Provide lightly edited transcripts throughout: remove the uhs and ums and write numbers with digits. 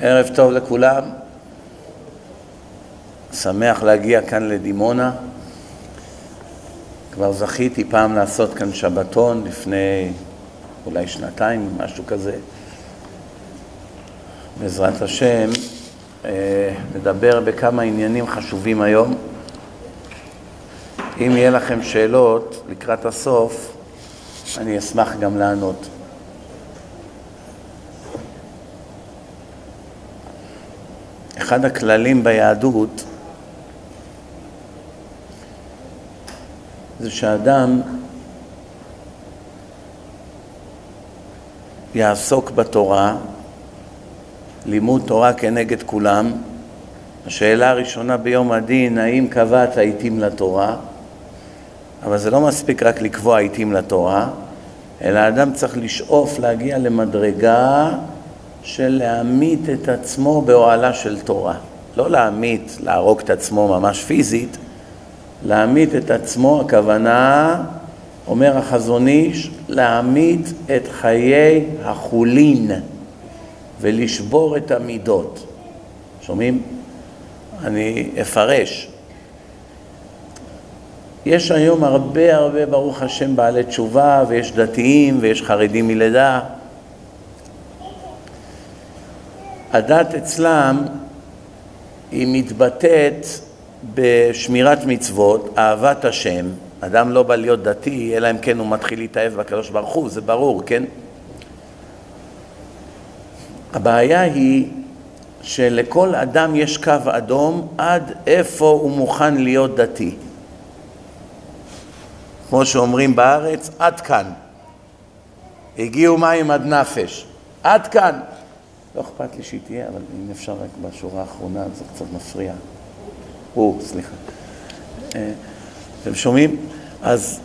ערב טוב לכולם, שמח להגיע כאן לדימונה. כבר זכיתי פעם לעשות כאן שבתון לפני אולי שנתיים, משהו כזה. בעזרת השם נדבר בכמה עניינים חשובים היום. אם יהיה לכם שאלות לקראת הסוף, אני אשמח גם לענות. אחד הכללים ביהדות זה שהאדם יעסוק בתורה, לימוד תורה כנגד כולם. השאלה הראשונה ביום הדין, האם קבעת עיתים לתורה? אבל זה לא מספיק רק לקבוע עיתים לתורה, אלא האדם צריך לשאוף להגיע למדרגה של להעמיד את עצמו באוהלה של תורה. לא להעמיד, להרוג את עצמו ממש פיזית, להעמיד את עצמו, הכוונה, אומר החזון איש, להעמיד את חיי החולין ולשבור את המידות. שומעים? אני אפרש. יש היום הרבה ברוך השם בעלי תשובה, ויש דתיים ויש חרדים מלידה. הדת אצלם היא מתבטאת בשמירת מצוות, אהבת השם. אדם לא בא להיות דתי, אלא אם כן הוא מתחיל להתאהב בקדוש ברוך הוא, זה ברור, כן? הבעיה היא שלכל אדם יש קו אדום עד איפה הוא מוכן להיות דתי. כמו שאומרים בארץ, עד כאן. הגיעו מים עד נפש. עד כאן. לא אכפת לי שהיא תהיה, אבל אם אפשר רק בשורה האחרונה, זה קצת מפריע. סליחה. אתם שומעים? אז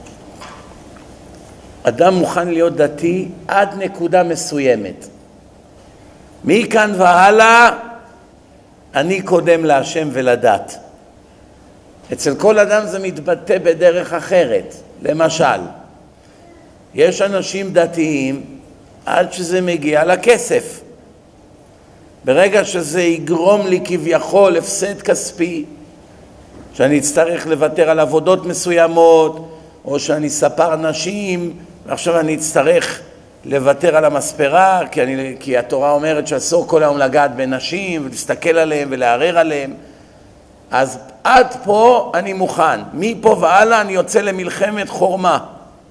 אדם מוכן להיות דתי עד נקודה מסוימת. מכאן והלאה, אני קודם להשם ולדת. אצל כל אדם זה מתבטא בדרך אחרת. למשל, יש אנשים דתיים עד שזה מגיע לכסף. ברגע שזה יגרום לי כביכול הפסד כספי, שאני אצטרך לוותר על עבודות מסוימות, או שאני ספר נשים, ועכשיו אני אצטרך לוותר על המספרה, כי התורה אומרת שאסור כל היום לגעת בנשים, ולהסתכל עליהם ולערער עליהם. אז עד פה אני מוכן. מפה והלאה אני יוצא למלחמת חורמה.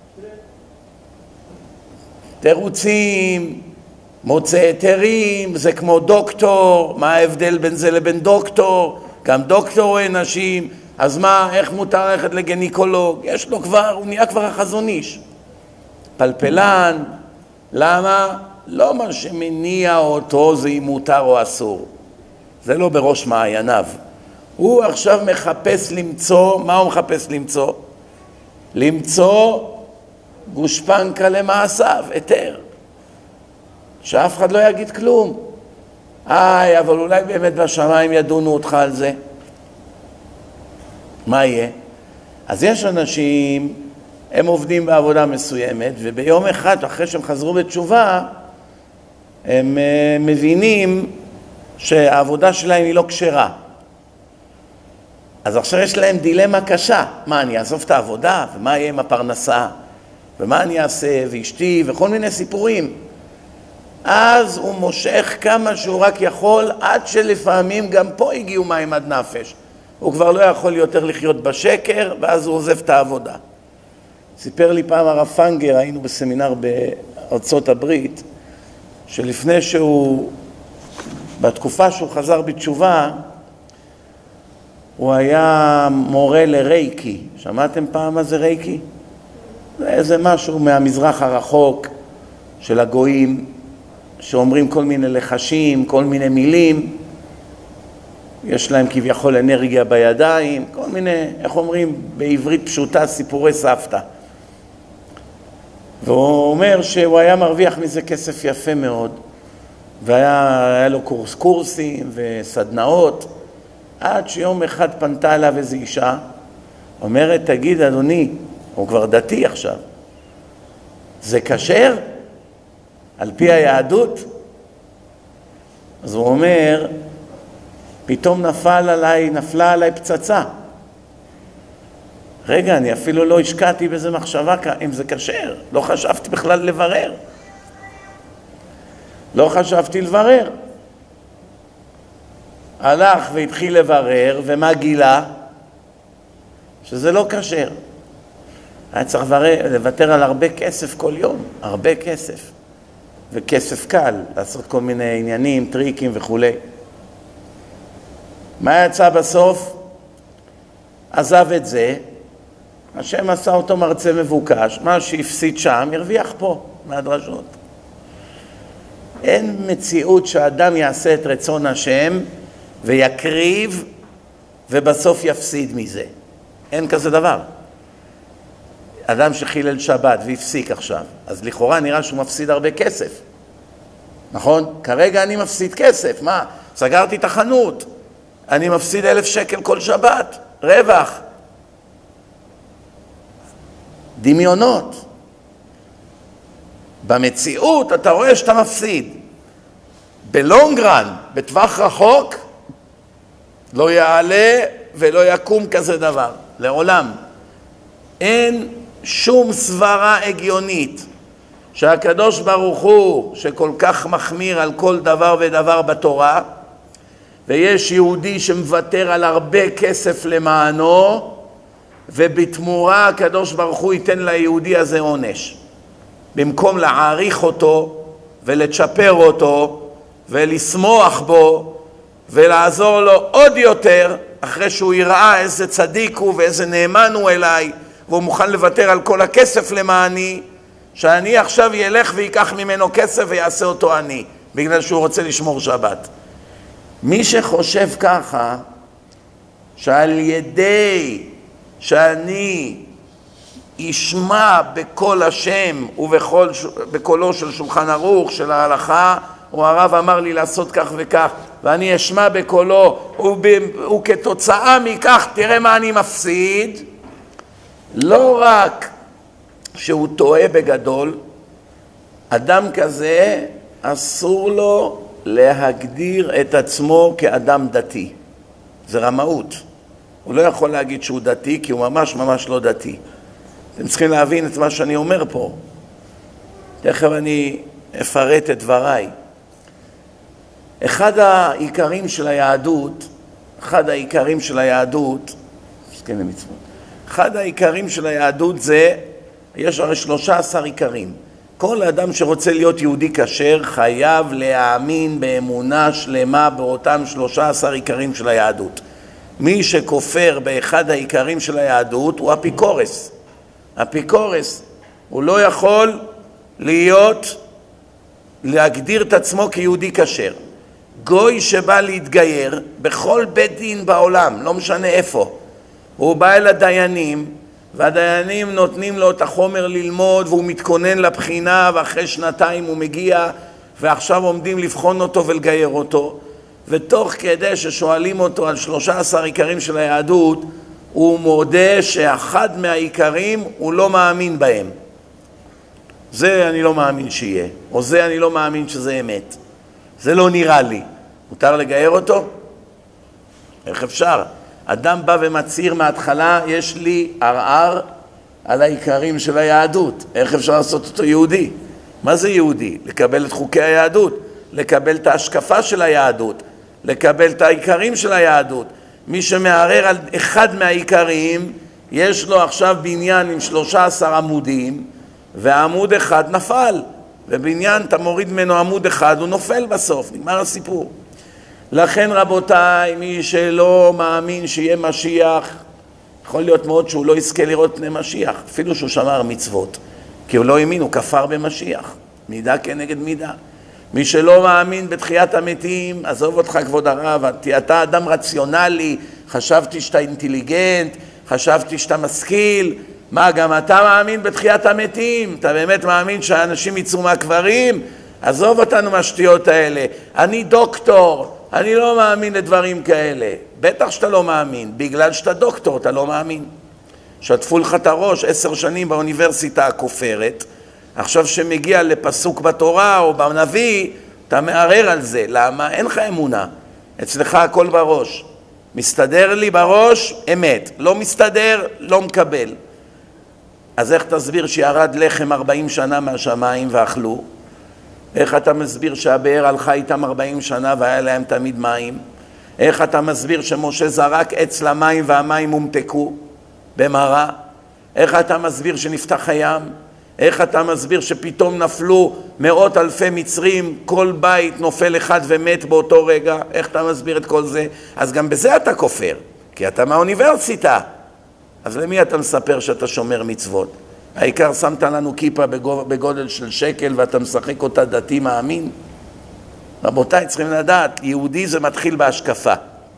תירוצים, מוצא היתרים, זה כמו דוקטור. מה ההבדל בין זה לבין דוקטור? גם דוקטור רואה נשים. אז מה, איך מותר ללכת לגניקולוג? יש לו כבר, הוא נהיה כבר החזון איש. פלפלן. למה? לא מה שמניע אותו זה אם מותר או אסור. זה לא בראש מעייניו. הוא עכשיו מחפש למצוא, מה הוא מחפש למצוא? למצוא גושפנקה למעשיו, היתר. שאף אחד לא יגיד כלום. אבל אולי באמת בשמיים ידונו אותך על זה. מה יהיה? אז יש אנשים, הם עובדים בעבודה מסוימת, וביום אחד, אחרי שהם חזרו בתשובה, הם מבינים שהעבודה שלהם היא לא כשרה. אז עכשיו יש להם דילמה קשה. מה, אני אעזוב את העבודה? ומה יהיה עם הפרנסה? ומה אני אעשה? ואשתי? וכל מיני סיפורים. אז הוא מושך כמה שהוא רק יכול, עד שלפעמים גם פה הגיעו מים עד נפש. הוא כבר לא יכול יותר לחיות בשקר, ואז הוא עוזב את העבודה. סיפר לי פעם הרב פנגר, היינו בסמינר בארצות הברית, שלפני שהוא, בתקופה שהוא חזר בתשובה, הוא היה מורה לרייקי. שמעתם פעם מה זה רייקי? זה איזה משהו מהמזרח הרחוק של הגויים, שאומרים כל מיני לחשים, כל מיני מילים. יש להם כביכול אנרגיה בידיים, כל מיני, איך אומרים, בעברית פשוטה, סיפורי סבתא. והוא אומר שהוא היה מרוויח מזה כסף יפה מאוד, והיה לו קורסים וסדנאות, עד שיום אחד פנתה אליו איזו אישה, אומרת, תגיד אדוני, הוא כבר דתי עכשיו, זה כשר? על פי היהדות? אז הוא אומר, פתאום נפלה עליי פצצה. רגע, אני אפילו לא השקעתי בזה מחשבה אם זה כשר. לא חשבתי בכלל לברר. לא חשבתי לברר. הלך והתחיל לברר, ומה גילה? שזה לא כשר. היה צריך לוותר על הרבה כסף כל יום, הרבה כסף. וכסף קל, לעשות כל מיני עניינים, טריקים וכו'. מה יצא בסוף? עזב את זה, השם עשה אותו מרצה מבוקש, מה שהפסיד שם ירוויח פה, מהדרשות. אין מציאות שהאדם יעשה את רצון השם ויקריב ובסוף יפסיד מזה. אין כזה דבר. אדם שחילל שבת והפסיק עכשיו, אז לכאורה נראה שהוא מפסיד הרבה כסף. נכון? כרגע אני מפסיד כסף. מה? סגרתי את החנות. אני מפסיד 1,000 שקל כל שבת. רווח. דמיונות. במציאות אתה רואה שאתה מפסיד. בלונגרן, בטווח רחוק, לא יעלה ולא יקום כזה דבר. לעולם. אין שום סברה הגיונית שהקדוש ברוך הוא שכל כך מחמיר על כל דבר ודבר בתורה, ויש יהודי שמוותר על הרבה כסף למענו, ובתמורה הקדוש ברוך הוא ייתן ליהודי הזה עונש. במקום להעריך אותו ולצ'פר אותו ולשמוח בו ולעזור לו עוד יותר, אחרי שהוא יראה איזה צדיק הוא ואיזה נאמן הוא אליי, והוא מוכן לוותר על כל הכסף למעני, שאני עכשיו ילך ויקח ממנו כסף ויעשה אותו עני, בגלל שהוא רוצה לשמור שבת. מי שחושב ככה, שעל ידי שאני ישמע בקול השם ובקולו של שולחן ערוך, של ההלכה, או הרב אמר לי לעשות כך וכך, ואני אשמע בקולו, וכתוצאה מכך תראה מה אני מפסיד, לא רק שהוא טועה בגדול, אדם כזה אסור לו להגדיר את עצמו כאדם דתי. זה רמאות. הוא לא יכול להגיד שהוא דתי, כי הוא ממש ממש לא דתי. אתם צריכים להבין את מה שאני אומר פה. תכף אני אפרט את דבריי. אחד העיקרים של היהדות, אחד העיקרים של היהדות זה, יש הרי 13 עיקרים. כל אדם שרוצה להיות יהודי כשר חייב להאמין באמונה שלמה באותם 13 עיקרים של היהדות. מי שכופר באחד העיקרים של היהדות הוא אפיקורס. אפיקורס, הוא לא יכול להגדיר את עצמו כיהודי כשר. גוי שבא להתגייר בכל בית דין בעולם, לא משנה איפה, הוא בא אל הדיינים, והדיינים נותנים לו את החומר ללמוד, והוא מתכונן לבחינה, ואחרי 2 הוא מגיע, ועכשיו עומדים לבחון אותו ולגייר אותו, ותוך כדי ששואלים אותו על 13 עיקרים של היהדות, הוא מודה שאחד מהעיקרים הוא לא מאמין בהם. זה אני לא מאמין שיהיה, או זה אני לא מאמין שזה אמת. זה לא נראה לי. מותר לגייר אותו? איך אפשר? אדם בא ומצהיר מההתחלה, יש לי ערער על העיקרים של היהדות. איך אפשר לעשות אותו יהודי? מה זה יהודי? לקבל את חוקי היהדות, לקבל את ההשקפה של היהדות, לקבל את העיקרים של היהדות. מי שמערער על אחד מהעיקרים, יש לו עכשיו בניין עם 13 עמודים, ועמוד אחד נפל. ובניין אתה מוריד ממנו עמוד אחד, הוא נופל בסוף, נגמר הסיפור. לכן רבותיי, מי שלא מאמין שיהיה משיח, יכול להיות מאוד שהוא לא יזכה לראות פני משיח, אפילו שהוא שמר מצוות, כי הוא לא האמין, הוא כפר במשיח, מידה כנגד מידה. מי שלא מאמין בתחיית המתים, עזוב אותך כבוד הרב, אתה אדם רציונלי, חשבתי שאתה אינטליגנט, חשבתי שאתה משכיל, מה, גם אתה מאמין בתחיית המתים? אתה באמת מאמין שהאנשים יצאו מהקברים? עזוב אותנו מהשטויות האלה. אני דוקטור, אני לא מאמין לדברים כאלה. בטח שאתה לא מאמין, בגלל שאתה דוקטור אתה לא מאמין. שטפו לך את הראש 10 שנים באוניברסיטה הכופרת, עכשיו שמגיע לפסוק בתורה או בנביא, אתה מערער על זה. למה? אין לך אמונה. אצלך הכל בראש. מסתדר לי בראש, אמת. לא מסתדר, לא מקבל. אז איך תסביר שירד לחם 40 שנה מהשמיים ואכלו? איך אתה מסביר שהבאר הלכה איתם 40 שנה והיה להם תמיד מים? איך אתה מסביר שמשה זרק עץ למים והמים הומתקו במראה? איך אתה מסביר שנפתח הים? איך אתה מסביר שפתאום נפלו מאות אלפי מצרים, כל בית נופל אחד ומת באותו רגע? איך אתה מסביר את כל זה? אז גם בזה אתה כופר, כי אתה מהאוניברסיטה. אז למי אתה מספר שאתה שומר מצוות? העיקר שמת לנו כיפה בגודל של שקל ואתה משחק אותה דתי מאמין? רבותיי, צריכים לדעת, יהודי זה מתחיל בהשקפה.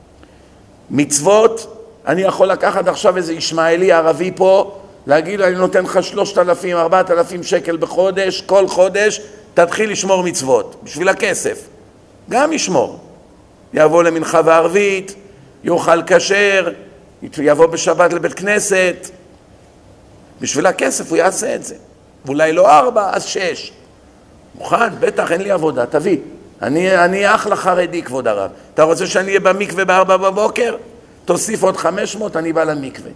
מצוות, אני יכול לקחת עכשיו איזה ישמעאלי ערבי פה, להגיד לו, אני נותן לך 3,000, 4,000 שקל בחודש, כל חודש, תתחיל לשמור מצוות, בשביל הכסף. גם ישמור. יבוא למנחה וערבית, יאכל כשר, יבוא בשבת לבית כנסת. בשביל הכסף הוא יעשה את זה. ואולי לא 4, אז 6. מוכן? בטח, אין לי עבודה, תביא. אני אחלה חרדי, כבוד הרב. אתה רוצה שאני אהיה במקווה ב4 בבוקר? תוסיף עוד 500, אני בא למקווה.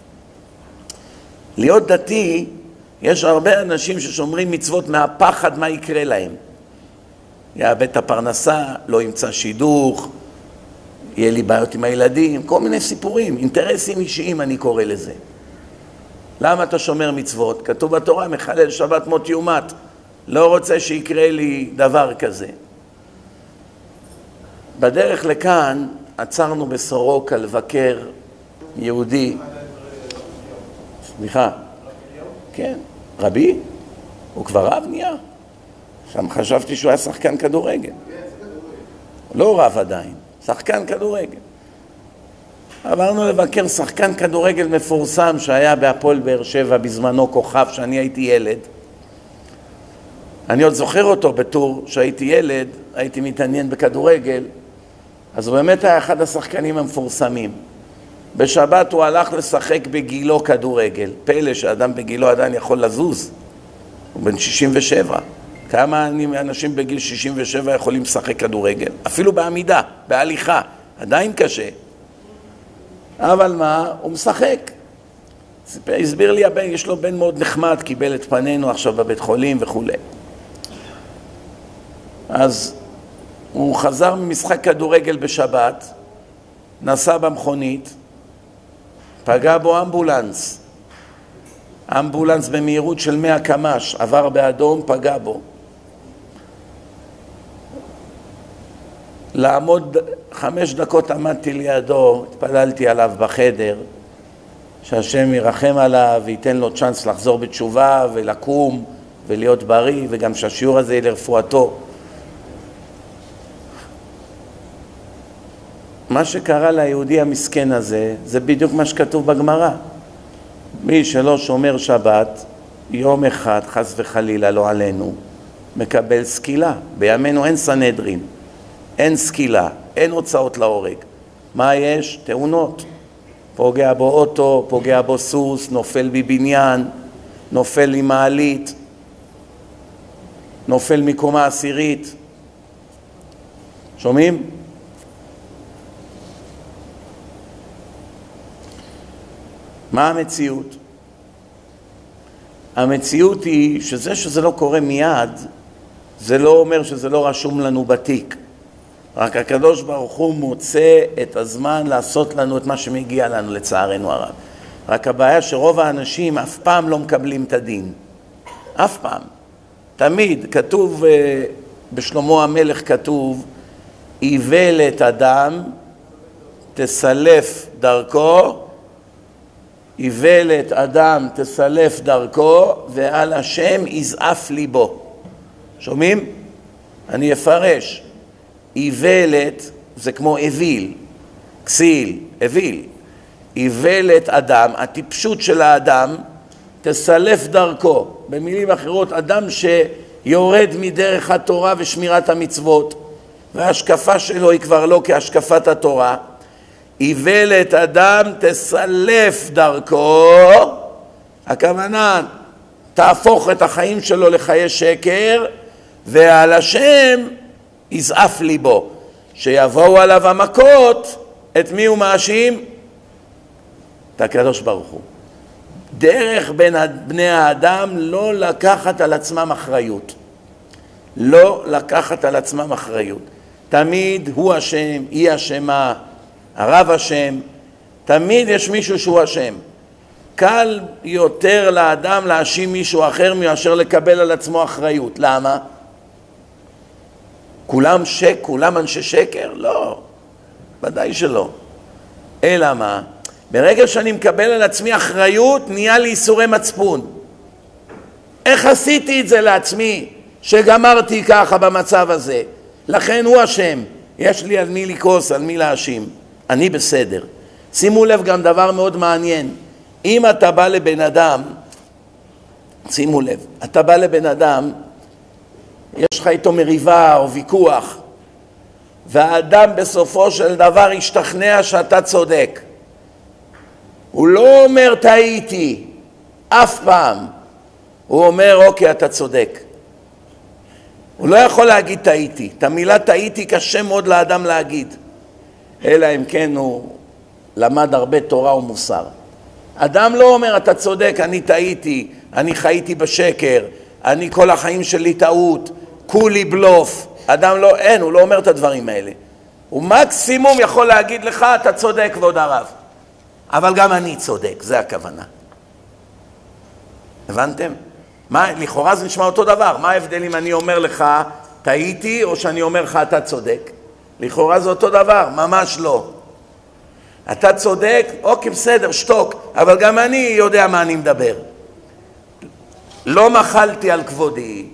להיות דתי, יש הרבה אנשים ששומרים מצוות מהפחד מה יקרה להם. יאבד את הפרנסה, לא ימצא שידוך, יהיה לי בעיות עם הילדים, כל מיני סיפורים, אינטרסים אישיים אני קורא לזה. למה אתה שומר מצוות? כתוב בתורה, מחלל שבת מות יומת. לא רוצה שיקרה לי דבר כזה. בדרך לכאן עצרנו בסורוקה לבקר יהודי. סליחה. כן, רבי? הוא כבר רב נהיה. שם חשבתי שהוא היה שחקן כדורגל. לא רב עדיין, שחקן כדורגל. עברנו לבקר שחקן כדורגל מפורסם שהיה בהפועל באר שבע בזמנו, כוכב, שאני הייתי ילד. אני עוד זוכר אותו בתור שהייתי ילד, הייתי מתעניין בכדורגל, אז הוא באמת היה אחד השחקנים המפורסמים. בשבת הוא הלך לשחק בגילו כדורגל. פלא שאדם בגילו עדיין יכול לזוז. הוא בן 67. כמה אנשים בגיל 67 יכולים לשחק כדורגל? אפילו בעמידה, בהליכה. עדיין קשה. אבל מה? הוא משחק. הסביר לי הבן, יש לו בן מאוד נחמד, קיבל את פנינו עכשיו בבית חולים וכו'. אז הוא חזר ממשחק כדורגל בשבת, נסע במכונית, פגע בו אמבולנס. אמבולנס במהירות של 100 קמ"ש, עבר באדום, פגע בו. לעמוד 5 דקות עמדתי לידו, התפללתי עליו בחדר, שהשם ירחם עליו וייתן לו צ'אנס לחזור בתשובה ולקום ולהיות בריא, וגם שהשיעור הזה יהיה לרפואתו. מה שקרה ליהודי המסכן הזה, זה בדיוק מה שכתוב בגמרא. מי שלא שומר שבת, יום אחד, חס וחלילה, לא עלינו, מקבל סקילה. בימינו אין סנהדרין, אין סקילה, אין הוצאות להורג. מה יש? תאונות. פוגע בו אוטו, פוגע בו סוס, נופל בבניין, נופל עם מעלית, נופל מקומה עשירית. שומעים? מה המציאות? המציאות היא שזה לא קורה מיד, זה לא אומר שזה לא רשום לנו בתיק. רק הקדוש ברוך הוא מוצא את הזמן לעשות לנו את מה שמגיע לנו, לצערנו הרב. רק הבעיה שרוב האנשים אף פעם לא מקבלים את הדין. אף פעם. תמיד כתוב, בשלמה המלך כתוב, איוולת אדם תסלף דרכו, איוולת אדם תסלף דרכו, ועל השם יזעף ליבו. שומעים? אני אפרש. איוולת זה כמו אוויל, כסיל, אוויל. איוולת אדם, הטיפשות של האדם, תסלף דרכו. במילים אחרות, אדם שיורד מדרך התורה ושמירת המצוות, וההשקפה שלו היא כבר לא כהשקפת התורה, איוולת אדם תסלף דרכו, הכוונה תהפוך את החיים שלו לחיי שקר, ועל השם יזעף ליבו. שיבואו עליו המכות, את מי הוא מאשים? את הקדוש ברוך הוא. דרך בין בני האדם לא לקחת על עצמם אחריות. לא לקחת על עצמם אחריות. תמיד הוא אשם, היא אשמה, הרב אשם, תמיד יש מישהו שהוא אשם. קל יותר לאדם להאשים מישהו אחר מאשר לקבל על עצמו אחריות. למה? כולם אנשי שקר? לא, ודאי שלא. אלא מה? ברגע שאני מקבל על עצמי אחריות, נהיה לי איסורי מצפון. איך עשיתי את זה לעצמי, שגמרתי ככה במצב הזה? לכן הוא אשם. יש לי על מי לכעוס, על מי להאשים. אני בסדר. שימו לב גם דבר מאוד מעניין. אם אתה בא לבן אדם, שימו לב, אתה בא לבן אדם, יש לך איתו מריבה או ויכוח, והאדם בסופו של דבר ישתכנע שאתה צודק. הוא לא אומר טעיתי, אף פעם. הוא אומר אוקיי, אתה צודק. הוא לא יכול להגיד טעיתי. את המילה טעיתי קשה מאוד לאדם להגיד. אלא אם כן הוא למד הרבה תורה ומוסר. אדם לא אומר אתה צודק, אני טעיתי, אני חייתי בשקר, אני כל החיים שלי טעות, כולי בלוף. אדם לא, אין, הוא לא אומר את הדברים האלה. הוא מקסימום יכול להגיד לך אתה צודק כבוד הרב. אבל גם אני צודק, זה הכוונה. הבנתם? לכאורה זה נשמע אותו דבר. מה ההבדל אם אני אומר לך טעיתי או שאני אומר לך אתה צודק? לכאורה זה אותו דבר, ממש לא. אתה צודק, אוקיי בסדר, שתוק, אבל גם אני יודע מה אני מדבר. לא מחלתי על כבודי.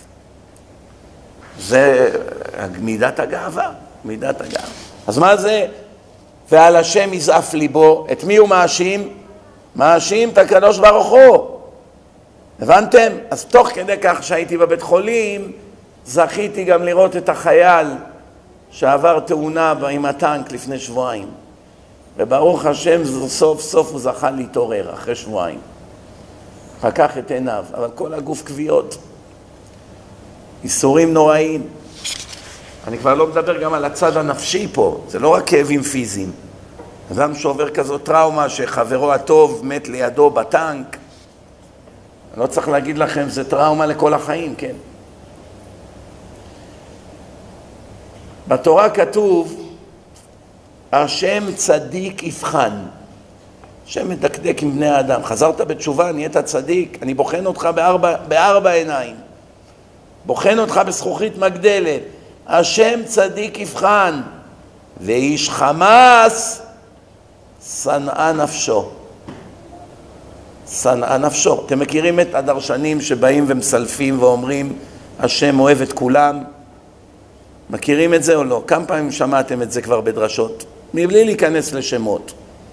זה מידת הגאווה, מידת הגאווה. אז מה זה? ועל השם יזעף ליבו. את מי הוא מאשים? מאשים את הקדוש ברוך הוא. הבנתם? אז תוך כדי כך שהייתי בבית חולים, זכיתי גם לראות את החייל שעבר תאונה עם הטנק לפני שבועיים. וברוך השם סוף סוף הוא זכה להתעורר אחרי שבועיים. חכך את עיניו, אבל כל הגוף כוויות. איסורים נוראים. אני כבר לא מדבר גם על הצד הנפשי פה, זה לא רק כאבים פיזיים. אדם שעובר כזאת טראומה שחברו הטוב מת לידו בטנק, אני לא צריך להגיד לכם, זה טראומה לכל החיים, כן? בתורה כתוב, השם צדיק יבחן. השם מדקדק עם בני האדם. חזרת בתשובה, נהיית צדיק, אני בוחן אותך בארבע עיניים. בוחן אותך בזכוכית מגדלת. השם צדיק יבחן, ואיש חמאס שנאה נפשו. שנאה נפשו. אתם מכירים את הדרשנים שבאים ומסלפים ואומרים השם אוהב את כולם? מכירים את זה או לא? כמה פעמים שמעתם את זה כבר בדרשות? מבלי להיכנס לשמות.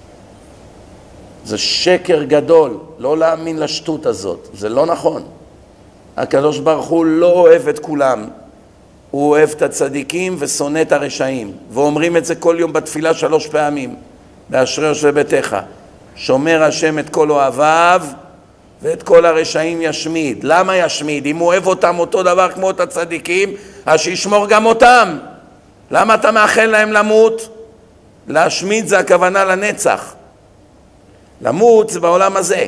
זה שקר גדול, לא להאמין לשטות הזאת. זה לא נכון. הקדוש ברוך הוא לא אוהב את כולם. הוא אוהב את הצדיקים ושונא את הרשעים. ואומרים את זה כל יום בתפילה 3 פעמים. באשרי יושבי ביתך. שומר השם את כל אוהביו ואת כל הרשעים ישמיד. למה ישמיד? אם הוא אוהב אותם אותו דבר כמו את הצדיקים, אז שישמור גם אותם. למה אתה מאחל להם למות? להשמיד זה הכוונה לנצח. למות זה בעולם הזה.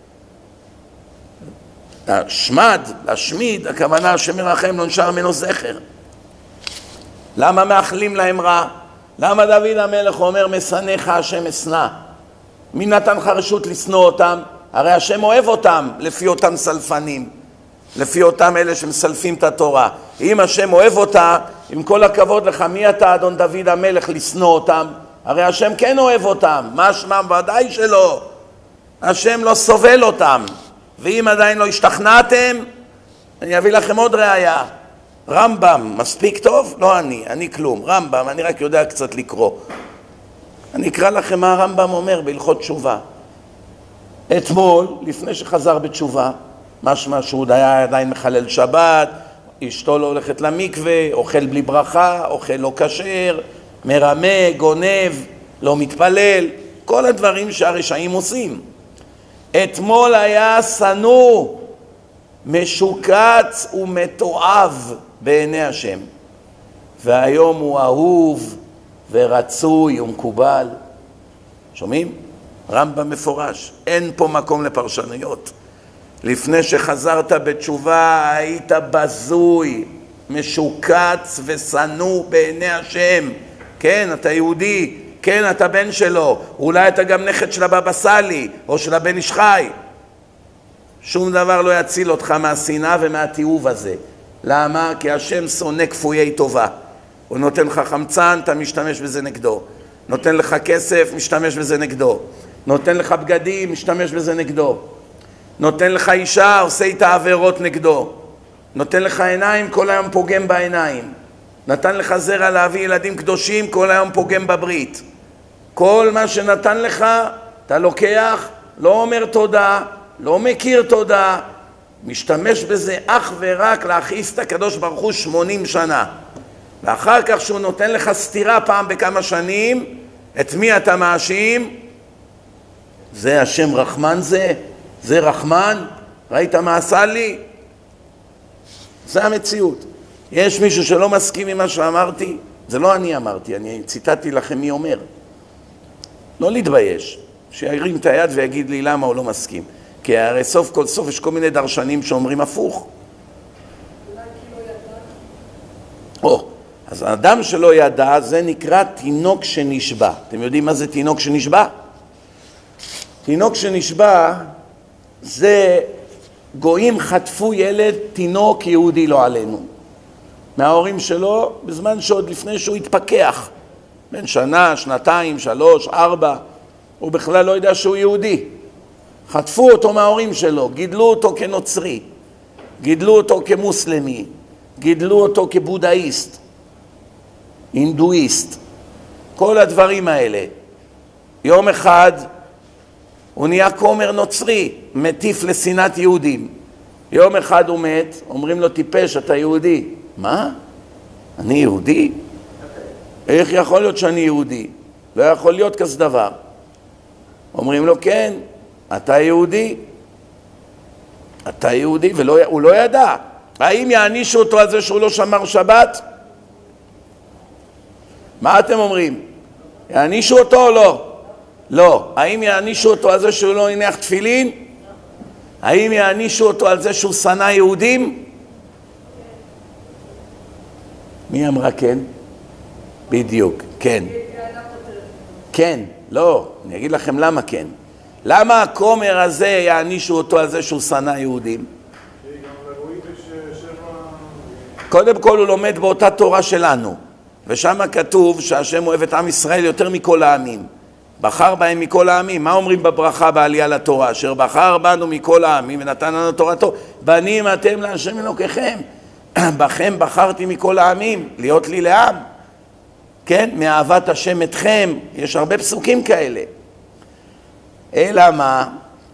להשמיד, הכוונה שמרחם לא נשאר ממנו זכר. למה מאחלים להם רע? למה דוד המלך אומר משנאיך השם אשנא? מי נתן לך רשות לשנוא אותם? הרי השם אוהב אותם לפי אותם סלפנים, לפי אותם אלה שמסלפים את התורה. אם השם אוהב אותה, עם כל הכבוד לך, מי אתה אדון דוד המלך לשנוא אותם? הרי השם כן אוהב אותם. מה שמם? ודאי שלא. השם לא סובל אותם. ואם עדיין לא השתכנעתם, אני אביא לכם עוד ראיה. רמב"ם, מספיק טוב? לא אני כלום. רמב"ם, אני רק יודע קצת לקרוא. אני אקרא לכם מה הרמב"ם אומר בהלכות תשובה. אתמול, לפני שחזר בתשובה, משמע שהוא היה עדיין מחלל שבת, אשתו לא הולכת למקווה, אוכל בלי ברכה, אוכל לא כשר, מרמה, גונב, לא מתפלל, כל הדברים שהרשעים עושים. אתמול היה שנוא, משוקץ ומתועב בעיני השם. והיום הוא אהוב ורצוי ומקובל. שומעים? רמב"ם מפורש, אין פה מקום לפרשנויות. לפני שחזרת בתשובה היית בזוי, משוקץ ושנוא בעיני השם. כן, אתה יהודי, כן, אתה בן שלו, אולי אתה גם נכד של הבבא סאלי או של הבן איש חי. שום דבר לא יציל אותך מהשנאה ומהתיעוב הזה. למה? כי השם שונא כפויי טובה. הוא נותן לך חמצן, אתה משתמש בזה נגדו. נותן לך כסף, משתמש בזה נגדו. נותן לך בגדים, משתמש בזה נגדו. נותן לך אישה, עושה איתה עבירות נגדו. נותן לך עיניים, כל היום פוגם בעיניים. נתן לך זרע להביא ילדים קדושים, כל היום פוגם בברית. כל מה שנתן לך, אתה לוקח, לא אומר תודה, לא מכיר תודה, משתמש בזה אך ורק להכעיס את הקדוש ברוך הוא 80 שנה. ואחר כך שהוא נותן לך סתירה פעם בכמה שנים, את מי אתה מאשים? זה השם רחמן זה רחמן, ראית מה עשה לי? זה המציאות. יש מישהו שלא מסכים עם מה שאמרתי? זה לא אני אמרתי, אני ציטטתי לכם מי אומר. לא להתבייש, שירים את היד ויגיד לי למה הוא לא מסכים. כי הרי סוף כל סוף יש כל מיני דרשנים שאומרים הפוך. אז האדם שלא ידע זה נקרא תינוק שנשבע. אתם יודעים מה זה תינוק שנשבע? תינוק שנשבע זה גויים חטפו ילד תינוק יהודי לא עלינו מההורים שלו בזמן שעוד לפני שהוא התפכח, בין שנה, שנתיים, 3, 4, הוא בכלל לא יודע שהוא יהודי. חטפו אותו מההורים שלו, גידלו אותו כנוצרי, גידלו אותו כמוסלמי, גידלו אותו כבודהיסט, הינדואיסט, כל הדברים האלה. יום אחד הוא נהיה כומר נוצרי, מטיף לשנאת יהודים. יום אחד הוא מת, אומרים לו טיפש, אתה יהודי. מה? אני יהודי? איך יכול להיות שאני יהודי? לא יכול להיות כזה דבר. אומרים לו כן, אתה יהודי. אתה יהודי, והוא לא ידע. האם יענישו אותו על זה שהוא לא שמר שבת? מה אתם אומרים? יענישו אותו או לא? לא. האם יענישו אותו על זה שהוא לא הניח תפילין? האם יענישו אותו על זה שהוא שנא יהודים? מי אמרה כן? בדיוק, כן. כן, לא. אני אגיד לכם למה כן. למה הכומר הזה יענישו אותו על זה שהוא שנא יהודים? קודם כל הוא לומד באותה תורה שלנו, ושם כתוב שהשם אוהב את עם ישראל יותר מכל העמים. בחר בהם מכל העמים. מה אומרים בברכה בעלייה לתורה? אשר בחר בנו מכל העמים ונתן לנו תורתו. בנים אתם להשם אלוקיכם. בכם בחרתי מכל העמים, להיות לי לעם. כן? מאהבת השם אתכם. יש הרבה פסוקים כאלה. אלא מה?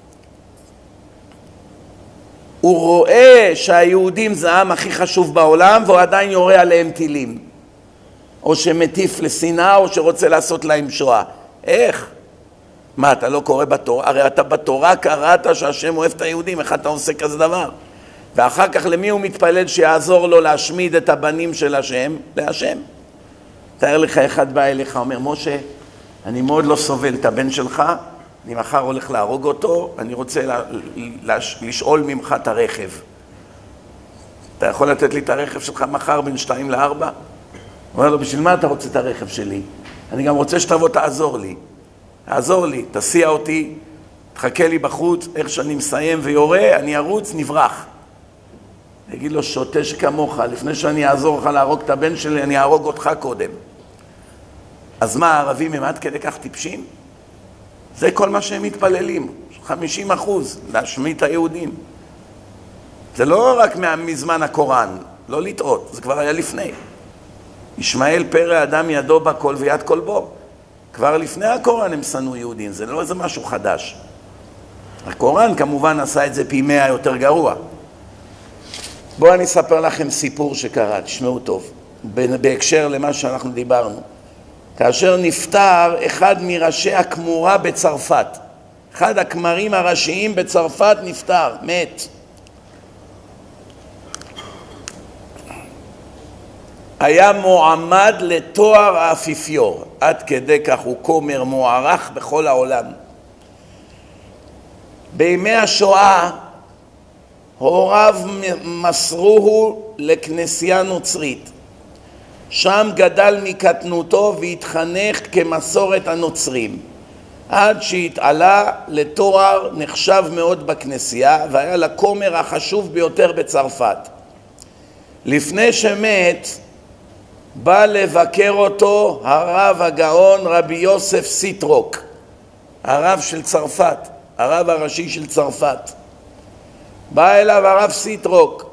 הוא רואה שהיהודים זה העם הכי חשוב בעולם, והוא עדיין יורה עליהם טילים. או שמטיף לשנאה, או שרוצה לעשות להם שואה. איך? מה, אתה לא קורא בתורה? הרי אתה בתורה קראת שהשם אוהב את היהודים, איך אתה עושה כזה דבר? ואחר כך למי הוא מתפלל שיעזור לו להשמיד את הבנים של השם? להשם. תאר לך אחד בא אליך, אומר, משה, אני מאוד לא סובל את הבן שלך, אני מחר הולך להרוג אותו, אני רוצה לשאול ממך את הרכב. אתה יכול לתת לי את הרכב שלך מחר בין 2 ל-4? הוא אומר לו, בשביל מה אתה רוצה את הרכב שלי? אני גם רוצה שתבוא תעזור לי. תעזור לי, תסיע אותי, תחכה לי בחוץ, איך שאני מסיים ויורה, אני ארוץ, נברח. יגיד לו, שוטה שכמוך, לפני שאני אעזור לך להרוג את הבן שלי, אני אהרוג אותך קודם. אז מה, הערבים הם עד כדי כך טיפשים? זה כל מה שהם מתפללים, 50% להשמיד את היהודים. זה לא רק מזמן הקוראן, לא לטעות, זה כבר היה לפני. ישמעאל פרא אדם ידו בכל ויד כל בו. כבר לפני הקוראן הם שנאו יהודים, זה לא איזה משהו חדש. הקוראן כמובן עשה את זה פי 100 יותר גרוע. בואו אני אספר לכם סיפור שקרה, תשמעו טוב, בהקשר למה שאנחנו דיברנו. כאשר נפטר אחד מראשי הכמורה בצרפת, אחד הכמרים הראשיים בצרפת נפטר, מת. היה מועמד לתואר האפיפיור, עד כדי כך הוא כומר מוערך בכל העולם. בימי השואה הוריו מסרוהו לכנסייה נוצרית, שם גדל מקטנותו והתחנך כמסורת הנוצרים, עד שהתעלה לתואר נחשב מאוד בכנסייה והיה לכומר החשוב ביותר בצרפת. לפני שמת בא לבקר אותו הרב הגאון רבי יוסף סיטרוק, הרב של צרפת, הרב הראשי של צרפת. בא אליו הרב סיטרוק,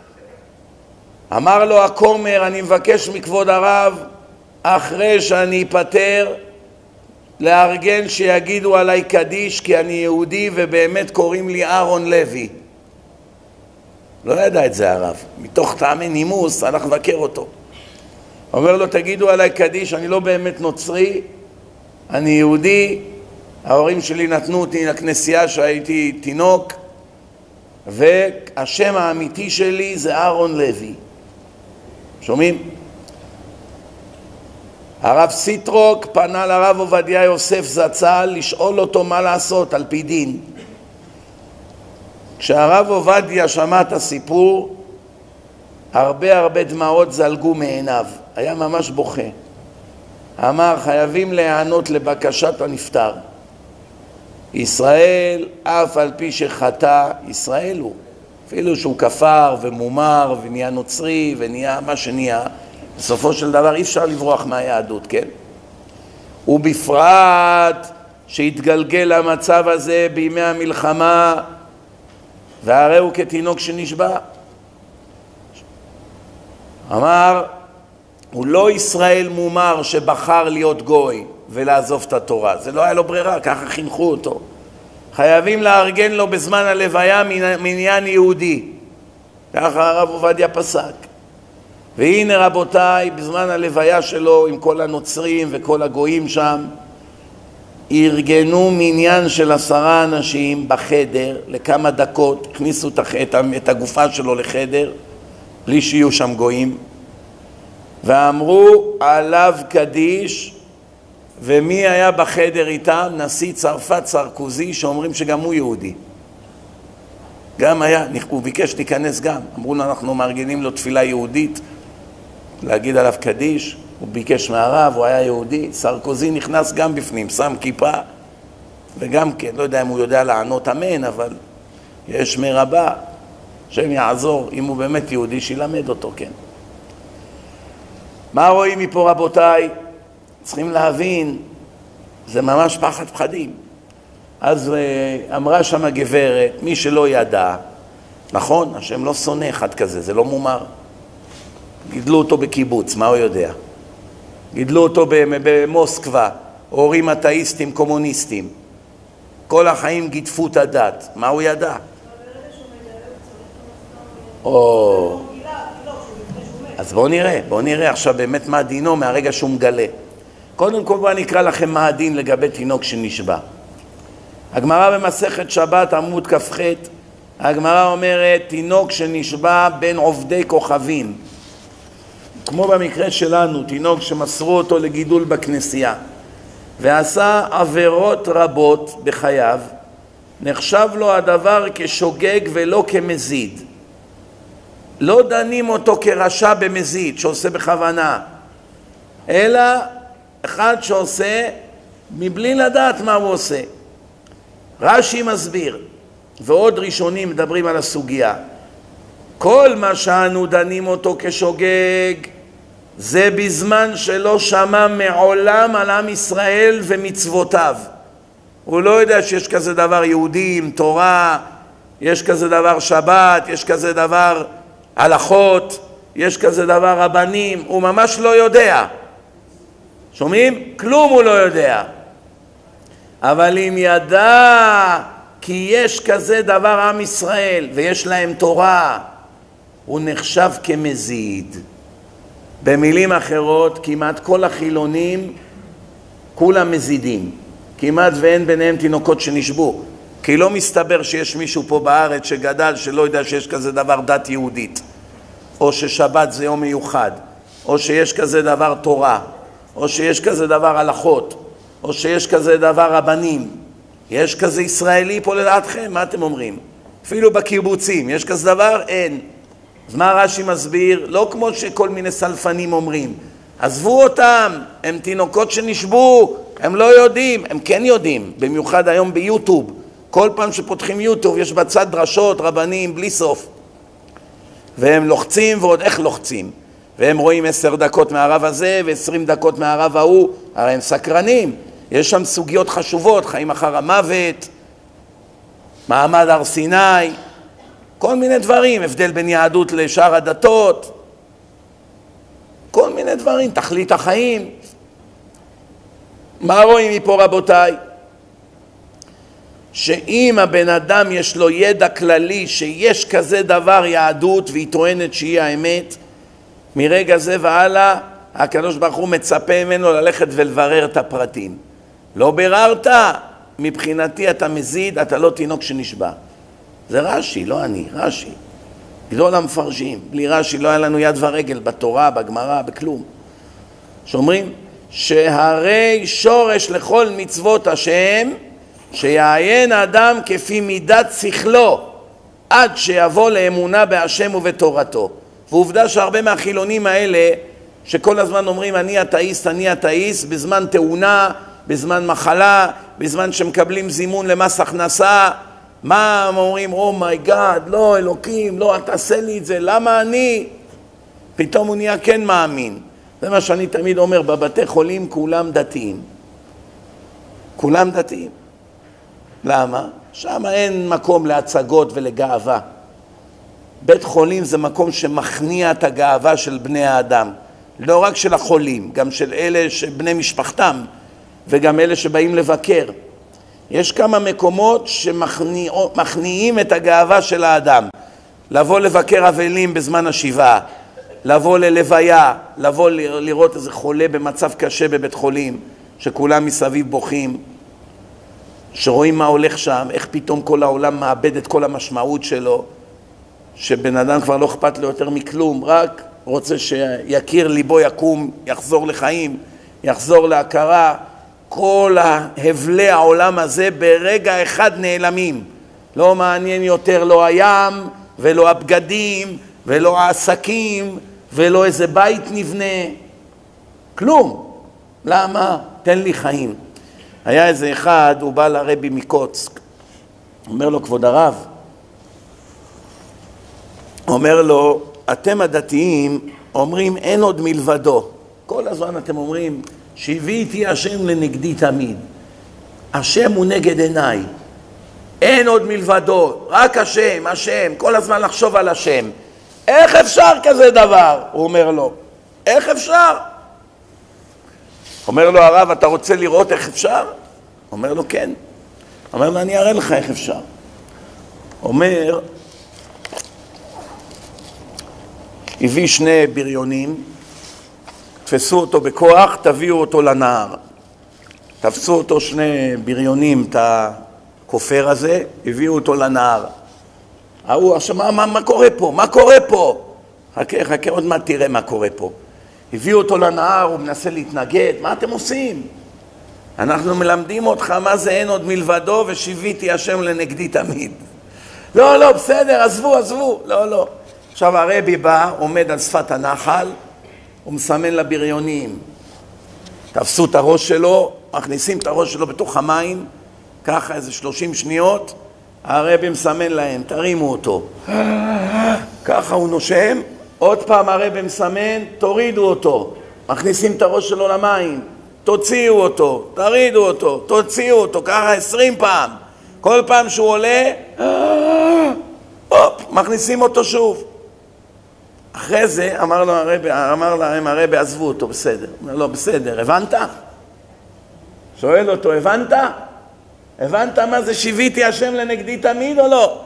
אמר לו הכומר, אני מבקש מכבוד הרב אחרי שאני אפטר לארגן שיגידו עליי קדיש, כי אני יהודי ובאמת קוראים לי אהרון לוי. לא ידע את זה הרב, מתוך טעמי נימוס הלך לבקר אותו. אומר לו, תגידו עליי קדיש, אני לא באמת נוצרי, אני יהודי, ההורים שלי נתנו אותי לכנסייה שהייתי תינוק, והשם האמיתי שלי זה אהרון לוי. שומעים? הרב סיטרוק פנה לרב עובדיה יוסף זצ"ל לשאול אותו מה לעשות על פי דין. כשהרב עובדיה שמע את הסיפור, הרבה דמעות זלגו מעיניו, היה ממש בוכה. אמר, חייבים להיענות לבקשת הנפטר. ישראל, אף על פי שחטא, ישראל הוא. אפילו שהוא כפר ומומר ונהיה נוצרי ונהיה מה שנהיה, בסופו של דבר אי אפשר לברוח מהיהדות, כן? ובפרט שהתגלגל המצב הזה בימי המלחמה, והרי הוא כתינוק שנשבע. אמר, הוא לא ישראל מומר שבחר להיות גוי ולעזוב את התורה. זה לא היה לו ברירה, ככה חינכו אותו. חייבים לארגן לו בזמן הלוויה מניין יהודי. ככה הרב עובדיה פסק. והנה רבותיי, בזמן הלוויה שלו עם כל הנוצרים וכל הגויים שם, ארגנו מניין של 10 אנשים בחדר לכמה דקות, הכניסו את הגופה שלו לחדר, בלי שיהיו שם גויים, ואמרו עליו קדיש. ומי היה בחדר איתם? נשיא צרפת סרקוזי, שאומרים שגם הוא יהודי. גם היה, הוא ביקש להיכנס גם. אמרו לו, אנחנו מארגנים לו תפילה יהודית, להגיד עליו קדיש. הוא ביקש מהרב, הוא היה יהודי. סרקוזי נכנס גם בפנים, שם כיפה, וגם כן, לא יודע אם הוא יודע לענות אמן, אבל יש מרבה, שהם יעזור, אם הוא באמת יהודי, שילמד אותו, כן. מה רואים מפה רבותיי? צריכים להבין, זה ממש פחד פחדים. אז אמרה שם הגברת, מי שלא ידע, נכון, השם לא שונא אחד כזה, זה לא מומר. גידלו אותו בקיבוץ, מה הוא יודע? גידלו אותו במוסקבה, הורים אתאיסטים, קומוניסטים. כל החיים גידפו את הדת, מה הוא ידע? אז בואו נראה עכשיו באמת מה דינו מהרגע שהוא מגלה. קודם כל בואו נקרא לכם מה הדין לגבי תינוק שנשבע. הגמרא במסכת שבת עמוד כ"ח, הגמרא אומרת, תינוק שנשבע בין עובדי כוכבים, כמו במקרה שלנו, תינוק שמסרו אותו לגידול בכנסייה ועשה עבירות רבות בחייו, נחשב לו הדבר כשוגג ולא כמזיד. לא דנים אותו כרשע במזיד שעושה בכוונה, אלא אחד שעושה מבלי לדעת מה הוא עושה. רש"י מסביר, ועוד ראשונים מדברים על הסוגיה, כל מה שאנו דנים אותו כשוגג זה בזמן שלא שמע מעולם על עם ישראל ומצוותיו. הוא לא יודע שיש כזה דבר יהודי עם תורה, יש כזה דבר שבת, יש כזה דבר הלכות, יש כזה דבר רבנים, הוא ממש לא יודע. שומעים? כלום הוא לא יודע. אבל אם ידע כי יש כזה דבר עם ישראל ויש להם תורה, הוא נחשב כמזיד. במילים אחרות, כמעט כל החילונים כולם מזידים. כמעט ואין ביניהם תינוקות שנשבו. כי לא מסתבר שיש מישהו פה בארץ שגדל שלא יודע שיש כזה דבר דת יהודית, או ששבת זה יום מיוחד, או שיש כזה דבר תורה, או שיש כזה דבר הלכות, או שיש כזה דבר רבנים. יש כזה ישראלי פה לדעתכם? מה אתם אומרים? אפילו בקיבוצים, יש כזה דבר? אין. אז מה רש"י מסביר? לא כמו שכל מיני סלפנים אומרים. עזבו אותם, הם תינוקות שנשבו, הם לא יודעים, הם כן יודעים, במיוחד היום ביוטיוב. כל פעם שפותחים יוטיוב יש בצד דרשות, רבנים, בלי סוף. והם לוחצים ועוד איך לוחצים. והם רואים 10 דקות מהרב הזה ו20 דקות מהרב ההוא, הרי הם סקרנים. יש שם סוגיות חשובות, חיים אחר המוות, מעמד הר סיני, כל מיני דברים, הבדל בין יהדות לשאר הדתות, כל מיני דברים, תכלית החיים. מה רואים מפה רבותיי? שאם הבן אדם יש לו ידע כללי שיש כזה דבר יהדות והיא טוענת שהיא האמת, מרגע זה והלאה הקדוש ברוך הוא מצפה ממנו ללכת ולברר את הפרטים. לא ביררת, מבחינתי אתה מזיד, אתה לא תינוק שנשבע. זה רש"י, לא אני, רש"י. גדול המפרשים. בלי רש"י לא היה לנו יד ורגל בתורה, בגמרא, בכלום. שאומרים שהרי שורש לכל מצוות השם שיעיין האדם כפי מידת שכלו עד שיבוא לאמונה בהשם ובתורתו. ועובדה שהרבה מהחילונים האלה שכל הזמן אומרים אני אתאיסט, אני אתאיסט, בזמן תאונה, בזמן מחלה, בזמן שמקבלים זימון למס הכנסה, מה הם אומרים? אומייגאד, לא אלוקים, לא תעשה לי את זה, למה אני? פתאום הוא נהיה כן מאמין. זה מה שאני תמיד אומר, בבתי חולים כולם דתיים. כולם דתיים. למה? שם אין מקום להצגות ולגאווה. בית חולים זה מקום שמכניע את הגאווה של בני האדם. לא רק של החולים, גם של אלה שבני משפחתם, וגם אלה שבאים לבקר. יש כמה מקומות שמכניעים את הגאווה של האדם. לבוא לבקר אבלים בזמן השבעה, לבוא ללוויה, לבוא לראות איזה חולה במצב קשה בבית חולים, שכולם מסביב בוכים, שרואים מה הולך שם, איך פתאום כל העולם מאבד את כל המשמעות שלו, שבן אדם כבר לא אכפת לו יותר מכלום, רק רוצה שיכיר ליבו יקום, יחזור לחיים, יחזור להכרה. כל ההבלי העולם הזה ברגע אחד נעלמים. לא מעניין יותר לא הים ולא הבגדים ולא העסקים ולא איזה בית נבנה. כלום. למה? תן לי חיים. היה איזה אחד, הוא בא לרבי מקוצק. אומר לו, כבוד הרב, אומר לו, אתם הדתיים אומרים אין עוד מלבדו. כל הזמן אתם אומרים, שהביאיתי השם לנגדי תמיד. השם הוא נגד עיניי. אין עוד מלבדו, רק השם, השם, כל הזמן לחשוב על השם. איך אפשר כזה דבר? הוא אומר לו, איך אפשר? אומר לו הרב, אתה רוצה לראות איך אפשר? אומר לו, כן. אומר לו, אני אראה לך איך אפשר. אומר, הביא 2 בריונים, תפסו אותו בכוח, תביאו אותו לנהר. תפסו אותו 2 בריונים, את הכופר הזה, הביאו אותו לנהר. ההוא, עכשיו, מה קורה פה? מה קורה פה? חכה, עוד מעט תראה מה קורה פה. הביאו אותו לנהר, הוא מנסה להתנגד, מה אתם עושים? אנחנו מלמדים אותך מה זה אין עוד מלבדו, ושיביתי השם לנגדי תמיד. לא, בסדר, עזבו. לא. עכשיו הרבי בא, עומד על שפת הנחל, הוא מסמן לבריונים. תפסו את הראש שלו, מכניסים את הראש שלו בתוך המים, ככה איזה 30 שניות, הרבי מסמן להם, תרימו אותו. ככה הוא נושם, עוד פעם הרבי מסמן, תורידו אותו. מכניסים את הראש שלו למים, תוציאו אותו, תרידו אותו, תוציאו אותו, ככה 20 פעם. כל פעם שהוא עולה, מכניסים אותו שוב. אחרי זה אמר להם הרבי, עזבו אותו, בסדר. אומר לו, בסדר, הבנת? שואל אותו, הבנת? הבנת מה זה שיביתי השם לנגדי תמיד או לא?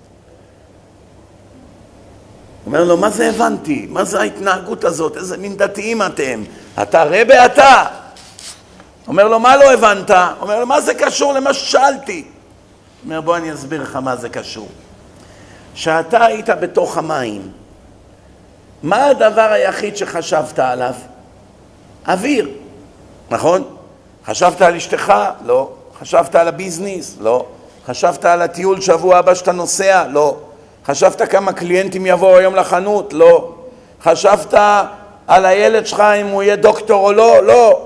אומר לו, מה זה הבנתי? מה זה ההתנהגות הזאת? איזה מין דתיים אתם? אתה רבי אתה? אומר לו, מה לא הבנת? אומר לו, מה זה קשור למה ששאלתי? אומר, בוא אני אסביר לך מה זה קשור. שאתה היית בתוך המים, מה הדבר היחיד שחשבת עליו? אוויר, נכון? חשבת על אשתך? לא. חשבת על הביזנס? לא. חשבת על הטיול שבוע הבא שאתה נוסע? לא. חשבת כמה קליינטים יבואו היום לחנות? לא. חשבת על הילד שלך אם הוא יהיה דוקטור או לא? לא.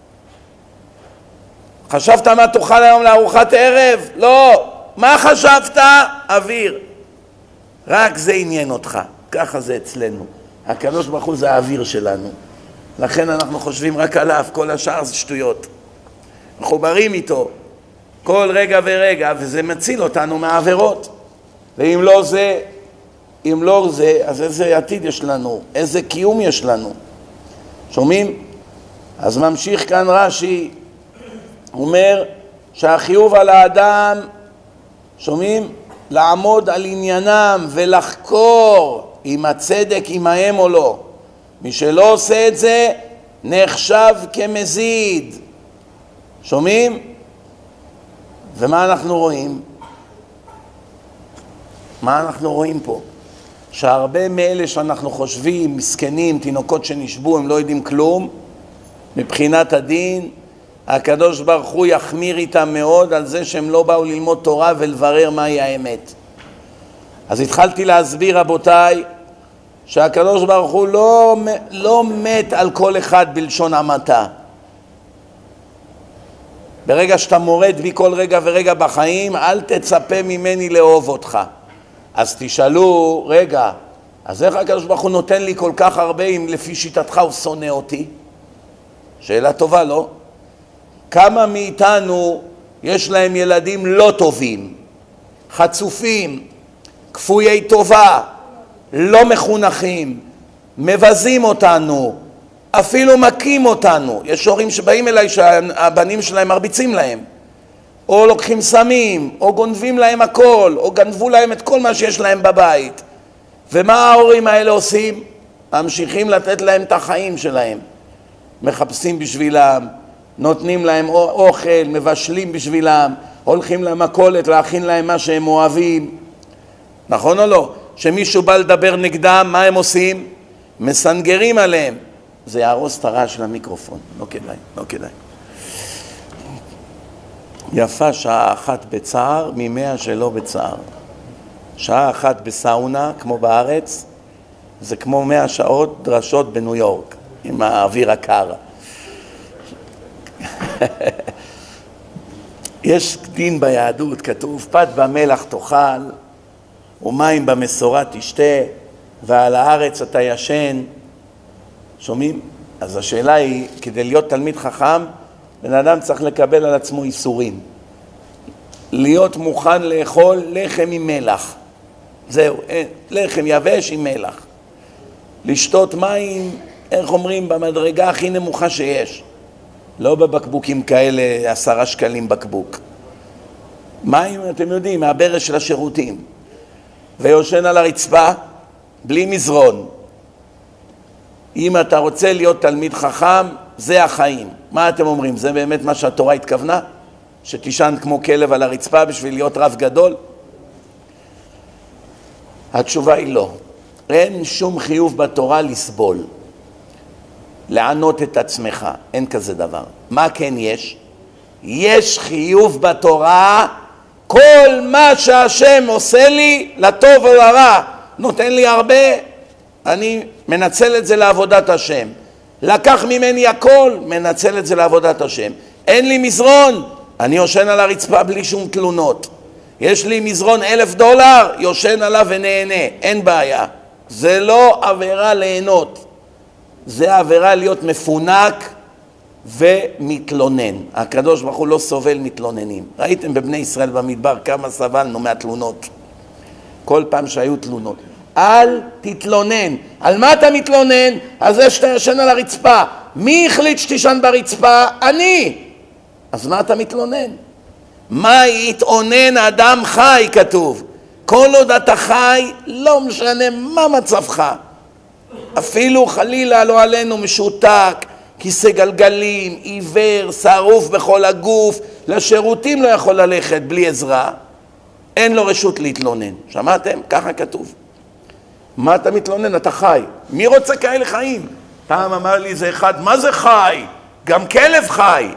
חשבת מה תאכל היום לארוחת ערב? לא. מה חשבת? אוויר. רק זה עניין אותך. ככה זה אצלנו. הקדוש ברוך הוא זה האוויר שלנו. לכן אנחנו חושבים רק עליו, כל השאר זה שטויות. מחוברים איתו כל רגע ורגע, וזה מציל אותנו מהעבירות. ואם לא זה, אם לא זה, אז איזה עתיד יש לנו, איזה קיום יש לנו. שומעים? אז ממשיך כאן רש"י, אומר שהחיוב על האדם, שומעים? לעמוד על עניינם ולחקור אם הצדק עמהם או לא. מי שלא עושה את זה נחשב כמזיד. שומעים? ומה אנחנו רואים? מה אנחנו רואים פה? שהרבה מאלה שאנחנו חושבים, מסכנים, תינוקות שנשבו, הם לא יודעים כלום, מבחינת הדין, הקדוש ברוך הוא יחמיר איתם מאוד על זה שהם לא באו ללמוד תורה ולברר מהי האמת. אז התחלתי להסביר, רבותיי, שהקדוש ברוך הוא לא מת על כל אחד בלשון המעטה. ברגע שאתה מורד בי כל רגע ורגע בחיים, אל תצפה ממני לאהוב אותך. אז תשאלו, רגע, אז איך הקדוש ברוך הוא נותן לי כל כך הרבה אם לפי שיטתך הוא שונא אותי? שאלה טובה, לא? כמה מאיתנו יש להם ילדים לא טובים, חצופים, כפויי טובה, לא מחונכים, מבזים אותנו, אפילו מכים אותנו. יש הורים שבאים אליי שהבנים שלהם מרביצים להם, או לוקחים סמים, או גונבים להם הכל, או גנבו להם את כל מה שיש להם בבית. ומה ההורים האלה עושים? ממשיכים לתת להם את החיים שלהם. מחפשים בשבילם, נותנים להם אוכל, מבשלים בשבילם, הולכים למכולת להכין להם מה שהם אוהבים. נכון או לא? שמישהו בא לדבר נגדם, מה הם עושים? מסנגרים עליהם. זה יהרוס את הרעש של המיקרופון. לא כדאי, לא כדאי. יפה שעה אחת בצער ממאה שלא בצער. שעה אחת בסאונה, כמו בארץ, זה כמו 100 שעות דרשות בניו יורק, עם האוויר הקר. יש דין ביהדות, כתוב, פת במלח תאכל, ומים במשורה תשתה, ועל הארץ אתה ישן. שומעים? אז השאלה היא, כדי להיות תלמיד חכם, בן אדם צריך לקבל על עצמו איסורים. להיות מוכן לאכול לחם עם מלח. זהו, לחם יבש עם מלח. לשתות מים, איך אומרים, במדרגה הכי נמוכה שיש. לא בבקבוקים כאלה, 10 שקלים בקבוק. מים, אתם יודעים, מהברז של השירותים. ויושן על הרצפה, בלי מזרון. אם אתה רוצה להיות תלמיד חכם, זה החיים. מה אתם אומרים? זה באמת מה שהתורה התכוונה? שתישן כמו כלב על הרצפה בשביל להיות רב גדול? התשובה היא לא. אין שום חיוב בתורה לסבול. לענות את עצמך. אין כזה דבר. מה כן יש? יש חיוב בתורה, כל מה שהשם עושה לי, לטוב או לרע, נותן לי הרבה, אני מנצל את זה לעבודת השם. לקח ממני הכל, מנצל את זה לעבודת השם. אין לי מזרון, אני יושן על הרצפה בלי שום תלונות. יש לי מזרון $1,000, יושן עליו ונהנה, אין בעיה. זה לא עבירה ליהנות, זה עבירה להיות מפונק ומתלונן. הקדוש ברוך הוא לא סובל מתלוננים. ראיתם בבני ישראל במדבר כמה סבלנו מהתלונות. כל פעם שהיו תלונות. אל תתלונן. על מה אתה מתלונן? על זה שאתה ישן על הרצפה. מי החליט שתישן ברצפה? אני. אז מה אתה מתלונן? מה יתאונן אדם חי, כתוב. כל עוד אתה חי, לא משנה מה מצבך. אפילו חלילה לא עלינו משותק, כיסא גלגלים, עיוור, שרוף בכל הגוף, לשירותים לא יכול ללכת בלי עזרה. אין לו רשות להתלונן. שמעתם? ככה כתוב. מה אתה מתלונן? אתה חי. מי רוצה כאלה חיים? פעם אמר לי זה אחד, מה זה חי? גם כלב חי.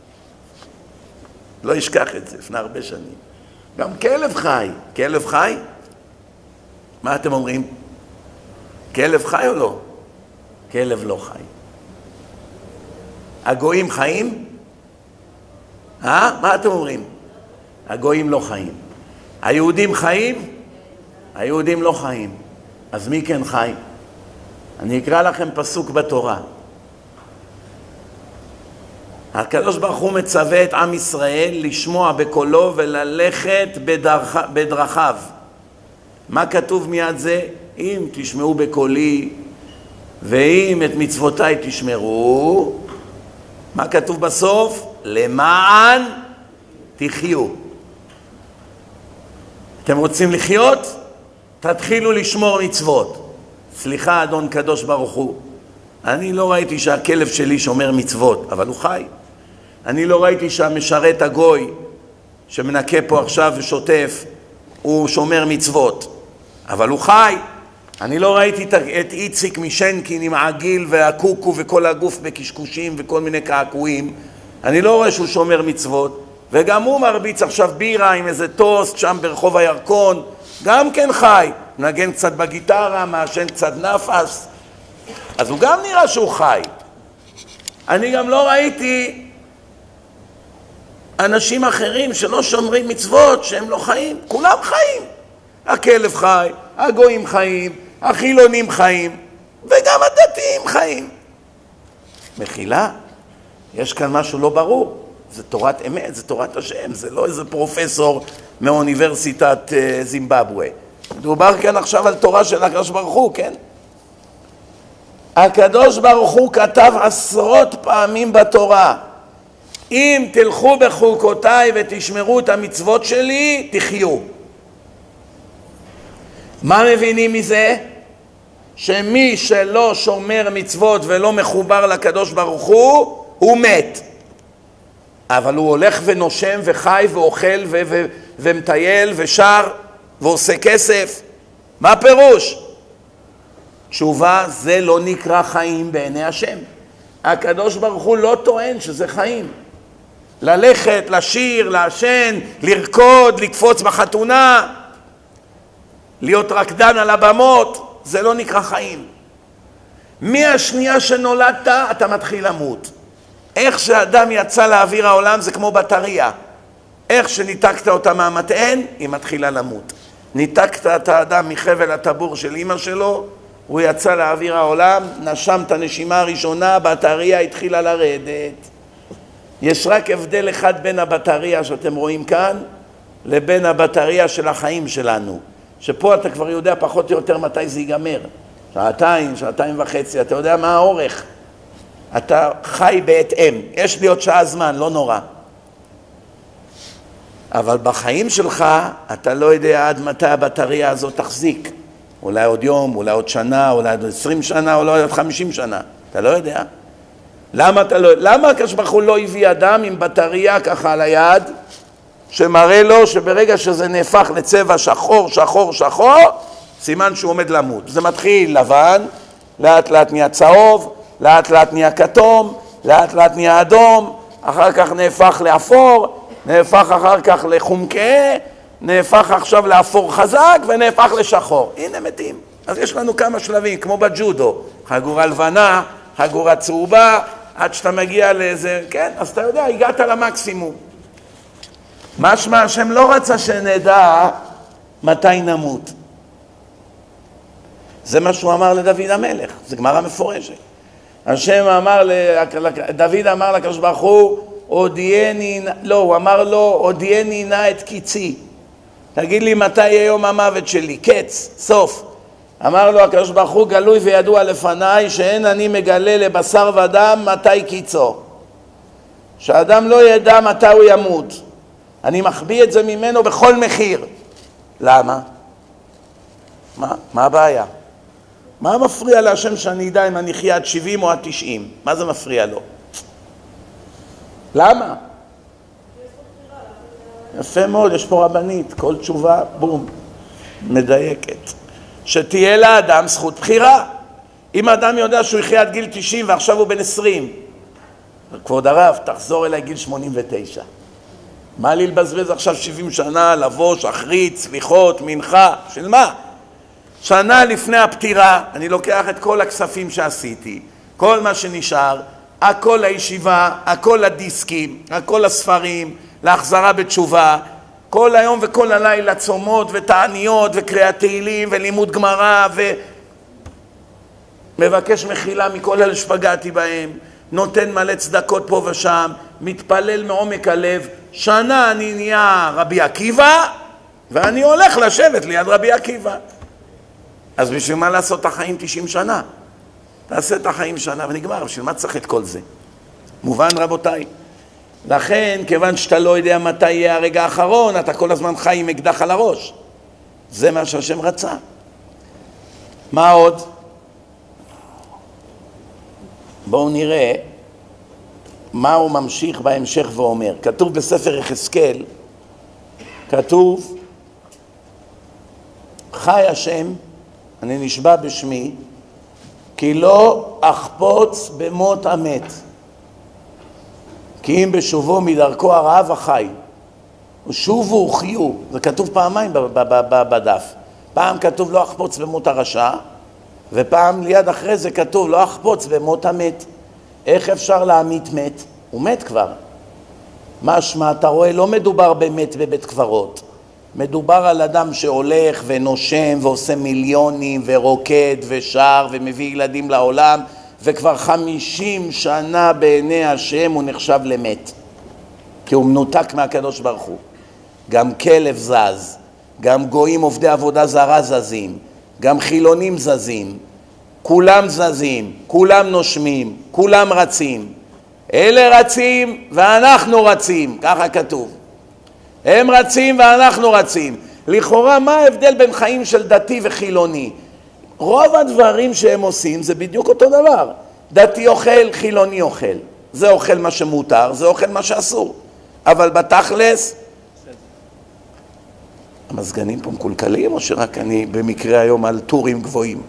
לא אשכח את זה, לפני הרבה שנים. גם כלב חי. כלב חי? מה אתם אומרים? כלב חי או לא? כלב לא חי. הגויים חיים? מה אתם אומרים? הגויים לא חיים. היהודים חיים? היהודים לא חיים. אז מי כן חי? אני אקרא לכם פסוק בתורה. הקדוש ברוך הוא מצווה את עם ישראל לשמוע בקולו וללכת בדרכיו. מה כתוב מיד זה? אם תשמעו בקולי ואם את מצוותיי תשמרו, מה כתוב בסוף? למען תחיו. אתם רוצים לחיות? תתחילו לשמור מצוות. סליחה אדון קדוש ברוך הוא, אני לא ראיתי שהכלב שלי שומר מצוות, אבל הוא חי. אני לא ראיתי שהמשרת הגוי שמנקה פה עכשיו ושוטף הוא שומר מצוות, אבל הוא חי. אני לא ראיתי את איציק משנקין עם העגיל והקוקו וכל הגוף בקשקושים וכל מיני קעקועים, אני לא רואה שהוא שומר מצוות, וגם הוא מרביץ עכשיו בירה עם איזה טוסט שם ברחוב הירקון, גם כן חי, מנגן קצת בגיטרה, מעשן קצת נפס, אז הוא גם נראה שהוא חי. אני גם לא ראיתי אנשים אחרים שלא שומרים מצוות שהם לא חיים, כולם חיים. הכלב חי, הגויים חיים, החילונים חיים, וגם הדתיים חיים. מחילה, יש כאן משהו לא ברור. זה תורת אמת, זה תורת השם, זה לא איזה פרופסור מאוניברסיטת זימבבואה. מדובר כאן עכשיו על תורה של הקדוש ברוך הוא, כן? הקדוש ברוך הוא כתב עשרות פעמים בתורה, אם תלכו בחוקותיי ותשמרו את המצוות שלי, תחיו. מה מבינים מזה? שמי שלא שומר מצוות ולא מחובר לקדוש ברוך הוא מת. אבל הוא הולך ונושם וחי ואוכל ומטייל ושר ועושה כסף. מה פירוש? תשובה, זה לא נקרא חיים בעיני השם. הקדוש ברוך הוא לא טוען שזה חיים. ללכת, לשיר, לעשן, לרקוד, לקפוץ בחתונה, להיות רקדן על הבמות, זה לא נקרא חיים. מהשנייה שנולדת אתה מתחיל למות. איך שאדם יצא לאוויר העולם זה כמו בטריה. איך שניתקת אותה מהמטען, היא מתחילה למות. ניתקת את האדם מחבל הטבור של אמא שלו, הוא יצא לאוויר העולם, נשם את הנשימה הראשונה, בטריה התחילה לרדת. יש רק הבדל אחד בין הבטריה שאתם רואים כאן, לבין הבטריה של החיים שלנו. שפה אתה כבר יודע פחות או יותר מתי זה ייגמר. שעתיים, שעתיים וחצי, אתה יודע מה האורך. אתה חי בהתאם, יש לי עוד שעה זמן, לא נורא. אבל בחיים שלך אתה לא יודע עד מתי הבטריה הזאת תחזיק. אולי עוד יום, אולי עוד שנה, אולי עוד 20 שנה, אולי עוד 50 שנה. אתה לא יודע. למה הקדוש ברוך הוא לא הביא אדם עם בטריה ככה על היד, שמראה לו שברגע שזה נהפך לצבע שחור, שחור, שחור, סימן שהוא עומד למות. זה מתחיל לבן, לאט לאט נהיה צהוב, לאט לאט נהיה כתום, לאט לאט נהיה אדום, אחר כך נהפך לאפור, נהפך אחר כך לחומקה, נהפך עכשיו לאפור חזק ונהפך לשחור. הנה מתים. אז יש לנו כמה שלבים, כמו בג'ודו, חגורה לבנה, חגורה צהובה, עד שאתה מגיע לאיזה, כן, אז אתה יודע, הגעת למקסימום. משמע השם לא רצה שנדע מתי נמות. זה מה שהוא אמר לדוד המלך, זה גמרא מפורשת. השם אמר, דוד אמר לקדוש ברוך הוא, הוא אמר לו, הודיעני נא את קיצי. תגיד לי מתי יהיה יום המוות שלי, קץ, סוף. אמר לו הקדוש ברוך הוא, גלוי וידוע לפניי, שאין אני מגלה לבשר ודם מתי קיצו. שהאדם לא ידע מתי הוא ימות. אני מחביא את זה ממנו בכל מחיר. למה? מה הבעיה? מה מפריע להשם שאני ידע אם אני אחיה עד 70 או עד 90? מה זה מפריע לו? למה? יפה מאוד, יש פה רבנית, כל תשובה, בום, מדייקת. שתהיה לאדם זכות בחירה. אם האדם יודע שהוא יחיה עד גיל 90 ועכשיו הוא בן 20, כבוד הרב, תחזור אליי גיל 89. מה לי לבזבז עכשיו 70 שנה, לבוא, שחרית, סליחות, מנחה, של מה? שנה לפני הפטירה, אני לוקח את כל הכספים שעשיתי, כל מה שנשאר, הכל לישיבה, הכל לדיסקים, הכל לספרים, להחזרה בתשובה, כל היום וכל הלילה צומות ותעניות וקריאת תהילים ולימוד גמרא ומבקש מחילה מכל אלה שפגעתי בהם, נותן מלא צדקות פה ושם, מתפלל מעומק הלב. שנה אני נהיה רבי עקיבא ואני הולך לשבת ליד רבי עקיבא. אז בשביל מה לעשות את החיים 90 שנה? תעשה את החיים שנה ונגמר, בשביל מה צריך את כל זה? מובן רבותיי? לכן, כיוון שאתה לא יודע מתי יהיה הרגע האחרון, אתה כל הזמן חי עם אקדח על הראש. זה מה שהשם רצה. מה עוד? בואו נראה מה הוא ממשיך בהמשך ואומר. כתוב בספר יחזקאל, כתוב, חי השם, אני נשבע בשמי, כי לא אחפוץ במות המת, כי אם בשובו מדרכו הרעב החי, ושובו וחיו. זה כתוב פעמיים בדף. פעם כתוב לא אחפוץ במות הרשע, ופעם ליד אחרי זה כתוב לא אחפוץ במות המת. איך אפשר להמית מת? הוא מת כבר. משמע, אתה רואה, לא מדובר באמת בבית קברות. מדובר על אדם שהולך ונושם ועושה מיליונים ורוקד ושר ומביא ילדים לעולם, וכבר 50 שנה בעיני השם הוא נחשב למת, כי הוא מנותק מהקדוש ברוך הוא. גם כלב זז, גם גויים עובדי עבודה זרה זזים, גם חילונים זזים, כולם זזים, כולם נושמים, כולם רצים. אלה רצים ואנחנו רצים, ככה כתוב. הם רצים ואנחנו רצים. לכאורה מה ההבדל בין חיים של דתי וחילוני? רוב הדברים שהם עושים זה בדיוק אותו דבר. דתי אוכל, חילוני אוכל. זה אוכל מה שמותר, זה אוכל מה שאסור. אבל בתכלס, המסגנים פה מקולקלים או שרק אני במקרה היום על טורים גבוהים?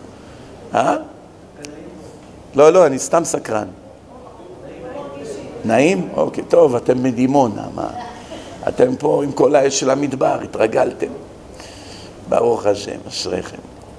לא, אני סתם סקרן. נעים? אוקיי, טוב, אתם מדימונה, מה? אתם פה עם כל האש של המדבר, התרגלתם. ברוך השם, אשריכם.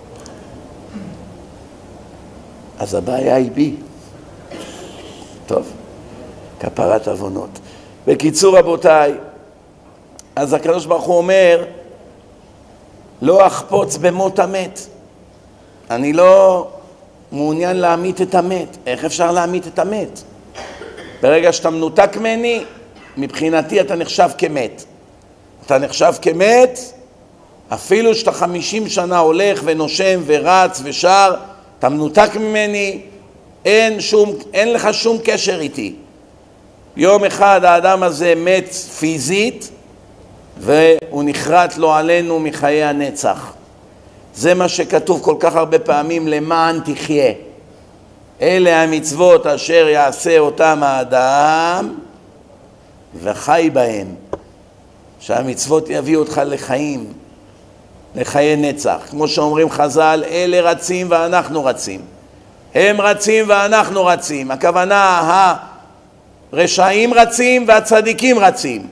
אז הבעיה היא בי. טוב, כפרת עוונות. בקיצור רבותיי, אז הקדוש ברוך הוא אומר, לא אחפוץ במות המת. אני לא מעוניין להמית את המת. איך אפשר להמית את המת? ברגע שאתה מנותק ממני, מבחינתי אתה נחשב כמת. אתה נחשב כמת, אפילו שאתה 50 שנה הולך ונושם ורץ ושר, אתה מנותק ממני, אין לך שום קשר איתי. יום אחד האדם הזה מת פיזית, והוא נחרט לו עלינו מחיי הנצח. זה מה שכתוב כל כך הרבה פעמים, למען תחיה. אלה המצוות אשר יעשה אותם האדם וחי בהם. שהמצוות יביאו אותך לחיים, לחיי נצח. כמו שאומרים חז"ל, אלה רצים ואנחנו רצים. הם רצים ואנחנו רצים. הכוונה, הרשעים רצים והצדיקים רצים.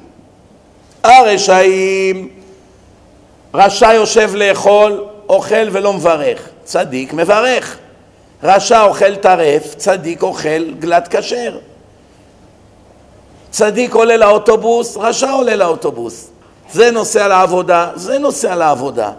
הרשעים, רשע יושב לאכול, אוכל ולא מברך. צדיק מברך. רשע אוכל טרף, צדיק אוכל גלת כשר. צדיק עולה לאוטובוס, רשע עולה לאוטובוס. זה נוסע לעבודה, זה נוסע לעבודה.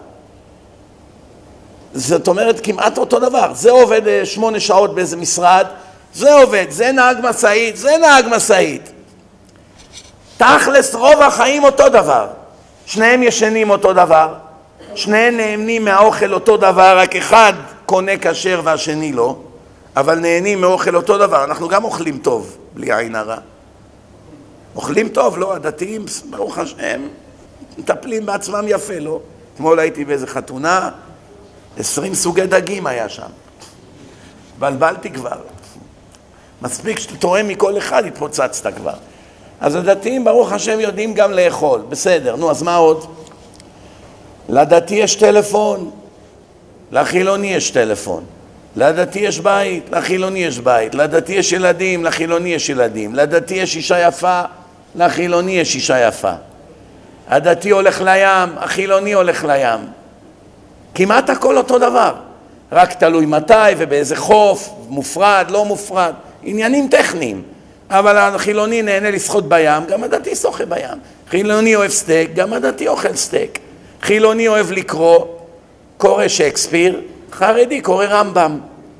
זאת אומרת כמעט אותו דבר. זה עובד 8 שעות באיזה משרד, זה עובד, זה נהג משאית, זה נהג משאית. תכלס רוב החיים אותו דבר. שניהם ישנים אותו דבר, שניהם נהנים מהאוכל אותו דבר, רק אחד קונה כשר והשני לא, אבל נהנים מאוכל אותו דבר. אנחנו גם אוכלים טוב, בלי עין הרע. אוכלים טוב, לא? הדתיים, ברוך השם, מטפלים בעצמם יפה, לא? אתמול הייתי באיזה חתונה, 20 סוגי דגים היה שם. בלבלתי כבר. מספיק שאתה תורם מכל אחד, התפוצצת כבר. אז הדתיים, ברוך השם, יודעים גם לאכול. בסדר, נו, אז מה עוד? לדתי יש טלפון. לחילוני יש טלפון, לדתי יש בית, לחילוני יש בית, לדתי יש ילדים, לחילוני יש ילדים, לדתי יש אישה יפה, לחילוני יש אישה יפה. הדתי הולך לים, החילוני הולך לים. כמעט הכל אותו דבר, רק תלוי מתי ובאיזה חוף, מופרד, לא מופרד, עניינים טכניים. אבל החילוני נהנה לשחות בים, גם הדתי שוחה בים. חילוני אוהב סטייק, גם הדתי אוכל סטייק. חילוני אוהב לקרוא, קורא שייקספיר, חרדי קורא רמב"ם.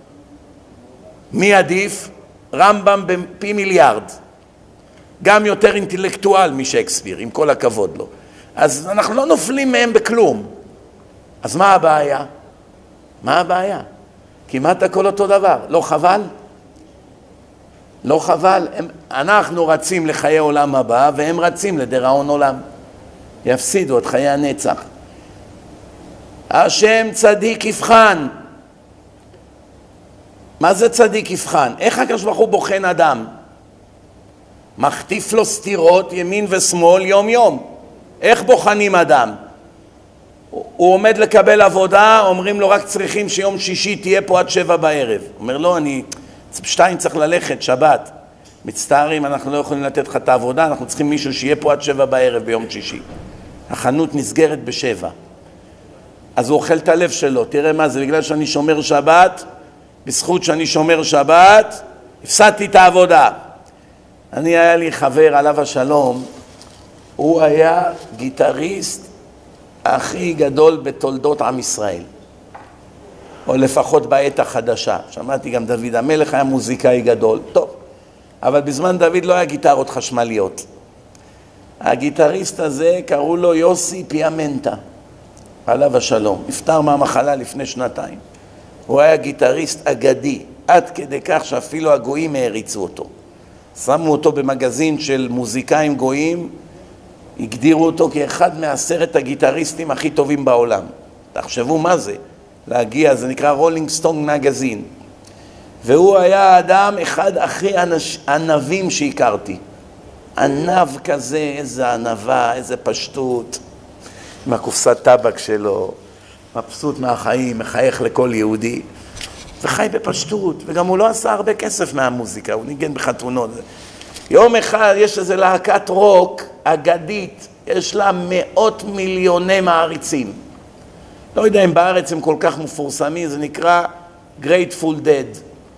מי עדיף? רמב"ם בפי מיליארד. גם יותר אינטלקטואל משייקספיר, עם כל הכבוד לו. אז אנחנו לא נופלים מהם בכלום. אז מה הבעיה? מה הבעיה? כמעט הכל אותו דבר. לא חבל? לא חבל? אנחנו רצים לחיי עולם הבא, והם רצים לדיראון עולם. יפסידו את חיי הנצח. השם צדיק יבחן. מה זה צדיק יבחן? איך הקדוש ברוך הוא בוחן אדם? מחטיף לו סתירות ימין ושמאל יום יום. איך בוחנים אדם? הוא עומד לקבל עבודה, אומרים לו רק צריכים שיום שישי תהיה פה עד 7 בערב. אומר לו, אני 2 צריך ללכת, שבת. מצטערים, אנחנו לא יכולים לתת לך את העבודה, אנחנו צריכים מישהו שיהיה פה עד 7 בערב ביום שישי. החנות נסגרת ב7. אז הוא אוכל את הלב שלו. תראה מה זה, בגלל שאני שומר שבת, בזכות שאני שומר שבת, הפסדתי את העבודה. היה לי חבר, עליו השלום, הוא היה גיטריסט הכי גדול בתולדות עם ישראל. או לפחות בעת החדשה. שמעתי גם דוד המלך היה מוזיקאי גדול. טוב, אבל בזמן דוד לא היה גיטרות חשמליות. הגיטריסט הזה קראו לו יוסי פיאמנטה, עליו השלום. נפטר מהמחלה לפני 2 הוא היה גיטריסט אגדי, עד כדי כך שאפילו הגויים העריצו אותו. שמו אותו במגזין של מוזיקאים גויים, הגדירו אותו כאחד מ10 הגיטריסטים הכי טובים בעולם. תחשבו מה זה, להגיע, זה נקרא רולינג סטון מגזין. והוא היה האדם אחד הכי ענבים שהכרתי. ענב כזה, איזה ענבה, איזה פשטות. עם הקופסת טבק שלו, מבסוט מהחיים, מחייך לכל יהודי. וחי בפשטות, וגם הוא לא עשה הרבה כסף מהמוזיקה, הוא ניגן בחתונות. יום אחד יש איזו להקת רוק אגדית, יש לה 100 מיליוני מעריצים. לא יודע אם בארץ הם כל כך מפורסמים, זה נקרא Grateful Dead.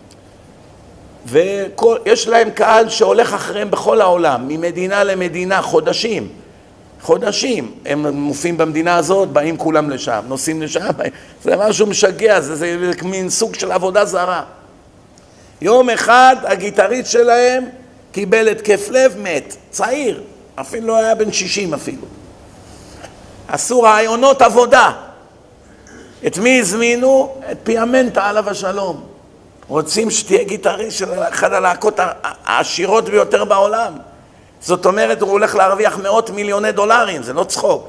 ויש להם קהל שהולך אחריהם בכל העולם, ממדינה למדינה, חודשים. הם מופיעים במדינה הזאת, באים כולם לשם, נוסעים לשם, זה משהו משגע, זה מין סוג של עבודה זרה. יום אחד הגיטריסט שלהם קיבל התקף לב, מת, צעיר, אפילו לא היה בן 60 אפילו. עשו רעיונות עבודה. את מי הזמינו? את פיאמנטה עליו השלום. רוצים שתהיה גיטריסט של אחד הלהקות העשירות ביותר בעולם. זאת אומרת, הוא הולך להרוויח 100 מיליוני דולרים, זה לא צחוק.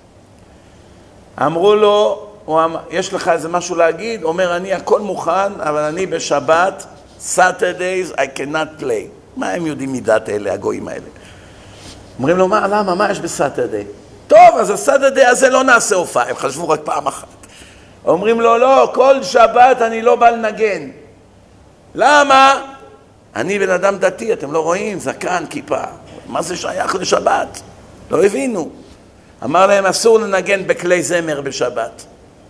אמרו לו, יש לך איזה משהו להגיד? אומר, אני הכל מוכן, אבל אני בשבת, Saturdays I cannot play. מה הם יודעים מידת אלה, הגויים האלה? אומרים לו, למה? מה יש בסאטרדיי? טוב, אז הסאטרדיי הזה לא נעשה הופעה, הם חשבו רק פעם אחת. אומרים לו, לא, כל שבת אני לא בא לנגן. למה? אני בן אדם דתי, אתם לא רואים, זקן, כיפה. מה זה שייך לשבת? לא הבינו. אמר להם, אסור לנגן בכלי זמר בשבת.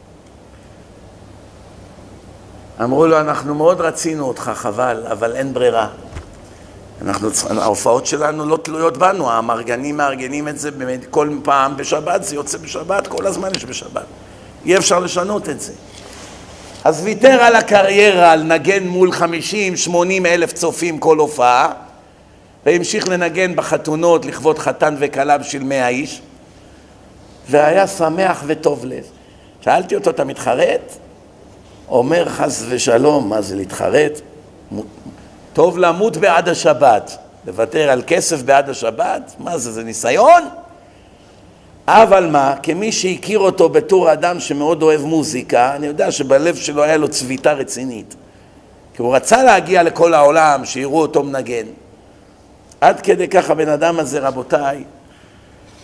אמרו לו, אנחנו מאוד רצינו אותך, חבל, אבל אין ברירה. ההופעות שלנו לא תלויות בנו, המארגנים מארגנים את זה כל פעם בשבת, זה יוצא בשבת, כל הזמן יש בשבת. אי אפשר לשנות את זה. אז ויתר על הקריירה, על נגן מול 50-80 אלף צופים כל הופעה, והמשיך לנגן בחתונות לכבוד חתן וקלה בשביל 100 איש, והיה שמח וטוב לב. שאלתי אותו, אתה מתחרט? אומר חס ושלום, מה זה להתחרט? טוב למות בעד השבת, לוותר על כסף בעד השבת? מה זה, זה ניסיון? אבל מה, כמי שהכיר אותו בתור אדם שמאוד אוהב מוזיקה, אני יודע שבלב שלו היה לו צביטה רצינית. כי הוא רצה להגיע לכל העולם, שיראו אותו מנגן. עד כדי כך הבן אדם הזה, רבותיי,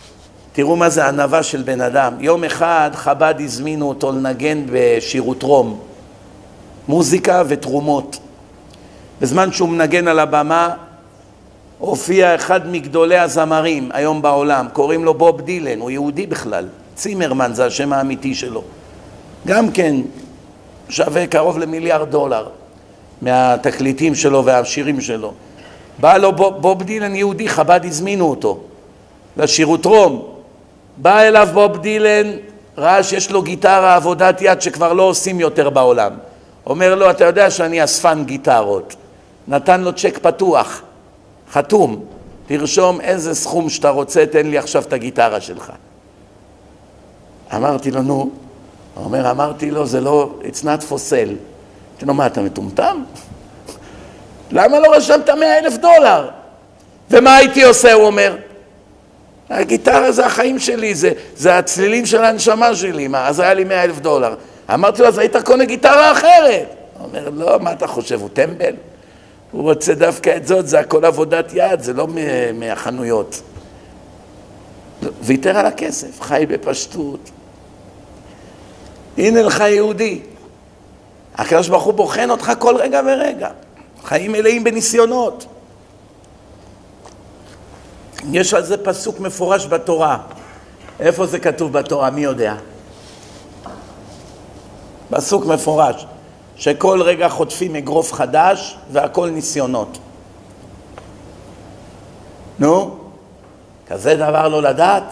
תראו מה זה ענווה של בן אדם. יום אחד חב"ד הזמינו אותו לנגן בשירות רום, מוזיקה ותרומות. בזמן שהוא מנגן על הבמה, הופיע אחד מגדולי הזמרים היום בעולם, קוראים לו בוב דילן, הוא יהודי בכלל, צימרמן זה השם האמיתי שלו. גם כן שווה קרוב $1 מיליארד מהתקליטים שלו והשירים שלו. בא לו בוב דילן יהודי, חב"ד הזמינו אותו לשירות רום. בא אליו בוב דילן, ראה שיש לו גיטרה עבודת יד שכבר לא עושים יותר בעולם. אומר לו, אתה יודע שאני אספן גיטרות. נתן לו צ'ק פתוח, חתום, תרשום איזה סכום שאתה רוצה, תן לי עכשיו את הגיטרה שלך. אמרתי לו, נו. הוא אומר, אמרתי לו, זה לא, it's not for sale. אמרתי לו, מה, אתה מטומטם? למה לא רשמת $100,000? ומה הייתי עושה, הוא אומר? הגיטרה זה החיים שלי, זה הצלילים של הנשמה שלי, מה? אז היה לי $100,000. אמרתי לו, אז היית קונה גיטרה אחרת. הוא אומר, לא, מה אתה חושב, הוא טמבל? הוא רוצה דווקא את זאת, זה הכל עבודת יד, זה לא מהחנויות. ויתר על הכסף, חי בפשטות. הנה לך יהודי. הקדוש ברוך הוא בוחן אותך כל רגע ורגע. חיים מלאים בניסיונות. יש על זה פסוק מפורש בתורה. איפה זה כתוב בתורה? מי יודע? פסוק מפורש. שכל רגע חוטפים אגרוף חדש והכל ניסיונות. נו? כזה דבר לא לדעת?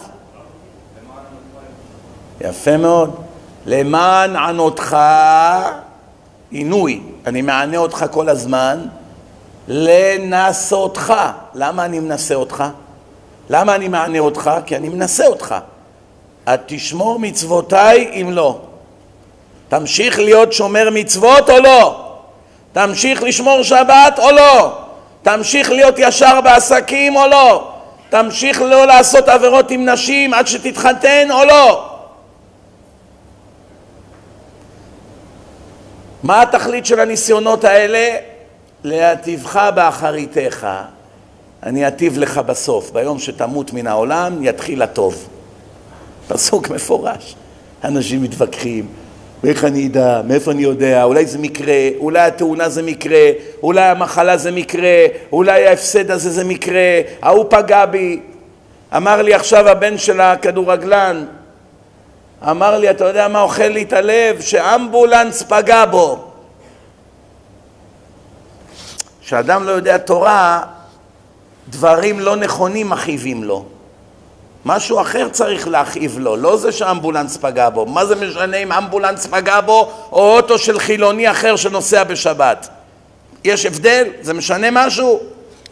יפה מאוד. למען ענותך, עינוי, אני מענה אותך כל הזמן, לנסותך. למה אני מנסה אותך? למה אני מענה אותך? כי אני מנסה אותך. את תשמור מצוותיי אם לא. תמשיך להיות שומר מצוות או לא? תמשיך לשמור שבת או לא? תמשיך להיות ישר בעסקים או לא? תמשיך לא לעשות עבירות עם נשים עד שתתחתן או לא? מה התכלית של הניסיונות האלה? להטיבך באחריתך. אני אטיב לך בסוף. ביום שתמות מן העולם יתחיל הטוב. פסוק מפורש. אנשים מתווכחים. ואיך אני יודע? מאיפה אני יודע? אולי זה מקרה, אולי התאונה זה מקרה, אולי המחלה זה מקרה, אולי ההפסד הזה זה מקרה, ההוא פגע בי. אמר לי עכשיו הבן של הכדורגלן, אמר לי, אתה יודע מה אוכל לי את הלב? שאמבולנס פגע בו. כשאדם לא יודע תורה, דברים לא נכונים מכאיבים לו. משהו אחר צריך להכאיב לו, לא זה שאמבולנס פגע בו. מה זה משנה אם אמבולנס פגע בו או אוטו של חילוני אחר שנוסע בשבת? יש הבדל? זה משנה משהו?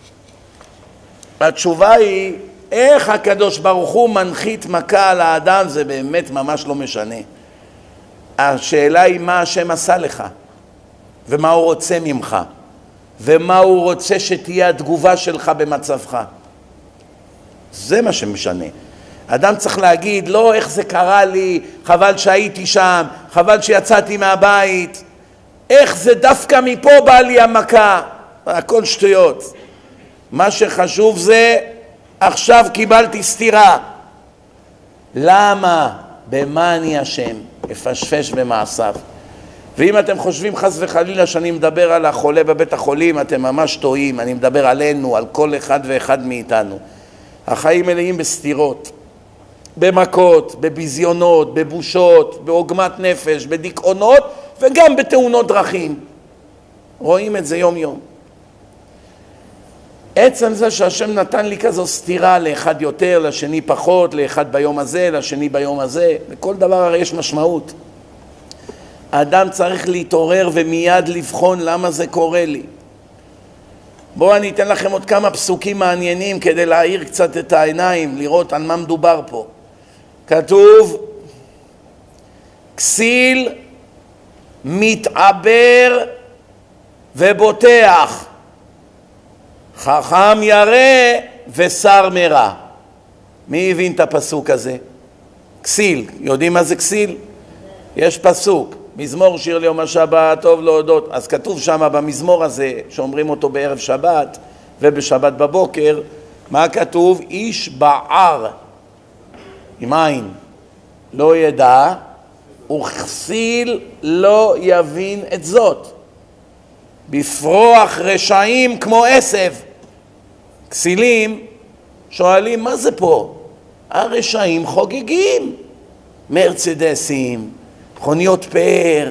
התשובה היא, איך הקדוש ברוך הוא מנחית מכה על האדם, זה באמת ממש לא משנה. השאלה היא מה השם עשה לך, ומה הוא רוצה ממך, ומה הוא רוצה שתהיה התגובה שלך במצבך. זה מה שמשנה. אדם צריך להגיד, לא איך זה קרה לי, חבל שהייתי שם, חבל שיצאתי מהבית, איך זה דווקא מפה בא לי המכה, הכל שטויות. מה שחשוב זה, עכשיו קיבלתי סתירה. למה? במה אני אשם? אפשפש במעשיו. ואם אתם חושבים חס וחלילה שאני מדבר על החולה בבית החולים, אתם ממש טועים. אני מדבר עלינו, על כל אחד ואחד מאיתנו. החיים מלאים בסתירות, במכות, בביזיונות, בבושות, בעוגמת נפש, בדיכאונות וגם בתאונות דרכים. רואים את זה יום יום. עצם זה שהשם נתן לי כזו סתירה, לאחד יותר, לשני פחות, לאחד ביום הזה, לשני ביום הזה, לכל דבר הרי יש משמעות. האדם צריך להתעורר ומיד לבחון למה זה קורה לי. בואו אני אתן לכם עוד כמה פסוקים מעניינים כדי להאיר קצת את העיניים, לראות על מה מדובר פה. כתוב, כסיל מתעבר ובוטח, חכם ירא ושר מרע. מי הבין את הפסוק הזה? כסיל, יודעים מה זה כסיל? יש פסוק, מזמור שיר ליום השבת, טוב להודות. אז כתוב שם במזמור הזה, שאומרים אותו בערב שבת ובשבת בבוקר, מה כתוב? איש בער. עם עין, לא ידע, וכסיל לא יבין את זאת. בפרוח רשעים כמו עשב. כסילים שואלים, מה זה פה? הרשעים חוגגים. מרצדסים, מכוניות פאר,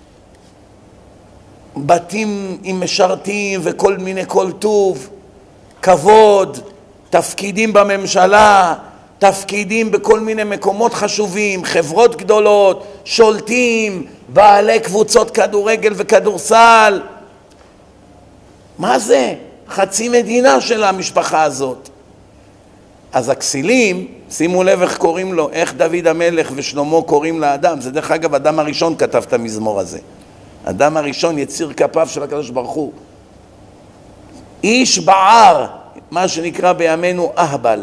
בתים עם משרתים וכל מיני כל טוב, כבוד, תפקידים בממשלה, תפקידים בכל מיני מקומות חשובים, חברות גדולות, שולטים, בעלי קבוצות כדורגל וכדורסל. מה זה? חצי מדינה של המשפחה הזאת. אז הכסילים, שימו לב איך קוראים לו, איך דוד המלך ושלמה קוראים לאדם. זה דרך אגב, אדם הראשון כתב את המזמור הזה. אדם הראשון, יציר כפיו של הקדוש ברוך הוא. איש בער, מה שנקרא בימינו אהבל.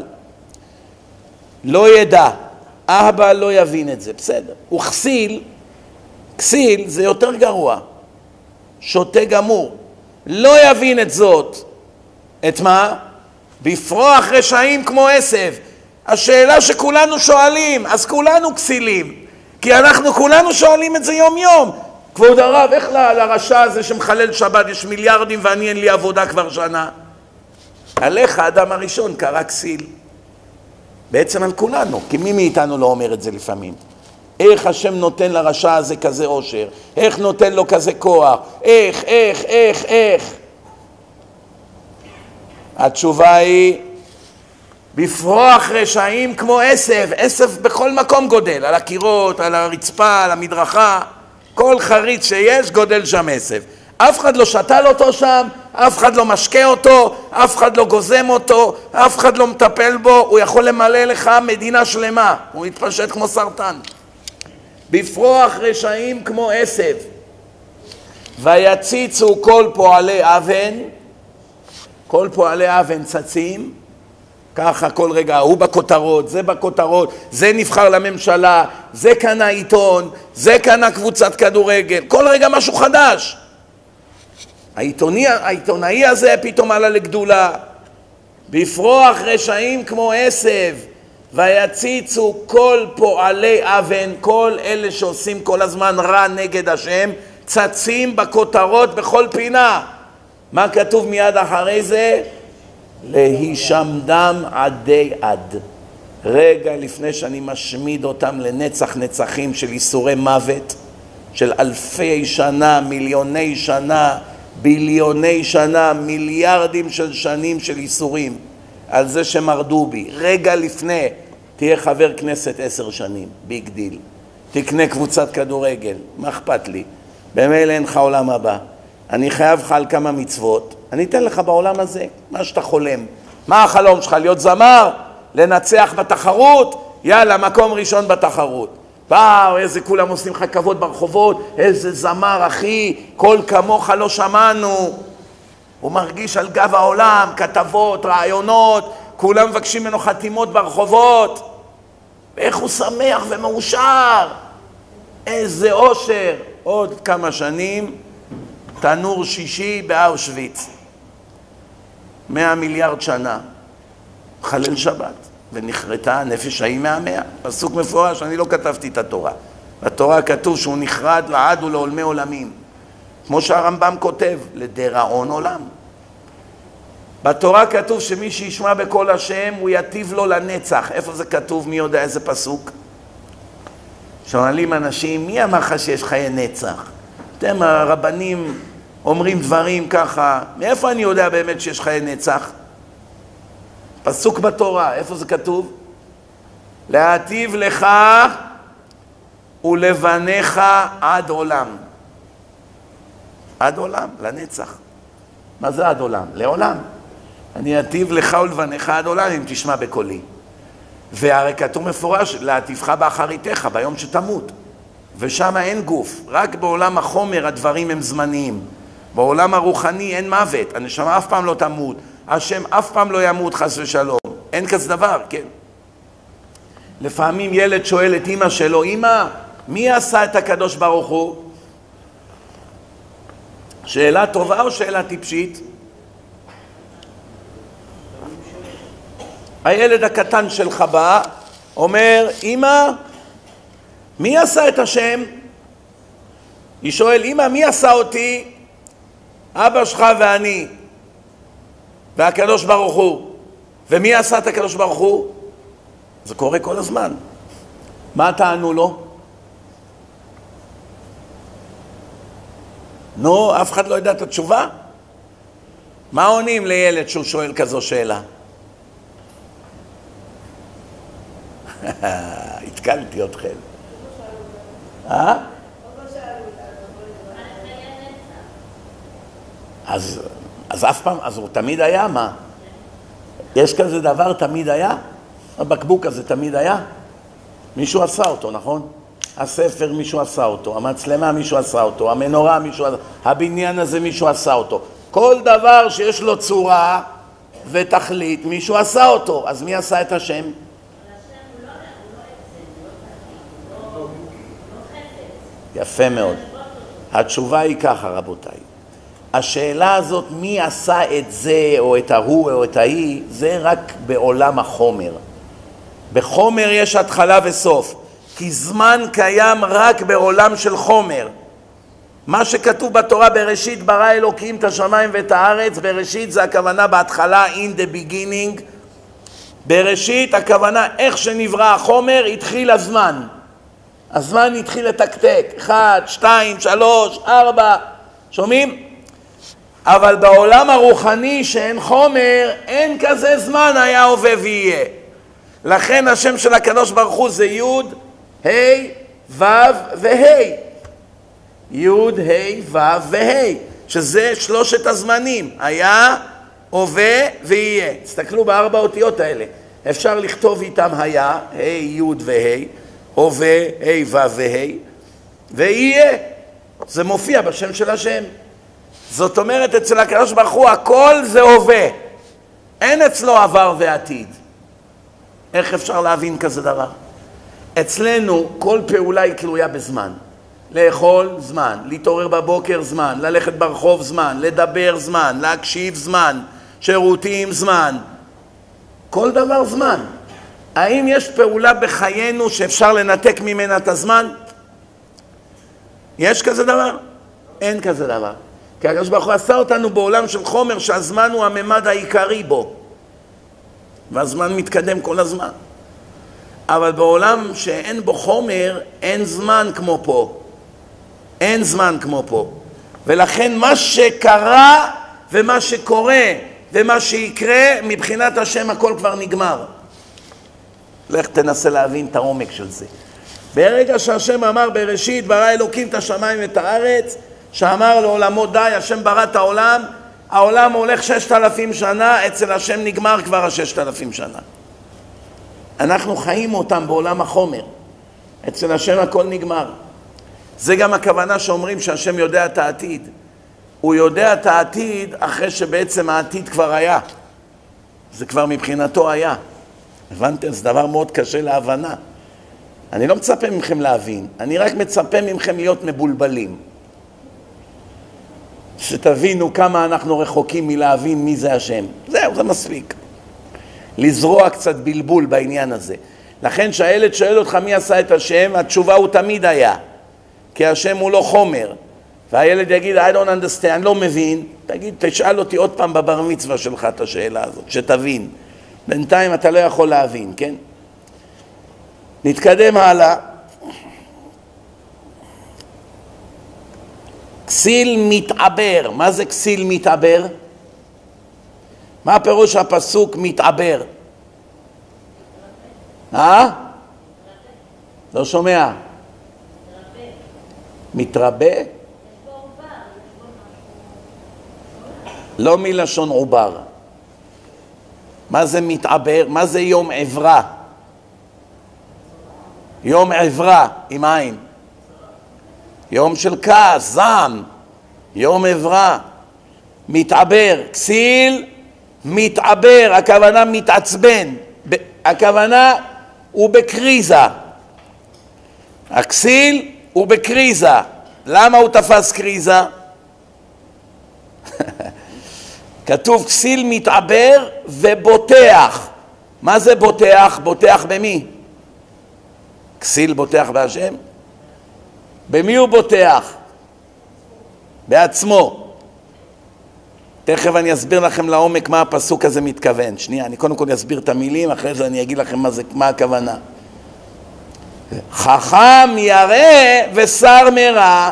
לא ידע, אהבל לא יבין את זה, בסדר. וכסיל, כסיל זה יותר גרוע. שוטה גמור. לא יבין את זאת. את מה? בפרוח רשעים כמו עשב. השאלה שכולנו שואלים, אז כולנו כסילים, כי אנחנו כולנו שואלים את זה יום יום. כבוד הרב, איך לרשע הזה שמחלל שבת יש מיליארדים ואני אין לי עבודה כבר שנה? עליך האדם הראשון קרא כסיל. בעצם על כולנו, כי מי מאיתנו לא אומר את זה לפעמים? איך השם נותן לרשע הזה כזה עושר? איך נותן לו כזה כוח? איך? התשובה היא, בפרוח רשעים כמו עשב. עשב בכל מקום גודל, על הקירות, על הרצפה, על המדרכה, כל חריץ שיש גודל שם עשב. אף אחד לא שתל אותו שם, אף אחד לא משקה אותו, אף אחד לא גוזם אותו, אף אחד לא מטפל בו, הוא יכול למלא לך מדינה שלמה, הוא יתפשט כמו סרטן. בפרוח רשעים כמו עשב. ויציצו כל פועלי אבן, כל פועלי אבן צצים, ככה כל רגע, הוא בכותרות, זה בכותרות, זה נבחר לממשלה, זה קנה עיתון, זה קנה קבוצת כדורגל, כל רגע משהו חדש. העיתונאי הזה פתאום עלה לגדולה. בפרוח רשעים כמו עשב, ויציצו כל פועלי אבן, כל אלה שעושים כל הזמן רע נגד השם, צצים בכותרות בכל פינה. מה כתוב מיד אחרי זה? להישמדם עדי עד. רגע לפני שאני משמיד אותם לנצח נצחים של איסורי מוות, של אלפי שנה, מיליוני שנה, ביליוני שנה, מיליארדים של שנים של איסורים, על זה שמרדו בי. רגע לפני, תהיה חבר כנסת 10 שנים, ביג דיל. תקנה קבוצת כדורגל, מה אכפת לי? במילא אין לך עולם הבא. אני חייב לך על כמה מצוות, אני אתן לך בעולם הזה מה שאתה חולם. מה החלום שלך? להיות זמר? לנצח בתחרות? יאללה, מקום ראשון בתחרות. וואו, איזה כולם עושים לך כבוד ברחובות, איזה זמר אחי, כל כמוך לא שמענו. הוא מרגיש על גב העולם, כתבות, רעיונות, כולם מבקשים ממנו חתימות ברחובות. ואיך הוא שמח ומאושר. איזה אושר. עוד כמה שנים, תנור שישי באושוויץ. 100 מיליארד שנה. חלל שבת. ונחרטה הנפש ההיא מהמאה. פסוק מפורש, אני לא כתבתי את התורה. בתורה כתוב שהוא נחרד לעד ולעולמי עולמים. כמו שהרמב"ם כותב, לדיראון עולם. בתורה כתוב שמי שישמע בקול השם, הוא יטיב לו לנצח. איפה זה כתוב? מי יודע איזה פסוק? שואלים אנשים, מי אמר לך שיש חיי נצח? אתם הרבנים אומרים דברים ככה, מאיפה אני יודע באמת שיש חיי נצח? פסוק בתורה, איפה זה כתוב? להטיב לך ולבניך עד עולם. עד עולם, לנצח. מה זה עד עולם? לעולם. אני אטיב לך ולבניך עד עולם אם תשמע בקולי. והרי כתוב מפורש, להטיבך באחריתך, ביום שתמות. ושם אין גוף, רק בעולם החומר הדברים הם זמניים. בעולם הרוחני אין מוות, הנשמה אף פעם לא תמות, השם אף פעם לא ימות חס ושלום. אין כזה דבר, כן. לפעמים ילד שואל את אמא שלו, אמא, מי עשה את הקדוש ברוך הוא? שאלה טובה או שאלה טיפשית? הילד הקטן שלך בא אומר, אמא, מי עשה את השם? היא שואל, אמא, מי עשה אותי? אבא שלך ואני, והקדוש ברוך הוא. ומי עשה את הקדוש ברוך הוא? זה קורה כל הזמן. מה תענו לו? נו, אף אחד לא יודע את התשובה? מה עונים לילד שהוא שואל כזו שאלה? התקלתי אתכם. אז אף פעם, אז הוא תמיד היה, מה? יש כזה דבר תמיד היה? הבקבוק הזה תמיד היה? מישהו עשה אותו, נכון? הספר מישהו עשה אותו, המצלמה מישהו עשה אותו, המנורה מישהו עשה, הבניין הזה מישהו עשה אותו. כל דבר שיש לו צורה ותכלית מישהו עשה אותו. אז מי עשה את השם? יפה מאוד. התשובה היא ככה, רבותיי. השאלה הזאת מי עשה את זה או את ההוא או את ההיא, זה רק בעולם החומר. בחומר יש התחלה וסוף, כי זמן קיים רק בעולם של חומר. מה שכתוב בתורה בראשית ברא אלוקים את השמיים ואת הארץ, בראשית זה הכוונה בהתחלה, in the beginning. בראשית הכוונה איך שנברא החומר התחיל הזמן. הזמן התחיל לתקתק, 1, 2, 3, 4, שומעים? אבל בעולם הרוחני שאין חומר, אין כזה זמן היה הווה ויהיה. לכן השם של הקדוש ברוך הוא זה י' ה' ו' וה'. י' ה' ו' וה', שזה שלושת הזמנים, היה, הווה ויהיה. תסתכלו בארבע אותיות האלה. אפשר לכתוב איתם היה, ה' י' וה', הווה, ה' ו' וה', ויהיה. זה מופיע בשם של השם. זאת אומרת, אצל הקדוש ברוך הוא הכל זה הווה. אין אצלו עבר ועתיד. איך אפשר להבין כזה דבר? אצלנו כל פעולה היא תלויה בזמן. לאכול זמן, להתעורר בבוקר זמן, ללכת ברחוב זמן, לדבר זמן, להקשיב זמן, שירותים זמן. כל דבר זמן. האם יש פעולה בחיינו שאפשר לנתק ממנה את הזמן? יש כזה דבר? אין כזה דבר. כי הקדוש ברוך הוא עשה אותנו בעולם של חומר שהזמן הוא הממד העיקרי בו. והזמן מתקדם כל הזמן. אבל בעולם שאין בו חומר, אין זמן כמו פה. אין זמן כמו פה. ולכן מה שקרה ומה שקורה ומה שיקרה, מבחינת השם הכל כבר נגמר. לך תנסה להבין את העומק של זה. ברגע שהשם אמר בראשית ברא אלוקים את השמיים ואת הארץ, שאמר לעולמו די, השם ברא את העולם, העולם הולך 6,000 שנה, אצל השם נגמר כבר ה6,000 שנה. אנחנו חיים אותם בעולם החומר, אצל השם הכל נגמר. זה גם הכוונה שאומרים שהשם יודע את העתיד. הוא יודע את העתיד אחרי שבעצם העתיד כבר היה. זה כבר מבחינתו היה. הבנתם? זה דבר מאוד קשה להבנה. אני לא מצפה מכם להבין, אני רק מצפה מכם להיות מבולבלים. שתבינו כמה אנחנו רחוקים מלהבין מי זה השם. זהו, זה מספיק. לזרוע קצת בלבול בעניין הזה. לכן שהילד שואל אותך מי עשה את השם, התשובה הוא תמיד היה. כי השם הוא לא חומר. והילד יגיד, I don't understand, אני לא מבין. תגיד, תשאל אותי עוד פעם בבר מצווה שלך את השאלה הזאת, שתבין. בינתיים אתה לא יכול להבין, כן? נתקדם הלאה. כסיל מתעבר. מה זה כסיל מתעבר? מה פירוש הפסוק מתעבר? לא שומע. מתרבה? לא מלשון עובר. מה זה מתעבר? מה זה יום עברה? יום עברה עם עין. יום של כעס, זעם. יום עברה. מתעבר. כסיל מתעבר. הכוונה מתעצבן. הכוונה הוא בקריזה. הכסיל הוא בקריזה. למה הוא תפס קריזה? כתוב כסיל מתעבר ובוטח. מה זה בוטח? בוטח במי? הכסיל בוטח בהשם? במי הוא בוטח? בעצמו. תכף אני אסביר לכם לעומק מה הפסוק הזה מתכוון. שנייה, אני קודם כל אסביר את המילים, אחרי זה אני אגיד לכם מה הכוונה. חכם ירא ושר מרע.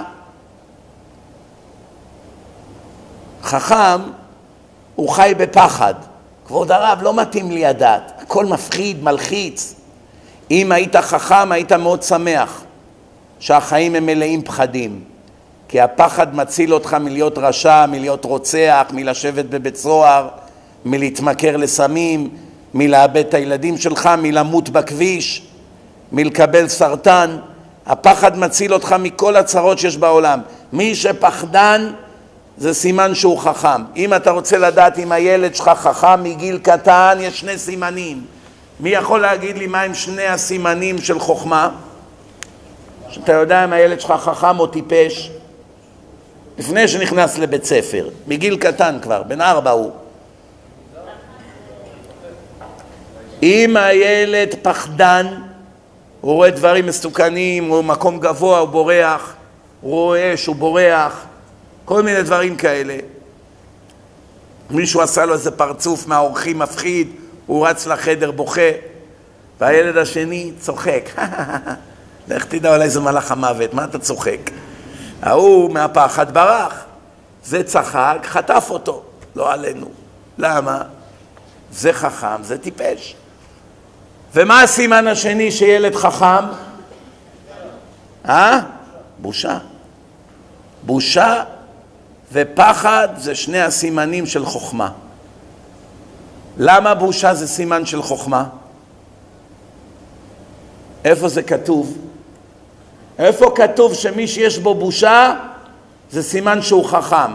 חכם הוא חי בפחד. כבוד הרב, לא מתאים לי הדת. הכל מפחיד, מלחיץ. אם היית חכם, היית מאוד שמח שהחיים הם מלאים פחדים. כי הפחד מציל אותך מלהיות רשע, מלהיות רוצח, מלשבת בבית סוהר, מלהתמכר לסמים, מלאבד את הילדים שלך, מלמות בכביש, מלקבל סרטן. הפחד מציל אותך מכל הצרות שיש בעולם. מי שפחדן זה סימן שהוא חכם. אם אתה רוצה לדעת אם הילד שלך חכם מגיל קטן, יש שני סימנים. מי יכול להגיד לי מה הם שני הסימנים של חוכמה? שאתה יודע אם הילד שלך חכם או טיפש? לפני שנכנס לבית ספר, מגיל קטן כבר, בן 4 הוא. אם הילד פחדן, הוא רואה דברים מסוכנים, הוא מקום גבוה, הוא בורח, הוא רואה שהוא בורח, כל מיני דברים כאלה. מישהו עשה לו איזה פרצוף מהאורחים מפחיד, הוא רץ לחדר בוכה, והילד השני צוחק. לך תדע אולי זה מלאך המוות, מה אתה צוחק? ההוא מהפחד ברח, זה צחק, חטף אותו, לא עלינו. למה? זה חכם, זה טיפש. ומה הסימן השני שילד חכם? בושה. בושה ופחד זה שני הסימנים של חוכמה. למה בושה זה סימן של חוכמה? איפה זה כתוב? איפה כתוב שמי שיש בו בושה זה סימן שהוא חכם?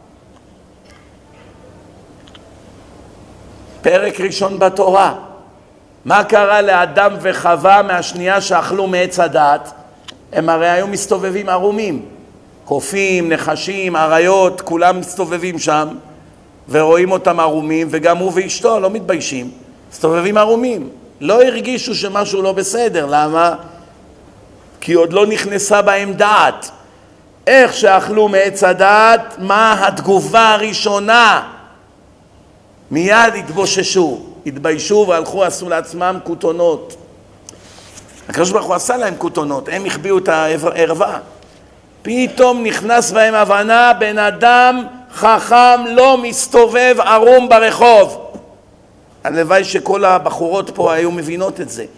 פרק ראשון בתורה. מה קרה לאדם וחווה מהשנייה שאכלו מעץ הדעת? הם הרי היו מסתובבים ערומים. קופים, נחשים, אריות, כולם מסתובבים שם ורואים אותם ערומים, וגם הוא ואשתו לא מתביישים, מסתובבים ערומים. לא הרגישו שמשהו לא בסדר. למה? כי עוד לא נכנסה בהם דעת. איך שאכלו מעץ הדעת, מה התגובה הראשונה? מיד התבוששו, התביישו והלכו, עשו לעצמם כותונות. הקדוש ברוך הוא עשה להם כותונות, הם החביאו את הערווה. פתאום נכנס בהם הבנה, בן אדם חכם לא מסתובב ערום ברחוב. הלוואי שכל הבחורות פה היו מבינות את זה.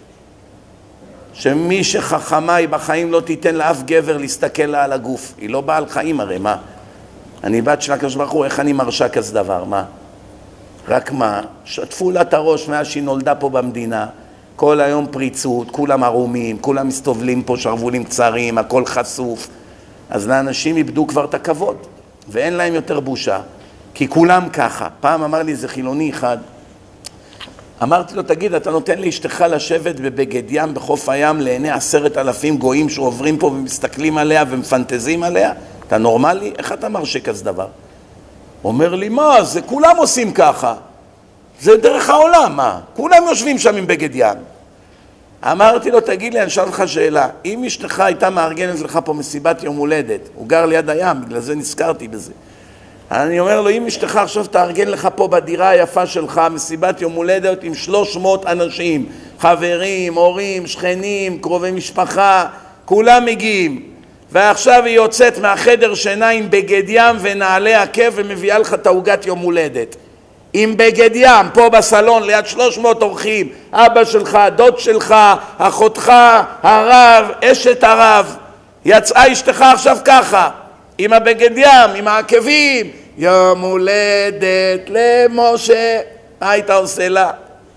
שמי שחכמה היא בחיים לא תיתן לאף גבר להסתכל לה על הגוף. היא לא בעל חיים הרי, מה? אני בת של הקדוש ברוך הוא, איך אני מרשה כזה דבר, מה? רק מה? שטפו לה את הראש מאז שהיא נולדה פה במדינה. כל היום פריצות, כולם ערומים, כולם מסתובלים פה, שרבולים קצרים, הכל חשוף. אז לאנשים איבדו כבר את הכבוד, ואין להם יותר בושה, כי כולם ככה. פעם אמר לי איזה חילוני אחד, אמרתי לו, תגיד, אתה נותן לאשתך לשבת בבגד ים בחוף הים לעיני 10,000 גויים שעוברים פה ומסתכלים עליה ומפנטזים עליה? אתה נורמלי? איך אתה מרשה כזה דבר? אומר לי, מה? זה כולם עושים ככה. זה דרך העולם, מה? כולם יושבים שם עם בגד ים. אמרתי לו, תגיד לי, אני אשאל לך שאלה. אם אשתך הייתה מארגנת לך פה מסיבת יום הולדת, הוא גר ליד הים, בגלל זה נזכרתי בזה. אני אומר לו, אם אשתך עכשיו תארגן לך פה בדירה היפה שלך מסיבת יום הולדת עם 300 אנשים, חברים, הורים, שכנים, קרובי משפחה, כולם מגיעים, ועכשיו היא יוצאת מהחדר שינה עם בגד ים ונעלי עקב ומביאה לך את העוגת יום הולדת. עם בגד ים, פה בסלון, ליד 300 אורחים, אבא שלך, דוד שלך, אחותך, הרב, אשת הרב. יצאה אשתך עכשיו ככה, עם הבגד ים, עם העקבים, יום הולדת למשה. מה היית עושה לה?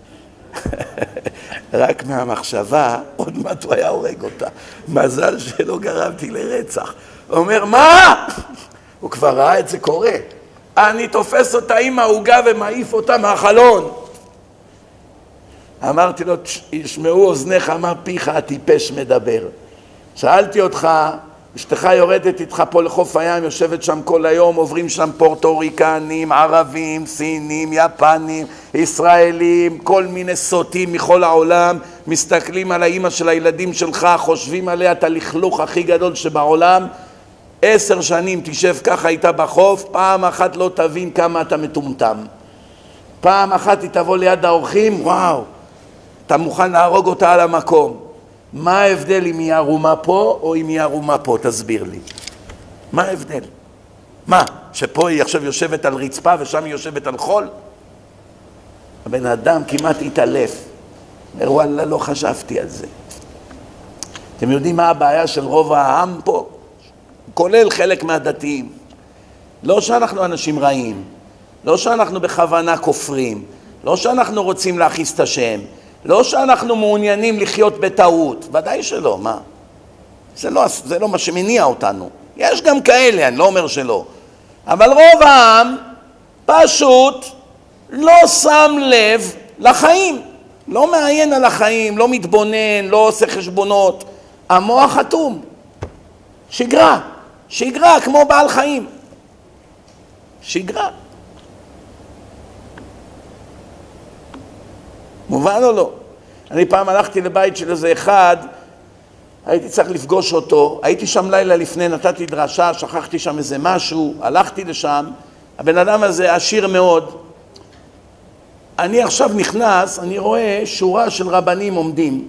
רק מהמחשבה, עוד מעט הוא היה הורג אותה. מזל שלא גרמתי לרצח. הוא אומר, מה? הוא כבר ראה את זה קורה. אני תופס אותה עם העוגה ומעיף אותה מהחלון. אמרתי לו, ישמעו אוזניך מה פיך הטיפש מדבר. שאלתי אותך, אשתך יורדת איתך פה לחוף הים, יושבת שם כל היום, עוברים שם פורטוריקנים, ערבים, סינים, יפנים, ישראלים, כל מיני סוטים מכל העולם, מסתכלים על האמא של הילדים שלך, חושבים עליה את הלכלוך הכי גדול שבעולם, 10 שנים תשב ככה איתה בחוף, פעם אחת לא תבין כמה אתה מטומטם. פעם אחת היא תבוא ליד האורחים, וואו, אתה מוכן להרוג אותה על המקום. מה ההבדל אם היא ערומה פה או אם היא ערומה פה? תסביר לי. מה ההבדל? מה? שפה היא עכשיו יושבת על רצפה ושם היא יושבת על חול? הבן אדם כמעט התעלף. אומר, וואלה, לא חשבתי על זה. אתם יודעים מה הבעיה של רוב העם פה? כולל חלק מהדתיים. לא שאנחנו אנשים רעים, לא שאנחנו בכוונה כופרים, לא שאנחנו רוצים להכיס את השם, לא שאנחנו מעוניינים לחיות בטעות, ודאי שלא, מה? זה לא מה שמניע אותנו. יש גם כאלה, אני לא אומר שלא. אבל רוב העם פשוט לא שם לב לחיים. לא מעיין על החיים, לא מתבונן, לא עושה חשבונות. המוח חתום. שגרה. שגרה כמו בעל חיים. שגרה. מובן או לא? אני פעם הלכתי לבית של איזה אחד, הייתי צריך לפגוש אותו, הייתי שם לילה לפני, נתתי דרשה, שכחתי שם איזה משהו, הלכתי לשם, הבן אדם הזה עשיר מאוד. אני עכשיו נכנס, אני רואה שורה של רבנים עומדים.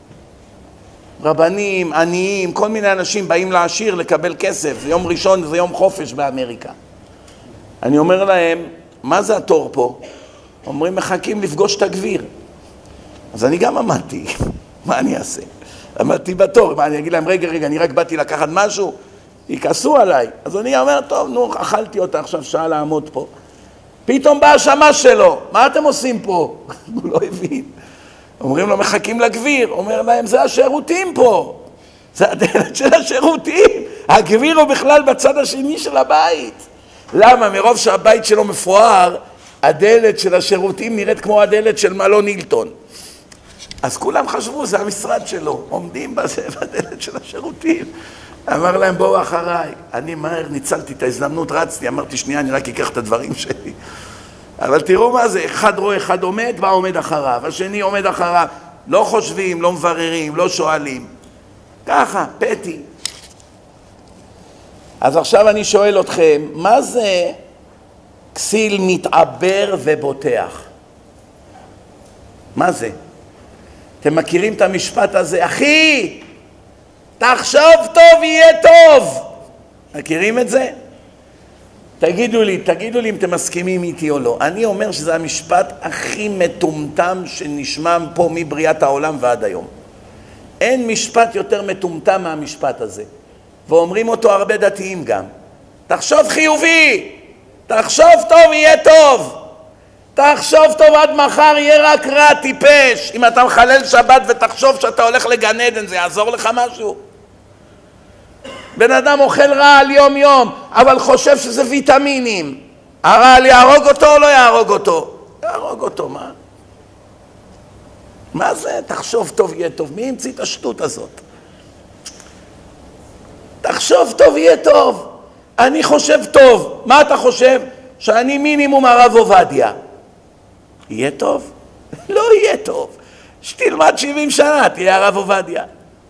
רבנים, עניים, כל מיני אנשים באים לעשיר לקבל כסף, זה יום ראשון, זה יום חופש באמריקה. אני אומר להם, מה זה התור פה? אומרים, מחכים לפגוש את הגביר. אז אני גם עמדתי, מה אני אעשה? עמדתי בתור, מה אני אגיד להם, רגע, אני רק באתי לקחת משהו, יכעסו עליי. אז אני אומר, טוב, נו, אכלתי אותה עכשיו שעה לעמוד פה. פתאום בא השמש שלו, מה אתם עושים פה? הוא לא הבין. אומרים לו, מחכים לגביר. אומר להם, זה השירותים פה. זה הדלת של השירותים. הגביר הוא בכלל בצד השני של הבית. למה? מרוב שהבית שלו מפואר, הדלת של השירותים נראית כמו הדלת של מלון הילטון. אז כולם חשבו, זה המשרד שלו. עומדים בדלת של השירותים. אמר להם, בואו אחריי. אני מהר ניצלתי את ההזדמנות, רצתי, אמרתי, שנייה, אני רק אקח את הדברים שלי. אבל תראו מה זה, אחד רואה, אחד עומד, מה עומד אחריו, השני עומד אחריו. לא חושבים, לא מבררים, לא שואלים. ככה, פתי. אז עכשיו אני שואל אתכם, מה זה כסיל מתעבר ובוטח? מה זה? אתם מכירים את המשפט הזה? אחי, תחשוב טוב, יהיה טוב. מכירים את זה? תגידו לי אם אתם מסכימים איתי או לא. אני אומר שזה המשפט הכי מטומטם שנשמע פה מבריאת העולם ועד היום. אין משפט יותר מטומטם מהמשפט הזה. ואומרים אותו הרבה דתיים גם. תחשוב חיובי, תחשוב טוב, יהיה טוב. תחשוב טוב עד מחר, יהיה רק רע, טיפש. אם אתה מחלל שבת ותחשוב שאתה הולך לגן עדן, זה יעזור לך משהו? בן אדם אוכל רעל יום יום, אבל חושב שזה ויטמינים. הרעל יהרוג אותו או לא יהרוג אותו? יהרוג אותו, מה? מה זה? תחשוב טוב, יהיה טוב. מי המציא את השטות הזאת? תחשוב טוב, יהיה טוב. אני חושב טוב. מה אתה חושב? שאני מינימום הרב עובדיה. יהיה טוב? לא יהיה טוב. שתלמד 70 שנה, תהיה הרב עובדיה.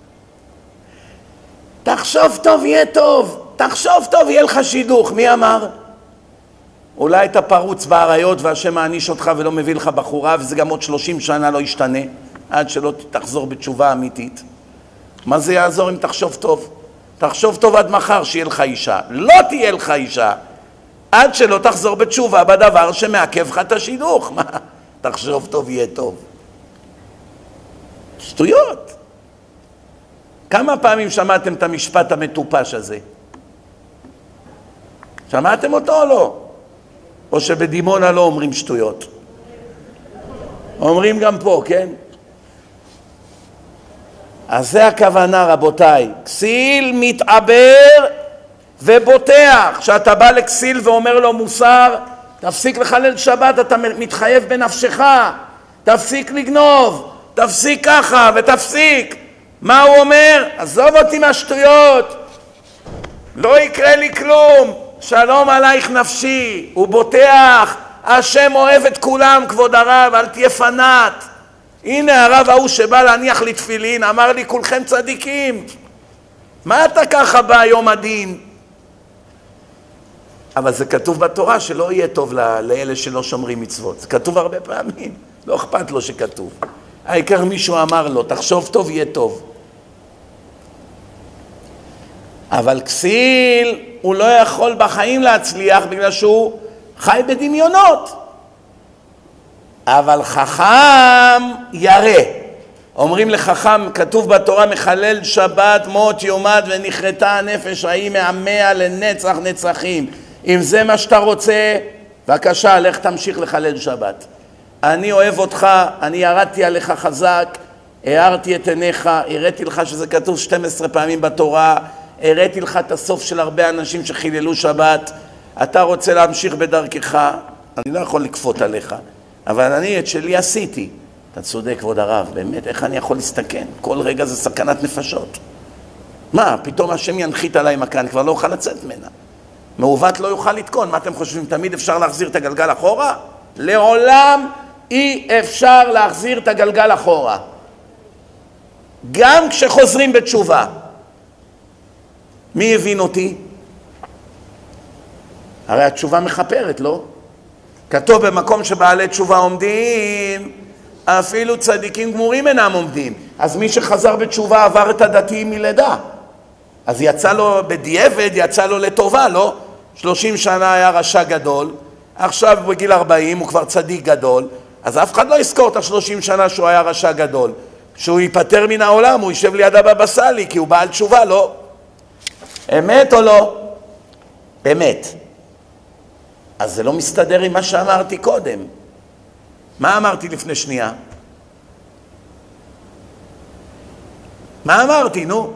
תחשוב טוב, יהיה טוב. תחשוב טוב, יהיה לך שידוך. מי אמר? אולי אתה פרוץ בעריות והשם מעניש אותך ולא מביא לך בחורה, וזה גם עוד 30 שנה לא ישתנה, עד שלא תחזור בתשובה אמיתית. מה זה יעזור אם תחשוב טוב? תחשוב טוב עד מחר שיהיה לך אישה. לא תהיה לך אישה. עד שלא תחזור בתשובה בדבר שמעכב לך את השידוך. מה? תחשוב טוב, יהיה טוב. שטויות. כמה פעמים שמעתם את המשפט המטופש הזה? שמעתם אותו או לא? או שבדימונה לא אומרים שטויות? אומרים גם פה, כן? אז זה הכוונה, רבותיי. כסיל מתעבר ובוטח. כשאתה בא לכסיל ואומר לו מוסר, תפסיק לחלל שבת, אתה מתחייב בנפשך. תפסיק לגנוב, תפסיק ככה ותפסיק. מה הוא אומר? עזוב אותי מהשטויות. לא יקרה לי כלום. שלום עלייך נפשי. הוא בוטח. השם אוהב את כולם, כבוד הרב, אל תהיה פנאט. הנה הרב ההוא שבא להניח לי תפילין, אמר לי כולכם צדיקים, מה אתה ככה בא יום הדין? אבל זה כתוב בתורה שלא יהיה טוב לאלה שלא שומרים מצוות, זה כתוב הרבה פעמים, לא אכפת לו שכתוב, העיקר מישהו אמר לו תחשוב טוב יהיה טוב. אבל כסיל הוא לא יכול בחיים להצליח בגלל שהוא חי בדמיונות. אבל חכם ירא. אומרים לחכם, כתוב בתורה, מחלל שבת מות יומד ונחרטה הנפש ההיא מעמיה לנצח נצחים. אם זה מה שאתה רוצה, בבקשה, לך תמשיך לחלל שבת. אני אוהב אותך, אני ירדתי עליך חזק, הארתי את עיניך, הראיתי לך שזה כתוב 12 פעמים בתורה, הראיתי לך את הסוף של הרבה אנשים שחיללו שבת, אתה רוצה להמשיך בדרכך, אני לא יכול לקפות עליך, אבל אני את שלי עשיתי. אתה צודק כבוד הרב, באמת, איך אני יכול להסתכן? כל רגע זה סכנת נפשות. מה, פתאום השם ינחית עליי מכאן, כבר לא אוכל לצאת ממנה. מעוות לא יוכל לתקון, מה אתם חושבים? תמיד אפשר להחזיר את הגלגל אחורה? לעולם אי אפשר להחזיר את הגלגל אחורה. גם כשחוזרים בתשובה. מי הבין אותי? הרי התשובה מחפרת, לא? כתוב במקום שבעלי תשובה עומדים, אפילו צדיקים גמורים אינם עומדים. אז מי שחזר בתשובה עבר את הדתיים מלידה. אז יצא לו בדיעבד, יצא לו לטובה, לא? 30 שנה היה רשע גדול, עכשיו בגיל 40 הוא כבר צדיק גדול, אז אף אחד לא יזכור את ה-30 שנה שהוא היה רשע גדול. כשהוא ייפטר מן העולם, הוא יישב ליד הבבא סאלי, כי הוא בעל תשובה, לא? אמת או לא? אמת. אז זה לא מסתדר עם מה שאמרתי קודם. מה אמרתי לפני שנייה? מה אמרתי, נו?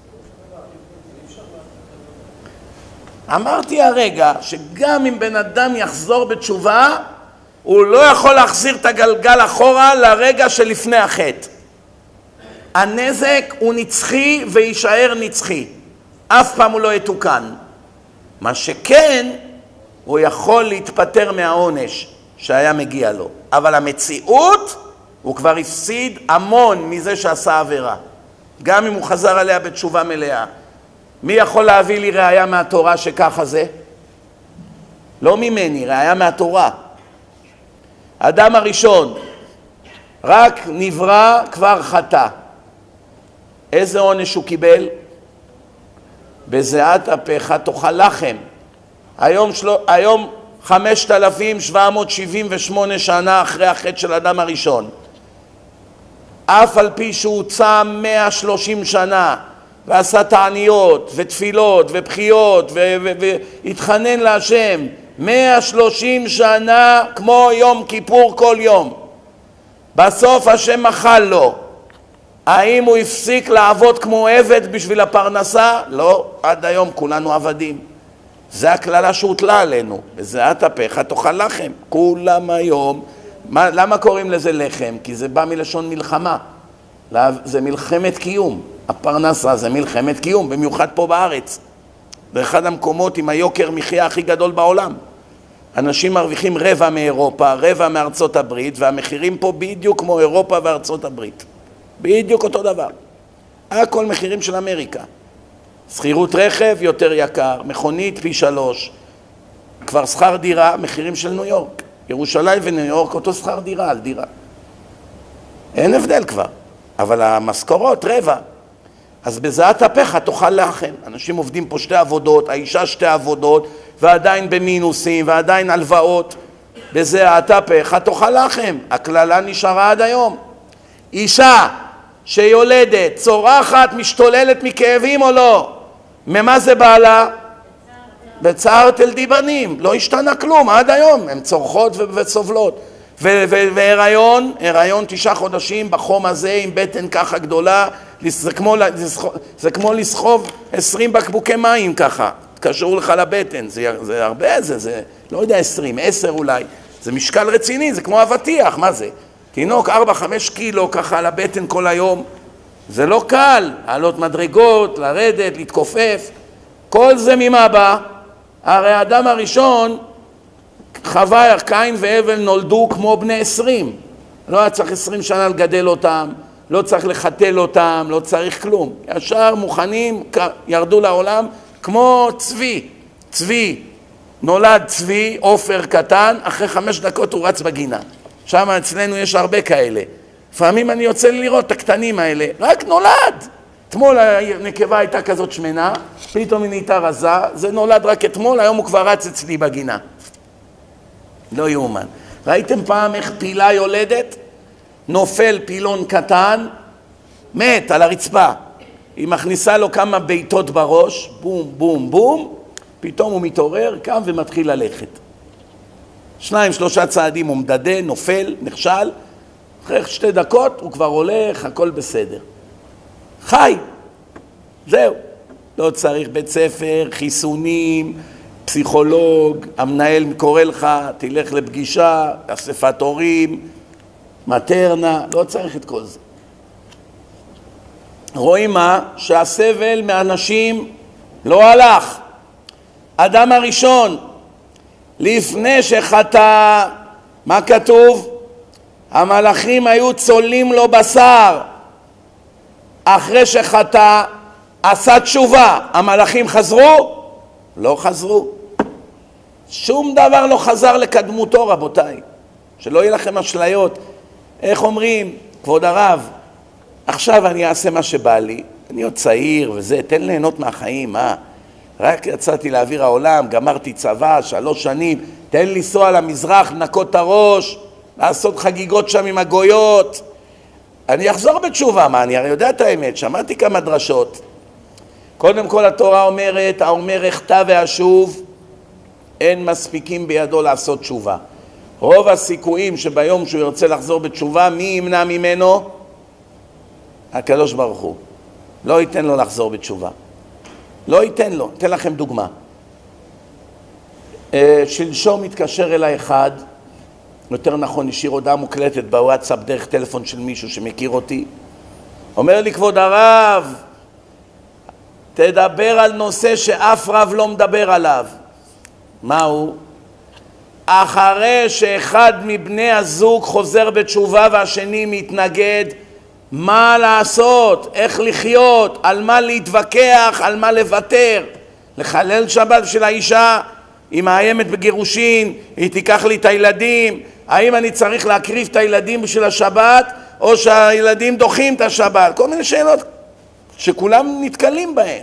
אמרתי הרגע שגם אם בן אדם יחזור בתשובה, הוא לא יכול להחזיר את הגלגל אחורה לרגע שלפני החטא. הנזק הוא נצחי ויישאר נצחי. אף פעם הוא לא יתוקן. מה שכן, הוא יכול להתפטר מהעונש שהיה מגיע לו. אבל המציאות, הוא כבר הפסיד המון מזה שעשה עבירה. גם אם הוא חזר עליה בתשובה מלאה. מי יכול להביא לי ראיה מהתורה שככה זה? לא ממני, ראיה מהתורה. אדם הראשון, רק נברא כבר חטא. איזה עונש הוא קיבל? בזיעת אפיך תאכל לחם. היום 5,778 שנה אחרי החטא של אדם הראשון. אף על פי שהוא צם 130 שנה, ועשה תעניות ותפילות ובחיות והתחנן להשם 130 שנה כמו יום כיפור כל יום. בסוף השם מחל לו. האם הוא הפסיק לעבוד כמו עבד בשביל הפרנסה? לא, עד היום כולנו עבדים. זה הכללה שהוטלה עלינו. בזיעת אפיך תאכל לחם. כולם היום. למה קוראים לזה לחם? כי זה בא מלשון מלחמה. זה מלחמת קיום. הפרנסה זה מלחמת קיום, במיוחד פה בארץ. זה אחד המקומות עם היוקר מחיה הכי גדול בעולם. אנשים מרוויחים רבע מאירופה, רבע מארצות הברית, והמחירים פה בדיוק כמו אירופה וארצות הברית. בדיוק אותו דבר. הכל מחירים של אמריקה. שכירות רכב יותר יקר, מכונית פי 3. כבר שכר דירה, מחירים של ניו יורק. ירושלים וניו יורק אותו שכר דירה על דירה. אין הבדל כבר. אבל המשכורות רבע. אז בזיעת אפיך תאכל לחם. אנשים עובדים פה 2 עבודות, האישה 2 עבודות, ועדיין במינוסים, ועדיין הלוואות. בזיעת אפיך תאכל לחם. הכללה נשארה עד היום. אישה שיולדת, צורחת, משתוללת מכאבים או לא? ממה זה בעלה? בצער תלדי בנים. לא השתנה כלום עד היום. הן צורכות וסובלות. והיריון, הריון 9 חודשים בחום הזה עם בטן ככה גדולה, זה כמו לסחוב 20 בקבוקי מים ככה, תקשרו לך לבטן, זה הרבה, זה לא יודע 20, 10 אולי, זה משקל רציני, זה כמו אבטיח, מה זה? תינוק 4-5 קילו ככה על הבטן כל היום, זה לא קל, לעלות מדרגות, לרדת, להתכופף, כל זה ממה בא? הרי האדם הראשון, חווה, קין והבל נולדו כמו בני 20. לא היה צריך 20 שנה לגדל אותם, לא צריך לחתל אותם, לא צריך כלום. ישר מוכנים, ירדו לעולם כמו צבי. צבי, נולד צבי, עופר קטן, אחרי 5 דקות הוא רץ בגינה. שם אצלנו יש הרבה כאלה. לפעמים אני יוצא לראות את הקטנים האלה, רק נולד. אתמול הנקבה הייתה כזאת שמנה, פתאום היא נהייתה רזה, זה נולד רק אתמול, היום הוא כבר רץ אצלי בגינה. לא יאומן. ראיתם פעם איך פילה יולדת? נופל פילון קטן, מת על הרצפה. היא מכניסה לו כמה בעיטות בראש, בום, בום, בום, פתאום הוא מתעורר, קם ומתחיל ללכת. 2-3 צעדים הוא מדדה, נופל, נכשל, אחרי 2 דקות הוא כבר הולך, הכל בסדר. חי, זהו. לא צריך בית ספר, חיסונים, פסיכולוג, המנהל קורא לך, תלך לפגישה, אספת הורים, מטרנה, לא צריך את כל זה. רואים מה? שהסבל מאנשים לא הלך. אדם הראשון, לפני שחטא, מה כתוב? המלאכים היו צולים לו בשר. אחרי שחטא, עשה תשובה. המלאכים חזרו? לא חזרו. שום דבר לא חזר לקדמותו, רבותיי. שלא יהיה לכם אשליות. איך אומרים, כבוד הרב, עכשיו אני אעשה מה שבא לי, אני עוד צעיר וזה, תן ליהנות מהחיים, מה? רק יצאתי לאוויר העולם, גמרתי צבא, 3 שנים, תן לנסוע למזרח, לנקות את הראש, לעשות חגיגות שם עם הגויות. אני אחזור בתשובה, מה? אני הרי יודע את האמת, שמעתי כמה דרשות. קודם כל התורה אומרת, האומר אחטא ואשוב, אין מספיקים בידו לעשות תשובה. רוב הסיכויים שביום שהוא ירצה לחזור בתשובה, מי ימנע ממנו? הקדוש ברוך הוא. לא ייתן לו לחזור בתשובה. לא ייתן לו. אתן לכם דוגמה. שלשום מתקשר אליי אחד, יותר נכון השאיר הודעה מוקלטת בוואטסאפ דרך טלפון של מישהו שמכיר אותי. אומר לי, כבוד הרב, תדבר על נושא שאף רב לא מדבר עליו. מהו? אחרי שאחד מבני הזוג חוזר בתשובה והשני מתנגד, מה לעשות, איך לחיות, על מה להתווכח, על מה לוותר. לחלל שבת של האישה, היא מאיימת בגירושין, היא תיקח לי את הילדים, האם אני צריך להקריב את הילדים בשביל השבת, או שהילדים דוחים את השבת, כל מיני שאלות שכולם נתקלים בהן.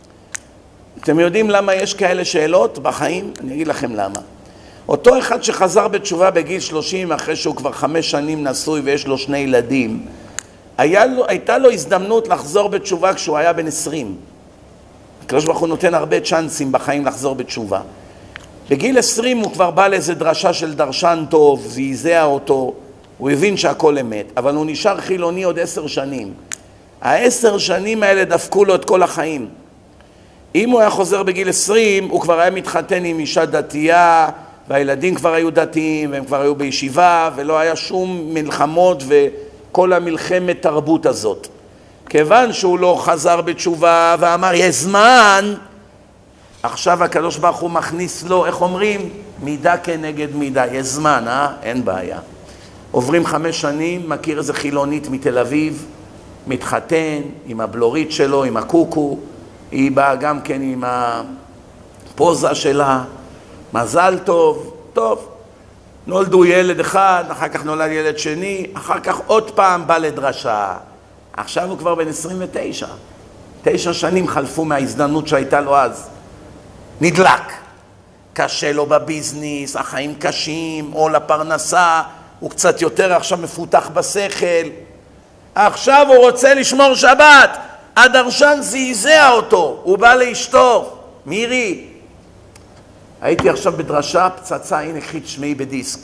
אתם יודעים למה יש כאלה שאלות בחיים? אני אגיד לכם למה. אותו אחד שחזר בתשובה בגיל 30, אחרי שהוא כבר 5 שנים נשוי ויש לו 2 ילדים, הייתה לו הזדמנות לחזור בתשובה כשהוא היה בן 20. הקדוש ברוך הוא נותן הרבה צ'אנסים בחיים לחזור בתשובה. בגיל 20 הוא כבר בא לאיזה דרשה של דרשן טוב, זעזע אותו, הוא הבין שהכל אמת, אבל הוא נשאר חילוני עוד 10 שנים. 10 שנים האלה דפקו לו את כל החיים. אם הוא היה חוזר בגיל 20, הוא כבר היה מתחתן עם אישה דתייה, והילדים כבר היו דתיים, והם כבר היו בישיבה, ולא היה שום מלחמות וכל המלחמת תרבות הזאת. כיוון שהוא לא חזר בתשובה ואמר, יש זמן, עכשיו הקדוש ברוך הוא מכניס לו, איך אומרים? מידה כנגד מידה, יש זמן, אין בעיה. עוברים 5 שנים, מכיר איזה חילונית מתל אביב, מתחתן עם הבלורית שלו, עם הקוקו, היא באה גם כן עם הפוזה שלה, מזל טוב, טוב. נולדו ילד אחד, אחר כך נולד ילד שני, אחר כך עוד פעם בא לדרשה. עכשיו הוא כבר בן 29. 9 שנים חלפו מההזדמנות שהייתה לו אז. נדלק. קשה לו בביזניס, החיים קשים, או לפרנסה, הוא קצת יותר עכשיו מפותח בשכל. עכשיו הוא רוצה לשמור שבת. הדרשן זעזע אותו, הוא בא לאשתו, מירי. הייתי עכשיו בדרשה, פצצה, הנה קחי תשמעי בדיסק.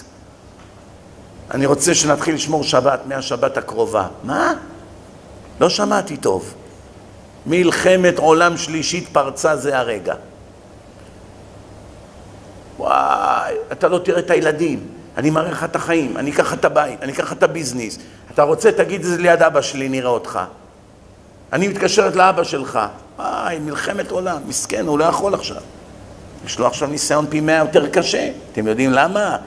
אני רוצה שנתחיל לשמור שבת מהשבת הקרובה. מה? לא שמעתי טוב. מלחמת עולם שלישית פרצה זה הרגע. וואי, אתה לא תראה את הילדים. אני מראה לך את החיים, אני אקח את הבית, אני אקח את הביזניס. אתה רוצה, תגיד את זה ליד אבא שלי, נראה אותך. אני מתקשרת לאבא שלך. וואי, מלחמת עולם, מסכן, הוא לא יכול עכשיו. יש לו עכשיו ניסיון פי 100 יותר קשה. אתם יודעים למה?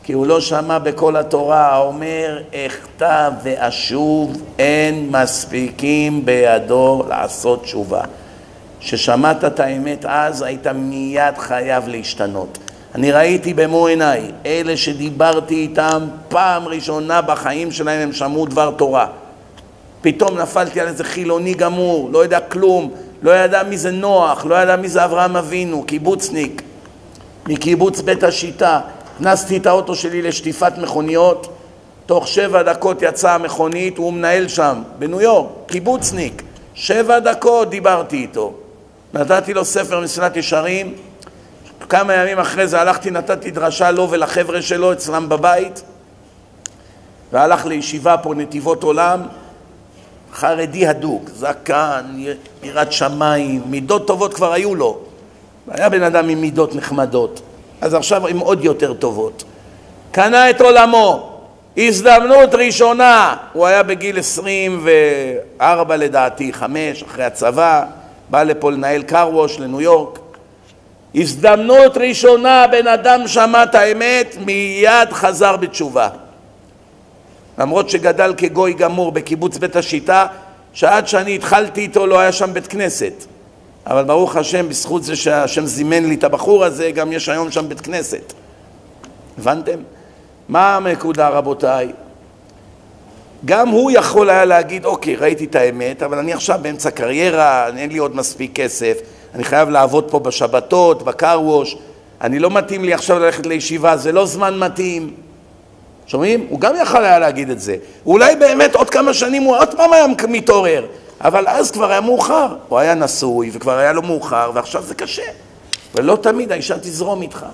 כי הוא לא שמע בכל התורה, אומר, אחטא ואשוב, אין מספיקים בידו לעשות תשובה. ששמעת את האמת אז, היית מיד חייב להשתנות. אני ראיתי במו עיניי, אלה שדיברתי איתם פעם ראשונה בחיים שלהם, הם שמעו דבר תורה. פתאום נפלתי על איזה חילוני גמור, לא יודע כלום, לא ידע מי זה נוח, לא ידע מי זה אברהם אבינו, קיבוצניק, מקיבוץ בית השיטה. הכנסתי את האוטו שלי לשטיפת מכוניות, תוך 7 דקות יצאה המכונית, הוא מנהל שם, בניו יורק, קיבוצניק. 7 דקות דיברתי איתו. נתתי לו ספר מסילת ישרים, כמה ימים אחרי זה הלכתי, נתתי דרשה לו ולחבר'ה שלו אצלם בבית, והלך לישיבה פה נתיבות עולם, חרדי הדוק, זקן, יראת שמיים, מידות טובות כבר היו לו. היה בן אדם עם מידות נחמדות, אז עכשיו עם עוד יותר טובות. קנה את עולמו, הזדמנות ראשונה, הוא היה בגיל 24 לדעתי, 5 אחרי הצבא, בא לפה לנהל קרווש לניו יורק. הזדמנות ראשונה, בן אדם שמע את האמת, מיד חזר בתשובה. למרות שגדל כגוי גמור בקיבוץ בית השיטה, שעד שאני התחלתי איתו לא היה שם בית כנסת. אבל ברוך השם, בזכות זה שהשם זימן לי את הבחור הזה, גם יש היום שם בית כנסת. הבנתם? מה הנקודה רבותיי? גם הוא יכול היה להגיד, אוקיי, ראיתי את האמת, אבל אני עכשיו באמצע קריירה, אין לי עוד מספיק כסף, אני חייב לעבוד פה בשבתות, בקרווש, אני לא מתאים לי עכשיו ללכת לישיבה, זה לא זמן מתאים. שומעים? הוא גם יכול היה להגיד את זה. אולי באמת עוד כמה שנים הוא עוד פעם היה מתעורר, אבל אז כבר היה מאוחר. הוא היה נשוי וכבר היה לו מאוחר, ועכשיו זה קשה. ולא תמיד האישה תזרום איתך.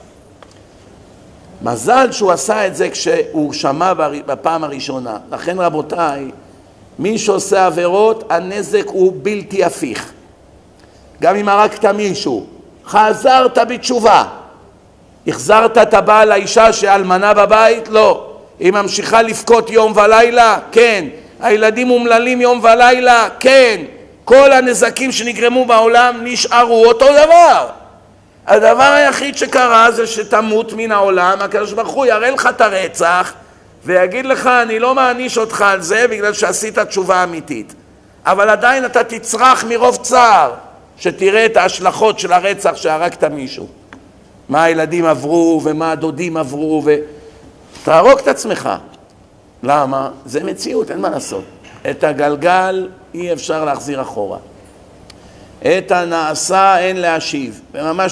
מזל שהוא עשה את זה כשהוא שמע בפעם הראשונה. לכן רבותיי, מי שעושה עבירות, הנזק הוא בלתי הפיך. גם אם הרגת מישהו, חזרת בתשובה. החזרת את הבעל לאישה שאלמנה בבית? לא. היא ממשיכה לפקות יום ולילה? כן. הילדים אומללים יום ולילה? כן. כל הנזקים שנגרמו בעולם נשארו אותו דבר. הדבר היחיד שקרה זה שתמות מן העולם, הקדוש ברוך הוא יראה לך את הרצח ויגיד לך, אני לא מעניש אותך על זה בגלל שעשית תשובה אמיתית. אבל עדיין אתה תצרח מרוב צער שתראה את ההשלכות של הרצח שהרגת מישהו. מה הילדים עברו ומה הדודים עברו, ותהרוג את עצמך. למה? זה מציאות, אין מה לעשות. את הגלגל אי אפשר להחזיר אחורה. את הנעשה אין להשיב. וממש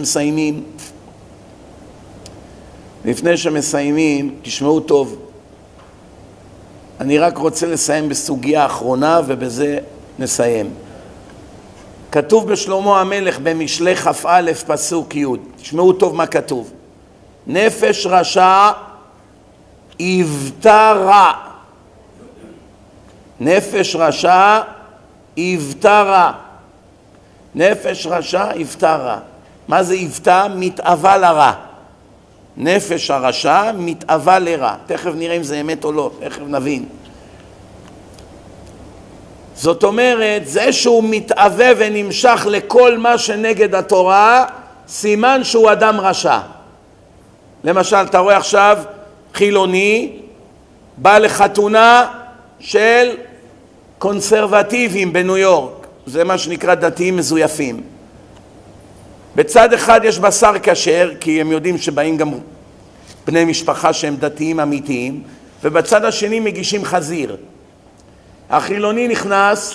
לפני שמסיימים, תשמעו טוב. אני רק רוצה לסיים בסוגיה האחרונה ובזה נסיים. כתוב בשלמה המלך במשלי כ"א פסוק י', תשמעו טוב מה כתוב. נפש רשע היוותה רע. נפש רשע היוותה רע. נפש רשע היוותה רע. מה זה היוותה? מתאווה לרע. נפש הרשע מתאווה לרע. תכף נראה אם זה אמת או לא, תכף נבין. זאת אומרת, זה שהוא מתאווה ונמשך לכל מה שנגד התורה, סימן שהוא אדם רשע. למשל, אתה רואה עכשיו חילוני, בא לחתונה של קונסרבטיבים בניו יורק. זה מה שנקרא דתיים מזויפים. בצד אחד יש בשר כשר, כי הם יודעים שבאים גם בני משפחה שהם דתיים אמיתיים, ובצד השני מגישים חזיר. החילוני נכנס,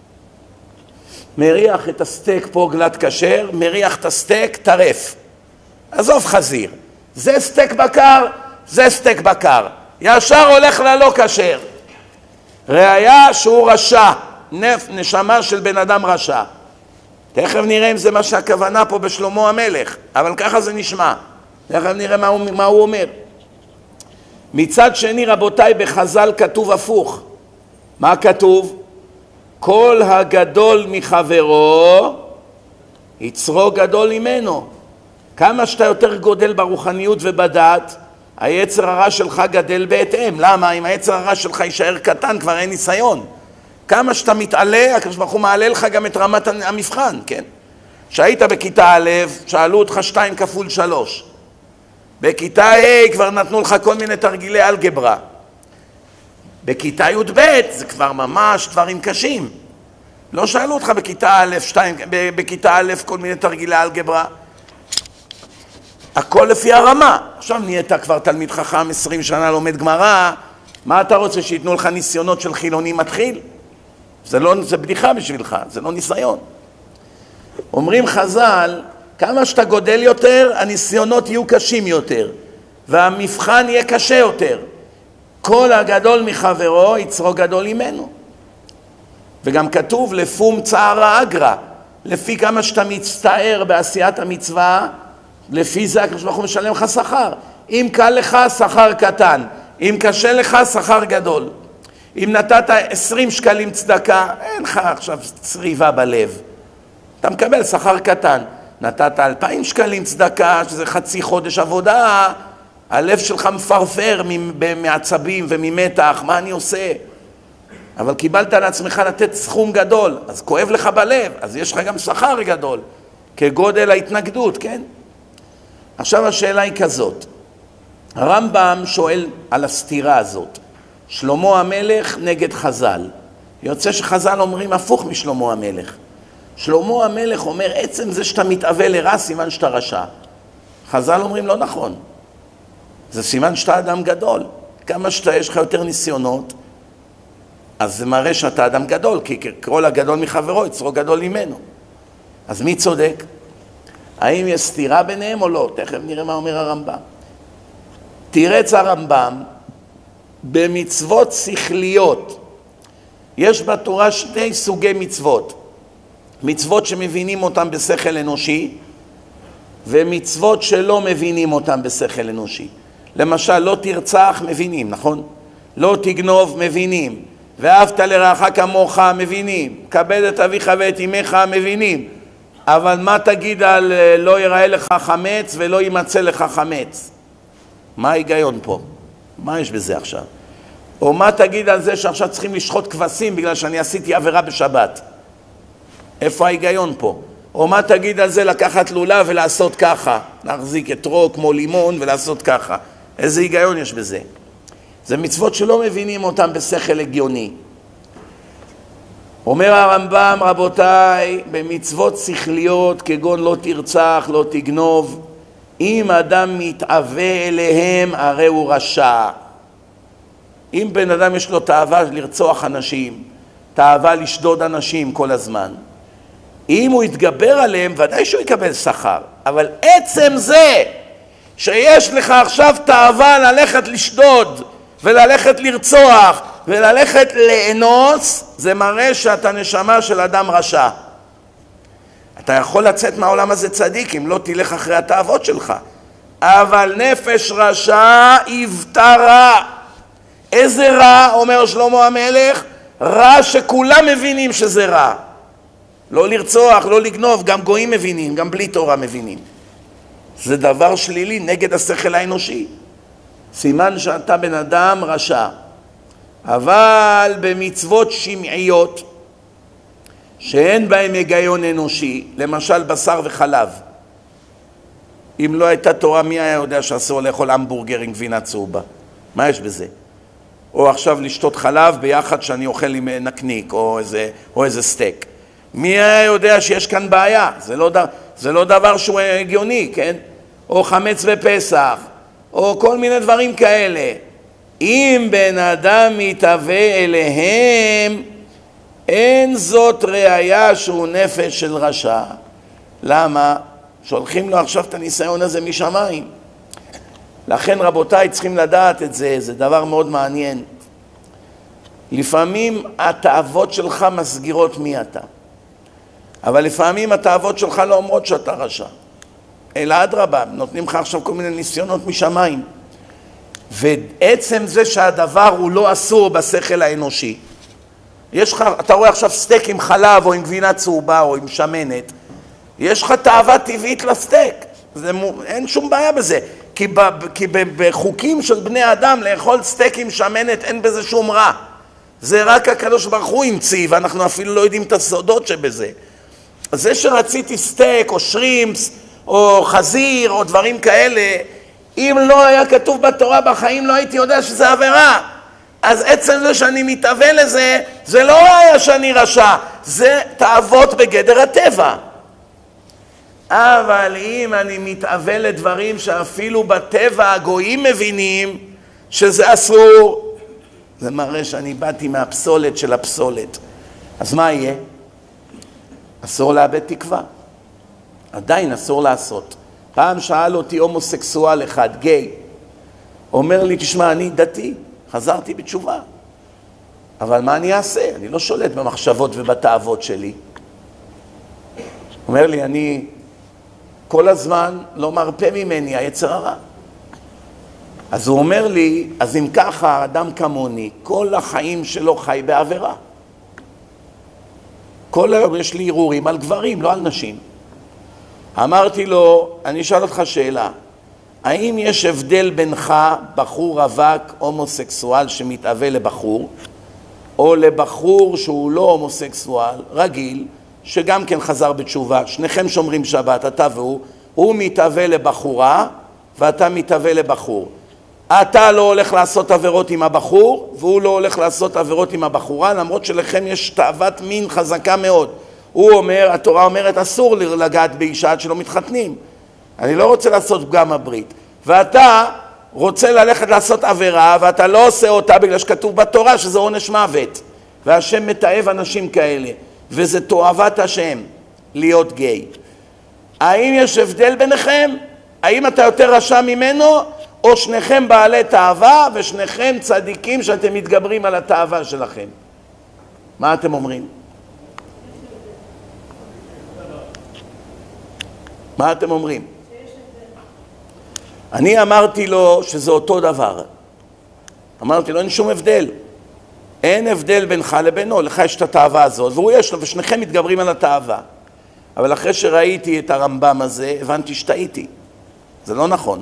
מריח את הסטייק פה גלת כשר, מריח את הסטייק טרף. עזוב חזיר. זה סטייק בקר, זה סטייק בקר. ישר הולך ללא כשר. ראיה שהוא רשע. נשמה של בן אדם רשע. תכף נראה אם זה מה שהכוונה פה בשלמה המלך, אבל ככה זה נשמע. תכף נראה מה הוא אומר. מצד שני רבותיי, בחז"ל כתוב הפוך. מה כתוב? כל הגדול מחברו יצרו גדול ממנו. כמה שאתה יותר גודל ברוחניות ובדעת, היצר הרע שלך גדל בהתאם. למה? אם היצר הרע שלך יישאר קטן, כבר אין ניסיון. כמה שאתה מתעלה, הקדוש ברוך הוא מעלה לך גם את רמת המבחן, כן? כשהיית בכיתה א', שאלו אותך 2 כפול 3. בכיתה A כבר נתנו לך כל מיני תרגילי אלגברה. בכיתה י"ב זה כבר ממש דברים קשים. לא שאלו אותך בכיתה א' כל מיני תרגילי אלגברה. הכל לפי הרמה. עכשיו נהיית כבר תלמיד חכם 20 שנה לומד גמרא, מה אתה רוצה, שיתנו לך ניסיונות של חילוני מתחיל? זה בדיחה בשבילך, זה לא ניסיון. אומרים חז"ל, כמה שאתה גודל יותר, הניסיונות יהיו קשים יותר, והמבחן יהיה קשה יותר. כל הגדול מחברו יצרו גדול ממנו. וגם כתוב לפום צערא אגרא, לפי כמה שאתה מצטער בעשיית המצווה, לפי זה הקדוש ברוך הוא משלם לך שכר. אם קל לך, שכר קטן. אם קשה לך, שכר גדול. אם נתת 20 שקלים צדקה, אין לך עכשיו צריבה בלב. אתה מקבל שכר קטן. נתת 2,000 שקלים צדקה, שזה חצי חודש עבודה, הלב שלך מפרפר מעצבים וממתח, מה אני עושה? אבל קיבלת על עצמך לתת סכום גדול, אז כואב לך בלב, אז יש לך גם שכר גדול, כגודל ההתנגדות, כן? עכשיו השאלה היא כזאת, הרמב"ם שואל על הסתירה הזאת, שלמה המלך נגד חז"ל, יוצא שחז"ל אומרים הפוך משלמה המלך. שלמה המלך אומר, עצם זה שאתה מתאווה לרע, סימן שאתה רשע. חז"ל אומרים, לא נכון. זה סימן שאתה אדם גדול. כמה שאתה יש לך יותר ניסיונות, אז זה מראה שאתה אדם גדול, כי כל הגדול מחברו יצרו גדול ממנו. אז מי צודק? האם יש סתירה ביניהם או לא? תכף נראה מה אומר הרמב"ם. תירץ הרמב"ם, במצוות שכליות, יש בתורה שני סוגי מצוות. מצוות שמבינים אותם בשכל אנושי, ומצוות שלא מבינים אותם בשכל אנושי. למשל, לא תרצח מבינים, נכון? לא תגנוב מבינים. ואהבת לרעך כמוך מבינים. כבד את אביך ואת אמך מבינים. אבל מה תגיד על לא יראה לך חמץ ולא יימצא לך חמץ? מה ההיגיון פה? מה יש בזה עכשיו? או מה תגיד על זה שעכשיו צריכים לשחוט כבשים בגלל שאני עשיתי עבירה בשבת? איפה ההיגיון פה? או מה תגיד על זה לקחת לולה ולעשות ככה? להחזיק אתרוג כמו לימון ולעשות ככה. איזה היגיון יש בזה? זה מצוות שלא מבינים אותם בשכל הגיוני. אומר הרמב"ם, רבותיי, במצוות שכליות כגון לא תרצח, לא תגנוב, אם אדם מתאווה אליהם הרי הוא רשע. אם בן אדם יש לו תאווה לרצוח אנשים, תאווה לשדוד אנשים כל הזמן, אם הוא יתגבר עליהם, ודאי שהוא יקבל שכר. אבל עצם זה שיש לך עכשיו תאווה ללכת לשדוד וללכת לרצוח וללכת לאנוס, זה מראה שאתה נשמה של אדם רשע. אתה יכול לצאת מהעולם הזה צדיק אם לא תלך אחרי התאוות שלך. אבל נפש רשע יבטא רע. איזה רע, אומר שלמה המלך? רע שכולם מבינים שזה רע. לא לרצוח, לא לגנוב, גם גויים מבינים, גם בלי תורה מבינים. זה דבר שלילי נגד השכל האנושי. סימן שאתה בן אדם רשע. אבל במצוות שמעיות, שאין בהם היגיון אנושי, למשל בשר וחלב. אם לא הייתה תורה, מי היה יודע שאסור לאכול המבורגר עם גבינה צהובה? מה יש בזה? או עכשיו לשתות חלב ביחד שאני אוכל עם נקניק או איזה סטייק. מי היה יודע שיש כאן בעיה? זה לא דבר שהוא הגיוני, כן? או חמץ בפסח, או כל מיני דברים כאלה. אם בן אדם מתאווה אליהם, אין זאת ראיה שהוא נפש של רשע. למה? שולחים לו עכשיו את הניסיון הזה משמיים. לכן רבותיי צריכים לדעת את זה, זה דבר מאוד מעניין. לפעמים התאוות שלך מסגירות מי אתה. אבל לפעמים התאוות שלך לא אומרות שאתה רשע. אלא אדרבה, נותנים לך עכשיו כל מיני ניסיונות משמיים. ועצם זה שהדבר הוא לא אסור בשכל האנושי. אתה רואה עכשיו סטייק עם חלב או עם גבינה צהובה או עם שמנת. יש לך תאווה טבעית לסטייק. אין שום בעיה בזה. כי בחוקים של בני אדם לאכול סטייק עם שמנת אין בזה שום רע. זה רק הקדוש ברוך הוא המציא, ואנחנו אפילו לא יודעים את הסודות שבזה. זה שרציתי סטייק או שרימפס או חזיר או דברים כאלה, אם לא היה כתוב בתורה בחיים לא הייתי יודע שזה עבירה. אז עצם זה שאני מתאווה לזה, זה לא היה שאני רשע, זה תאוות בגדר הטבע. אבל אם אני מתאווה לדברים שאפילו בטבע הגויים מבינים שזה אסור, זה מראה שאני באתי מהפסולת של הפסולת. אז מה יהיה? אסור לאבד תקווה. עדיין אסור לעשות. פעם שאל אותי הומוסקסואל אחד, גיי, אומר לי, תשמע, אני דתי, חזרתי בתשובה. אבל מה אני אעשה? אני לא שולט במחשבות ובתאוות שלי. אומר לי, אני כל הזמן לא מרפא ממני היצר הרע. אז הוא אומר לי, אז אם ככה, אדם כמוני, כל החיים שלו חי בעבירה. כל היום יש לי ערעורים על גברים, לא על נשים. אמרתי לו, אני אשאל אותך שאלה, האם יש הבדל בינך, בחור רווק, הומוסקסואל שמתאווה לבחור, או לבחור שהוא לא הומוסקסואל, רגיל, שגם כן חזר בתשובה, שניכם שומרים שבת, אתה והוא, הוא מתאווה לבחורה ואתה מתאווה לבחור. אתה לא הולך לעשות עבירות עם הבחור, והוא לא הולך לעשות עבירות עם הבחורה, למרות שלכם יש תאוות מין חזקה מאוד. הוא אומר, התורה אומרת, אסור לגעת באישה עד שלא מתחתנים. אני לא רוצה לעשות פגם הברית. ואתה רוצה ללכת לעשות עבירה, ואתה לא עושה אותה בגלל שכתוב בתורה שזה עונש מוות. והשם מתאהב אנשים כאלה, וזה תועבת השם להיות גיי. האם יש הבדל ביניכם? האם אתה יותר רשע ממנו? או שניכם בעלי תאווה ושניכם צדיקים שאתם מתגברים על התאווה שלכם? מה אתם אומרים? מה אתם אומרים? אני אמרתי לו שזה אותו דבר. אמרתי לו, אין שום הבדל. אין הבדל בינך לבינו, לך יש את התאווה הזאת, והוא יש לו, ושניכם מתגברים על התאווה. אבל אחרי שראיתי את הרמב"ם הזה, הבנתי שטעיתי. זה לא נכון.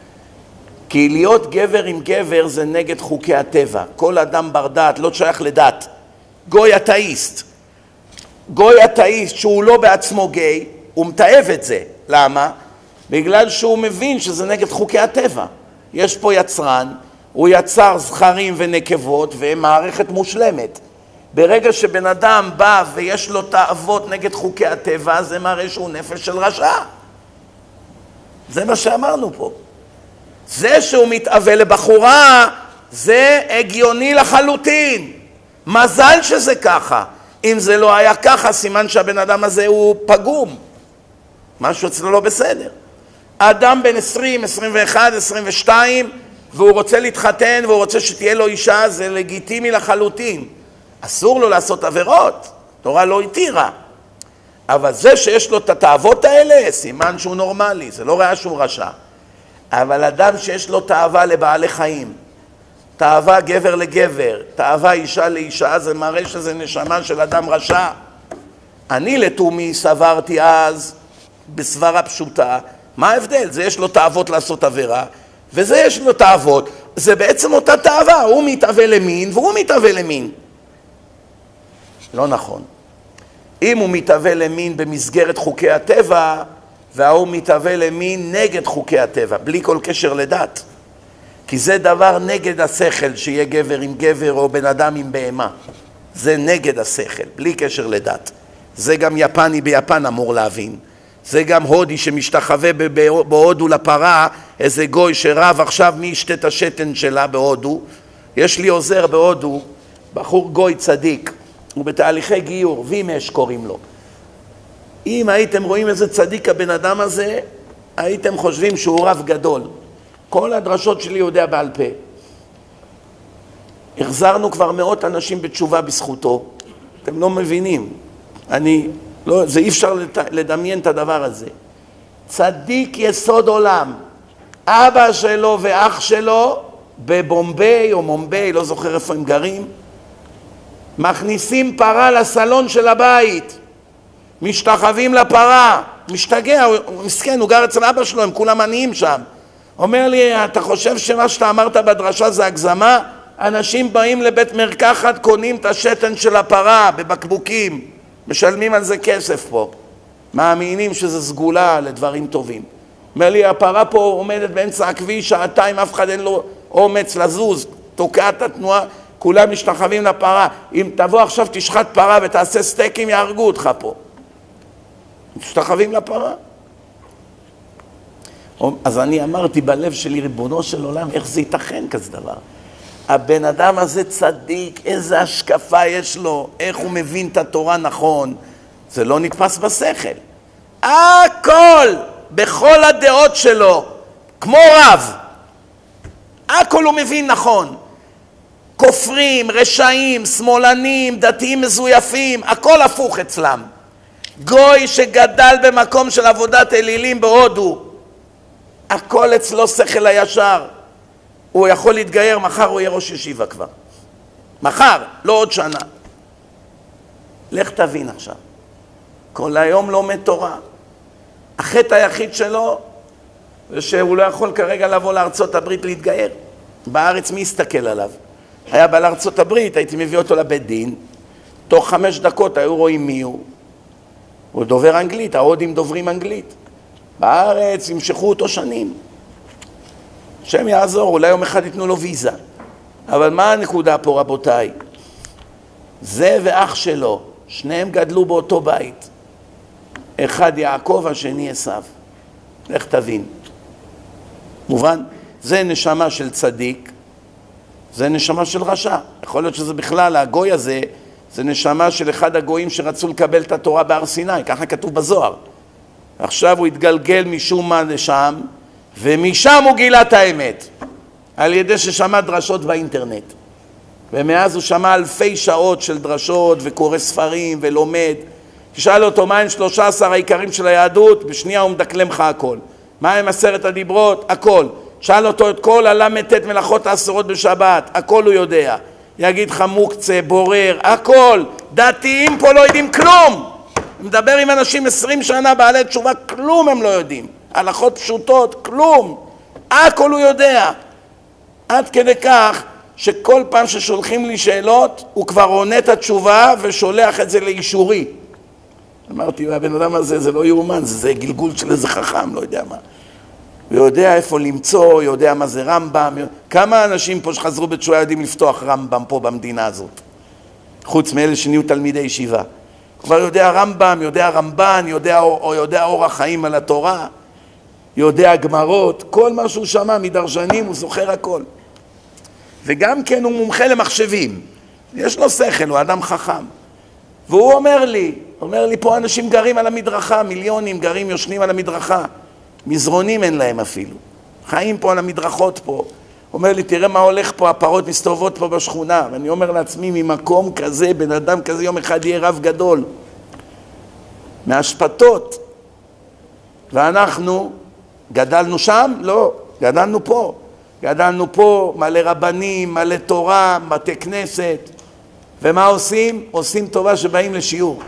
כי להיות גבר עם גבר זה נגד חוקי הטבע. כל אדם בר דעת לא שייך לדת. גוי אתאיסט. גוי אתאיסט שהוא לא בעצמו גיי, הוא מתאהב את זה. למה? בגלל שהוא מבין שזה נגד חוקי הטבע. יש פה יצרן, הוא יצר זכרים ונקבות והם מערכת מושלמת. ברגע שבן אדם בא ויש לו תאוות נגד חוקי הטבע, זה מראה שהוא נפש של רשע. זה מה שאמרנו פה. זה שהוא מתאווה לבחורה, זה הגיוני לחלוטין. מזל שזה ככה. אם זה לא היה ככה, סימן שהבן אדם הזה הוא פגום. משהו אצלו לא בסדר. האדם בן 20, 21, 22, והוא רוצה להתחתן והוא רוצה שתהיה לו אישה, זה לגיטימי לחלוטין. אסור לו לעשות עבירות, תורה לא התירה. אבל זה שיש לו את התאוות האלה, סימן שהוא נורמלי, זה לא ראה שהוא רשע. אבל אדם שיש לו תאווה לבעלי חיים, תאווה גבר לגבר, תאווה אישה לאישה, זה מראה שזה נשמה של אדם רשע. אני לתומי סברתי אז, בסברה פשוטה, מה ההבדל? זה יש לו תאוות לעשות עבירה, וזה יש לו תאוות. זה בעצם אותה תאווה, הוא מתאווה למין והוא מתאווה למין. לא נכון. אם הוא מתאווה למין במסגרת חוקי הטבע, והוא מתאווה למין נגד חוקי הטבע, בלי כל קשר לדת. כי זה דבר נגד השכל, שיהיה גבר עם גבר או בן אדם עם בהמה. זה נגד השכל, בלי קשר לדת. זה גם יפני ביפן אמור להבין. זה גם הודי שמשתחווה בהודו לפרה, איזה גוי שרב עכשיו מי ישתה את השתן שלה בהודו. יש לי עוזר בהודו, בחור גוי צדיק, הוא בתהליכי גיור, וימש קוראים לו. אם הייתם רואים איזה צדיק הבן אדם הזה, הייתם חושבים שהוא רב גדול. כל הדרשות שלי יודע בעל פה. החזרנו כבר מאות אנשים בתשובה בזכותו. אתם לא מבינים. זה אי אפשר לדמיין את הדבר הזה. צדיק יסוד עולם. אבא שלו ואח שלו בבומביי או מומביי, לא זוכר איפה הם גרים, מכניסים פרה לסלון של הבית. משתחווים לפרה, משתגע, הוא מסכן, הוא גר אצל אבא שלו, הם כולם עניים שם. אומר לי, אתה חושב שמה שאתה אמרת בדרשה זה הגזמה? אנשים באים לבית מרקחת, קונים את השתן של הפרה בבקבוקים, משלמים על זה כסף פה. מאמינים שזה סגולה לדברים טובים. אומר לי, הפרה פה עומדת באמצע הכביש, שעתיים, אף אחד אין לו אומץ לזוז, תוקעת את התנועה, כולם משתחווים לפרה. אם תבוא עכשיו תשחט פרה ותעשה סטייקים, יהרגו אותך פה. משתחווים לפרה. אז אני אמרתי בלב שלי, ריבונו של עולם, איך זה ייתכן כזה דבר? הבן אדם הזה צדיק, איזה השקפה יש לו, איך הוא מבין את התורה נכון. זה לא נתפס בשכל. הכל, בכל הדעות שלו, כמו רב. הכל הוא מבין נכון. כופרים, רשעים, שמאלנים, דתיים מזויפים, הכל הפוך אצלם. גוי שגדל במקום של עבודת אלילים בהודו, הכל אצלו שכל הישר. הוא יכול להתגייר, מחר הוא יהיה ראש ישיבה כבר. מחר, לא עוד שנה. לך תבין עכשיו. כל היום לומד תורה. החטא היחיד שלו, זה שהוא לא יכול כרגע לבוא לארצות הברית להתגייר. בארץ מי יסתכל עליו? היה בא לארצות הברית, הייתי מביא אותו לבית דין, תוך 5 דקות היו רואים מי הוא. הוא דובר אנגלית, ההודים דוברים אנגלית. בארץ ימשכו אותו שנים. השם יעזור, אולי יום אחד ייתנו לו ויזה. אבל מה הנקודה פה, רבותיי? זה ואח שלו, שניהם גדלו באותו בית. אחד יעקב, השני עשיו. לך תבין. מובן? זה נשמה של צדיק, זה נשמה של רשע. יכול להיות שזה בכלל, הגוי הזה, זה נשמה של אחד הגויים שרצו לקבל את התורה בהר סיני, ככה כתוב בזוהר. עכשיו הוא התגלגל משום מה לשם, ומשם הוא גילה את האמת, על ידי ששמע דרשות באינטרנט. ומאז הוא שמע אלפי שעות של דרשות, וקורא ספרים ולומד. תשאל אותו מה הם 13 העיקרים של היהדות, בשנייה הוא מדקלם לך הכל. מה הם 10 הדיברות? הכל. תשאל אותו את כל הל"ט מלאכות האסורות בשבת, הכל הוא יודע. יגיד לך מוקצה, בורר, הכל. דתיים פה לא יודעים כלום. מדבר עם אנשים 20 שנה בעלי תשובה, כלום הם לא יודעים. הלכות פשוטות, כלום. הכל הוא יודע. עד כדי כך שכל פעם ששולחים לי שאלות, הוא כבר עונה את התשובה ושולח את זה לאישורי. אמרתי, הבן אדם הזה זה לא יאומן, זה גלגול של איזה חכם, לא יודע מה. הוא יודע איפה למצוא, יודע מה זה רמב"ם. כמה אנשים פה שחזרו בתשובה יודעים לפתוח רמב"ם פה במדינה הזאת? חוץ מאלה שנהיו תלמידי ישיבה. כבר יודע רמב"ם, יודע רמב"ן, יודע אורח חיים על התורה, יודע גמרות, כל מה שהוא שמע מדרשנים הוא זוכר הכל. וגם כן הוא מומחה למחשבים. יש לו שכל, הוא אדם חכם. והוא אומר לי, פה אנשים גרים על המדרכה, מיליונים גרים, יושנים על המדרכה. מזרונים אין להם אפילו. חיים פה על המדרכות פה. אומר לי, תראה מה הולך פה, הפרות מסתובבות פה בשכונה. ואני אומר לעצמי, ממקום כזה, בן אדם כזה, יום אחד יהיה רב גדול. מהשפטות. ואנחנו גדלנו שם? לא, גדלנו פה. גדלנו פה, מלא רבנים, מלא תורה, בתי כנסת. ומה עושים? עושים טובה שבאים לשיעור.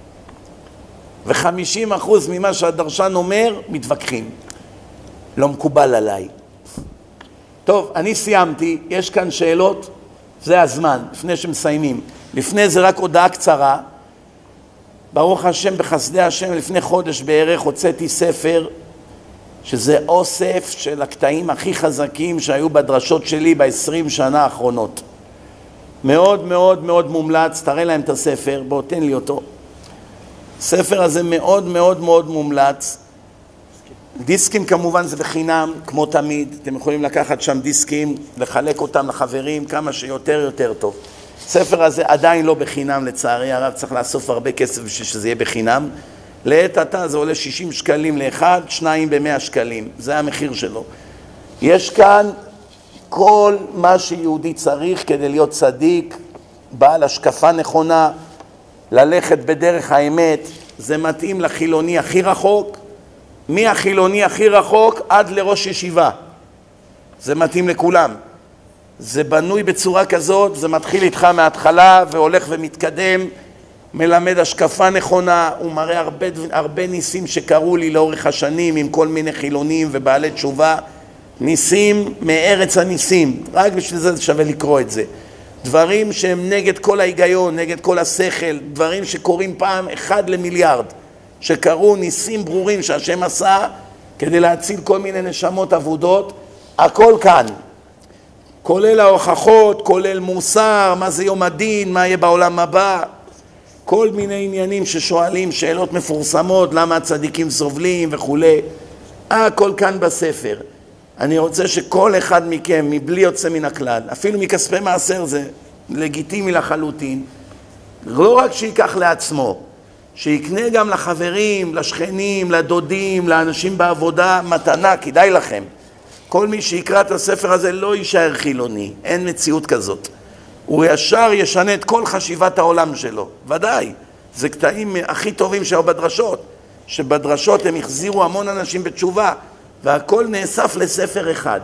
ו50% ממה שהדרשן אומר, מתווכחים. לא מקובל עליי. טוב, אני סיימתי, יש כאן שאלות, זה הזמן, לפני שמסיימים. לפני זה רק הודעה קצרה. ברוך השם, בחסדי השם, לפני חודש בערך הוצאתי ספר, שזה אוסף של הקטעים הכי חזקים שהיו בדרשות שלי ב20 שנה האחרונות. מאוד מאוד מאוד מומלץ, תראה להם את הספר, בוא תן לי אותו. הספר הזה מאוד מאוד מאוד מומלץ. דיסקים כמובן זה בחינם, כמו תמיד. אתם יכולים לקחת שם דיסקים, לחלק אותם לחברים, כמה שיותר יותר טוב. הספר הזה עדיין לא בחינם לצערי הרב, צריך לאסוף הרבה כסף בשביל שזה יהיה בחינם. לעת עתה זה עולה 60 שקלים לאחד, 2 ב100 שקלים. זה המחיר שלו. יש כאן כל מה שיהודי צריך כדי להיות צדיק, בעל השקפה נכונה, ללכת בדרך האמת. זה מתאים לחילוני הכי רחוק, מהחילוני הכי רחוק עד לראש ישיבה. זה מתאים לכולם. זה בנוי בצורה כזאת, זה מתחיל איתך מההתחלה והולך ומתקדם, מלמד השקפה נכונה, הוא מראה הרבה ניסים שקרו לי לאורך השנים עם כל מיני חילונים ובעלי תשובה. ניסים מארץ הניסים, רק בשביל זה שווה לקרוא את זה. דברים שהם נגד כל ההיגיון, נגד כל השכל, דברים שקורים פעם 1 למיליארד, שקרו ניסים ברורים שהשם עשה, כדי להציל כל מיני נשמות עבודות, הכל כאן. כולל ההוכחות, כולל מוסר, מה זה יום הדין, מה יהיה בעולם הבא, כל מיני עניינים ששואלים, שאלות מפורסמות, למה הצדיקים סובלים וכו'. הכל כאן בספר. אני רוצה שכל אחד מכם, מבלי יוצא מן הכלל, אפילו מכספי מעשר, זה לגיטימי לחלוטין, לא רק שיקח לעצמו, שיקנה גם לחברים, לשכנים, לדודים, לאנשים בעבודה, מתנה, כדאי לכם. כל מי שיקרא את הספר הזה לא יישאר חילוני, אין מציאות כזאת. הוא ישר ישנה את כל חשיבת העולם שלו, ודאי. זה קטעים הכי טובים שהיו בדרשות, שבדרשות הם החזירו המון אנשים בתשובה, והכל נאסף לספר אחד.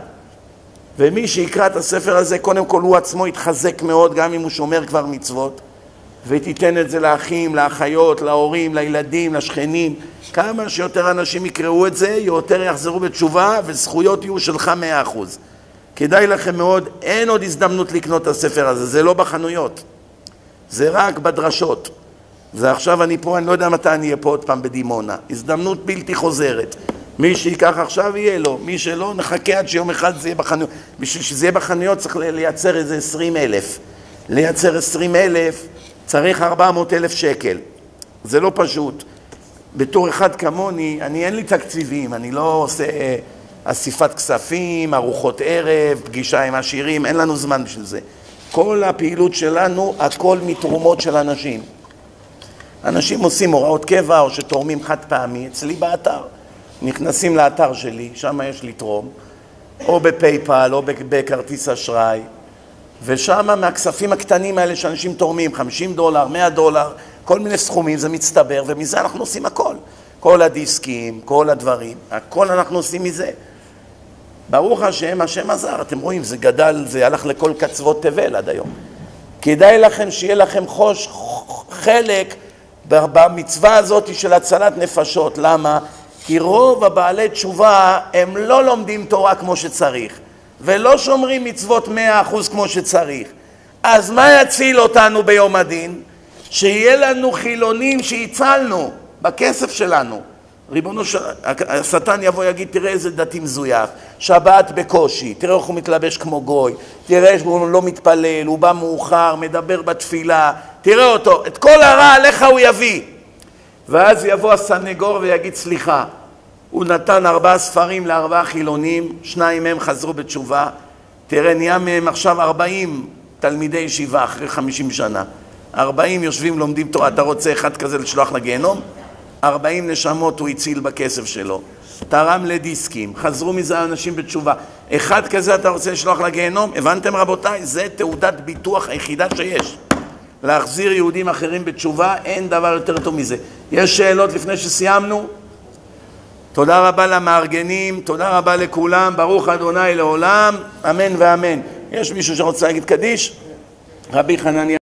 ומי שיקרא את הספר הזה, קודם כל הוא עצמו יתחזק מאוד, גם אם הוא שומר כבר מצוות, ותיתן את זה לאחים, לאחיות, להורים, לילדים, לשכנים. כמה שיותר אנשים יקראו את זה, יותר יחזרו בתשובה, וזכויות יהיו שלך 100%. כדאי לכם מאוד, אין עוד הזדמנות לקנות את הספר הזה, זה לא בחנויות. זה רק בדרשות. זה עכשיו אני פה, אני לא יודע מתי אני אהיה פה עוד פעם בדימונה. הזדמנות בלתי חוזרת. מי שיקח עכשיו יהיה לו, מי שלא נחכה עד שיום אחד זה יהיה בחנויות. בשביל שזה יהיה בחנויות צריך לייצר איזה 20,000. לייצר 20,000 צריך 400,000 שקל. זה לא פשוט. בתור אחד כמוני, אין לי תקציבים, אני לא עושה אסיפת כספים, ארוחות ערב, פגישה עם עשירים, אין לנו זמן בשביל זה. כל הפעילות שלנו, הכל מתרומות של אנשים. אנשים עושים הוראות קבע או שתורמים חד פעמי, אצלי באתר. נכנסים לאתר שלי, שם יש לתרום, או בפייפל, או בכרטיס אשראי, ושם מהכספים הקטנים האלה שאנשים תורמים, $50, $100, כל מיני סכומים, זה מצטבר, ומזה אנחנו עושים הכל. כל הדיסקים, כל הדברים, הכל אנחנו עושים מזה. ברוך השם, השם עזר, אתם רואים, זה גדל, זה הלך לכל קצוות תבל עד היום. כדאי לכם שיהיה לכם חלק במצווה הזאת של הצלת נפשות. למה? כי רוב הבעלי תשובה הם לא לומדים תורה כמו שצריך, ולא שומרים מצוות 100% כמו שצריך. אז מה יציל אותנו ביום הדין? שיהיה לנו חילונים שהצלנו בכסף שלנו. ריבונו, השטן יבוא יגיד, תראה איזה דתי מזויף, שבת בקושי, תראה איך הוא מתלבש כמו גוי, תראה שהוא לא מתפלל, הוא בא מאוחר, מדבר בתפילה, תראה אותו, את כל הרע עליך הוא יביא. ואז יבוא הסנגור ויגיד, סליחה, הוא נתן 4 ספרים ל4 חילונים, 2 מהם חזרו בתשובה, תראה, נהיה מהם עכשיו 40 תלמידי ישיבה אחרי 50 שנה. 40 יושבים לומדים תורה, אתה רוצה אחד כזה לשלוח לגיהנום? 40 נשמות הוא הציל בכסף שלו, תרם לדיסקים, חזרו מזה אנשים בתשובה. אחד כזה אתה רוצה לשלוח לגיהנום? הבנתם רבותיי? זה תעודת ביטוח היחידה שיש. להחזיר יהודים אחרים בתשובה, אין דבר יותר טוב מזה. יש שאלות לפני שסיימנו? תודה רבה למארגנים, תודה רבה לכולם, ברוך אדוני לעולם, אמן ואמן. יש מישהו שרוצה להגיד קדיש? רבי חנניה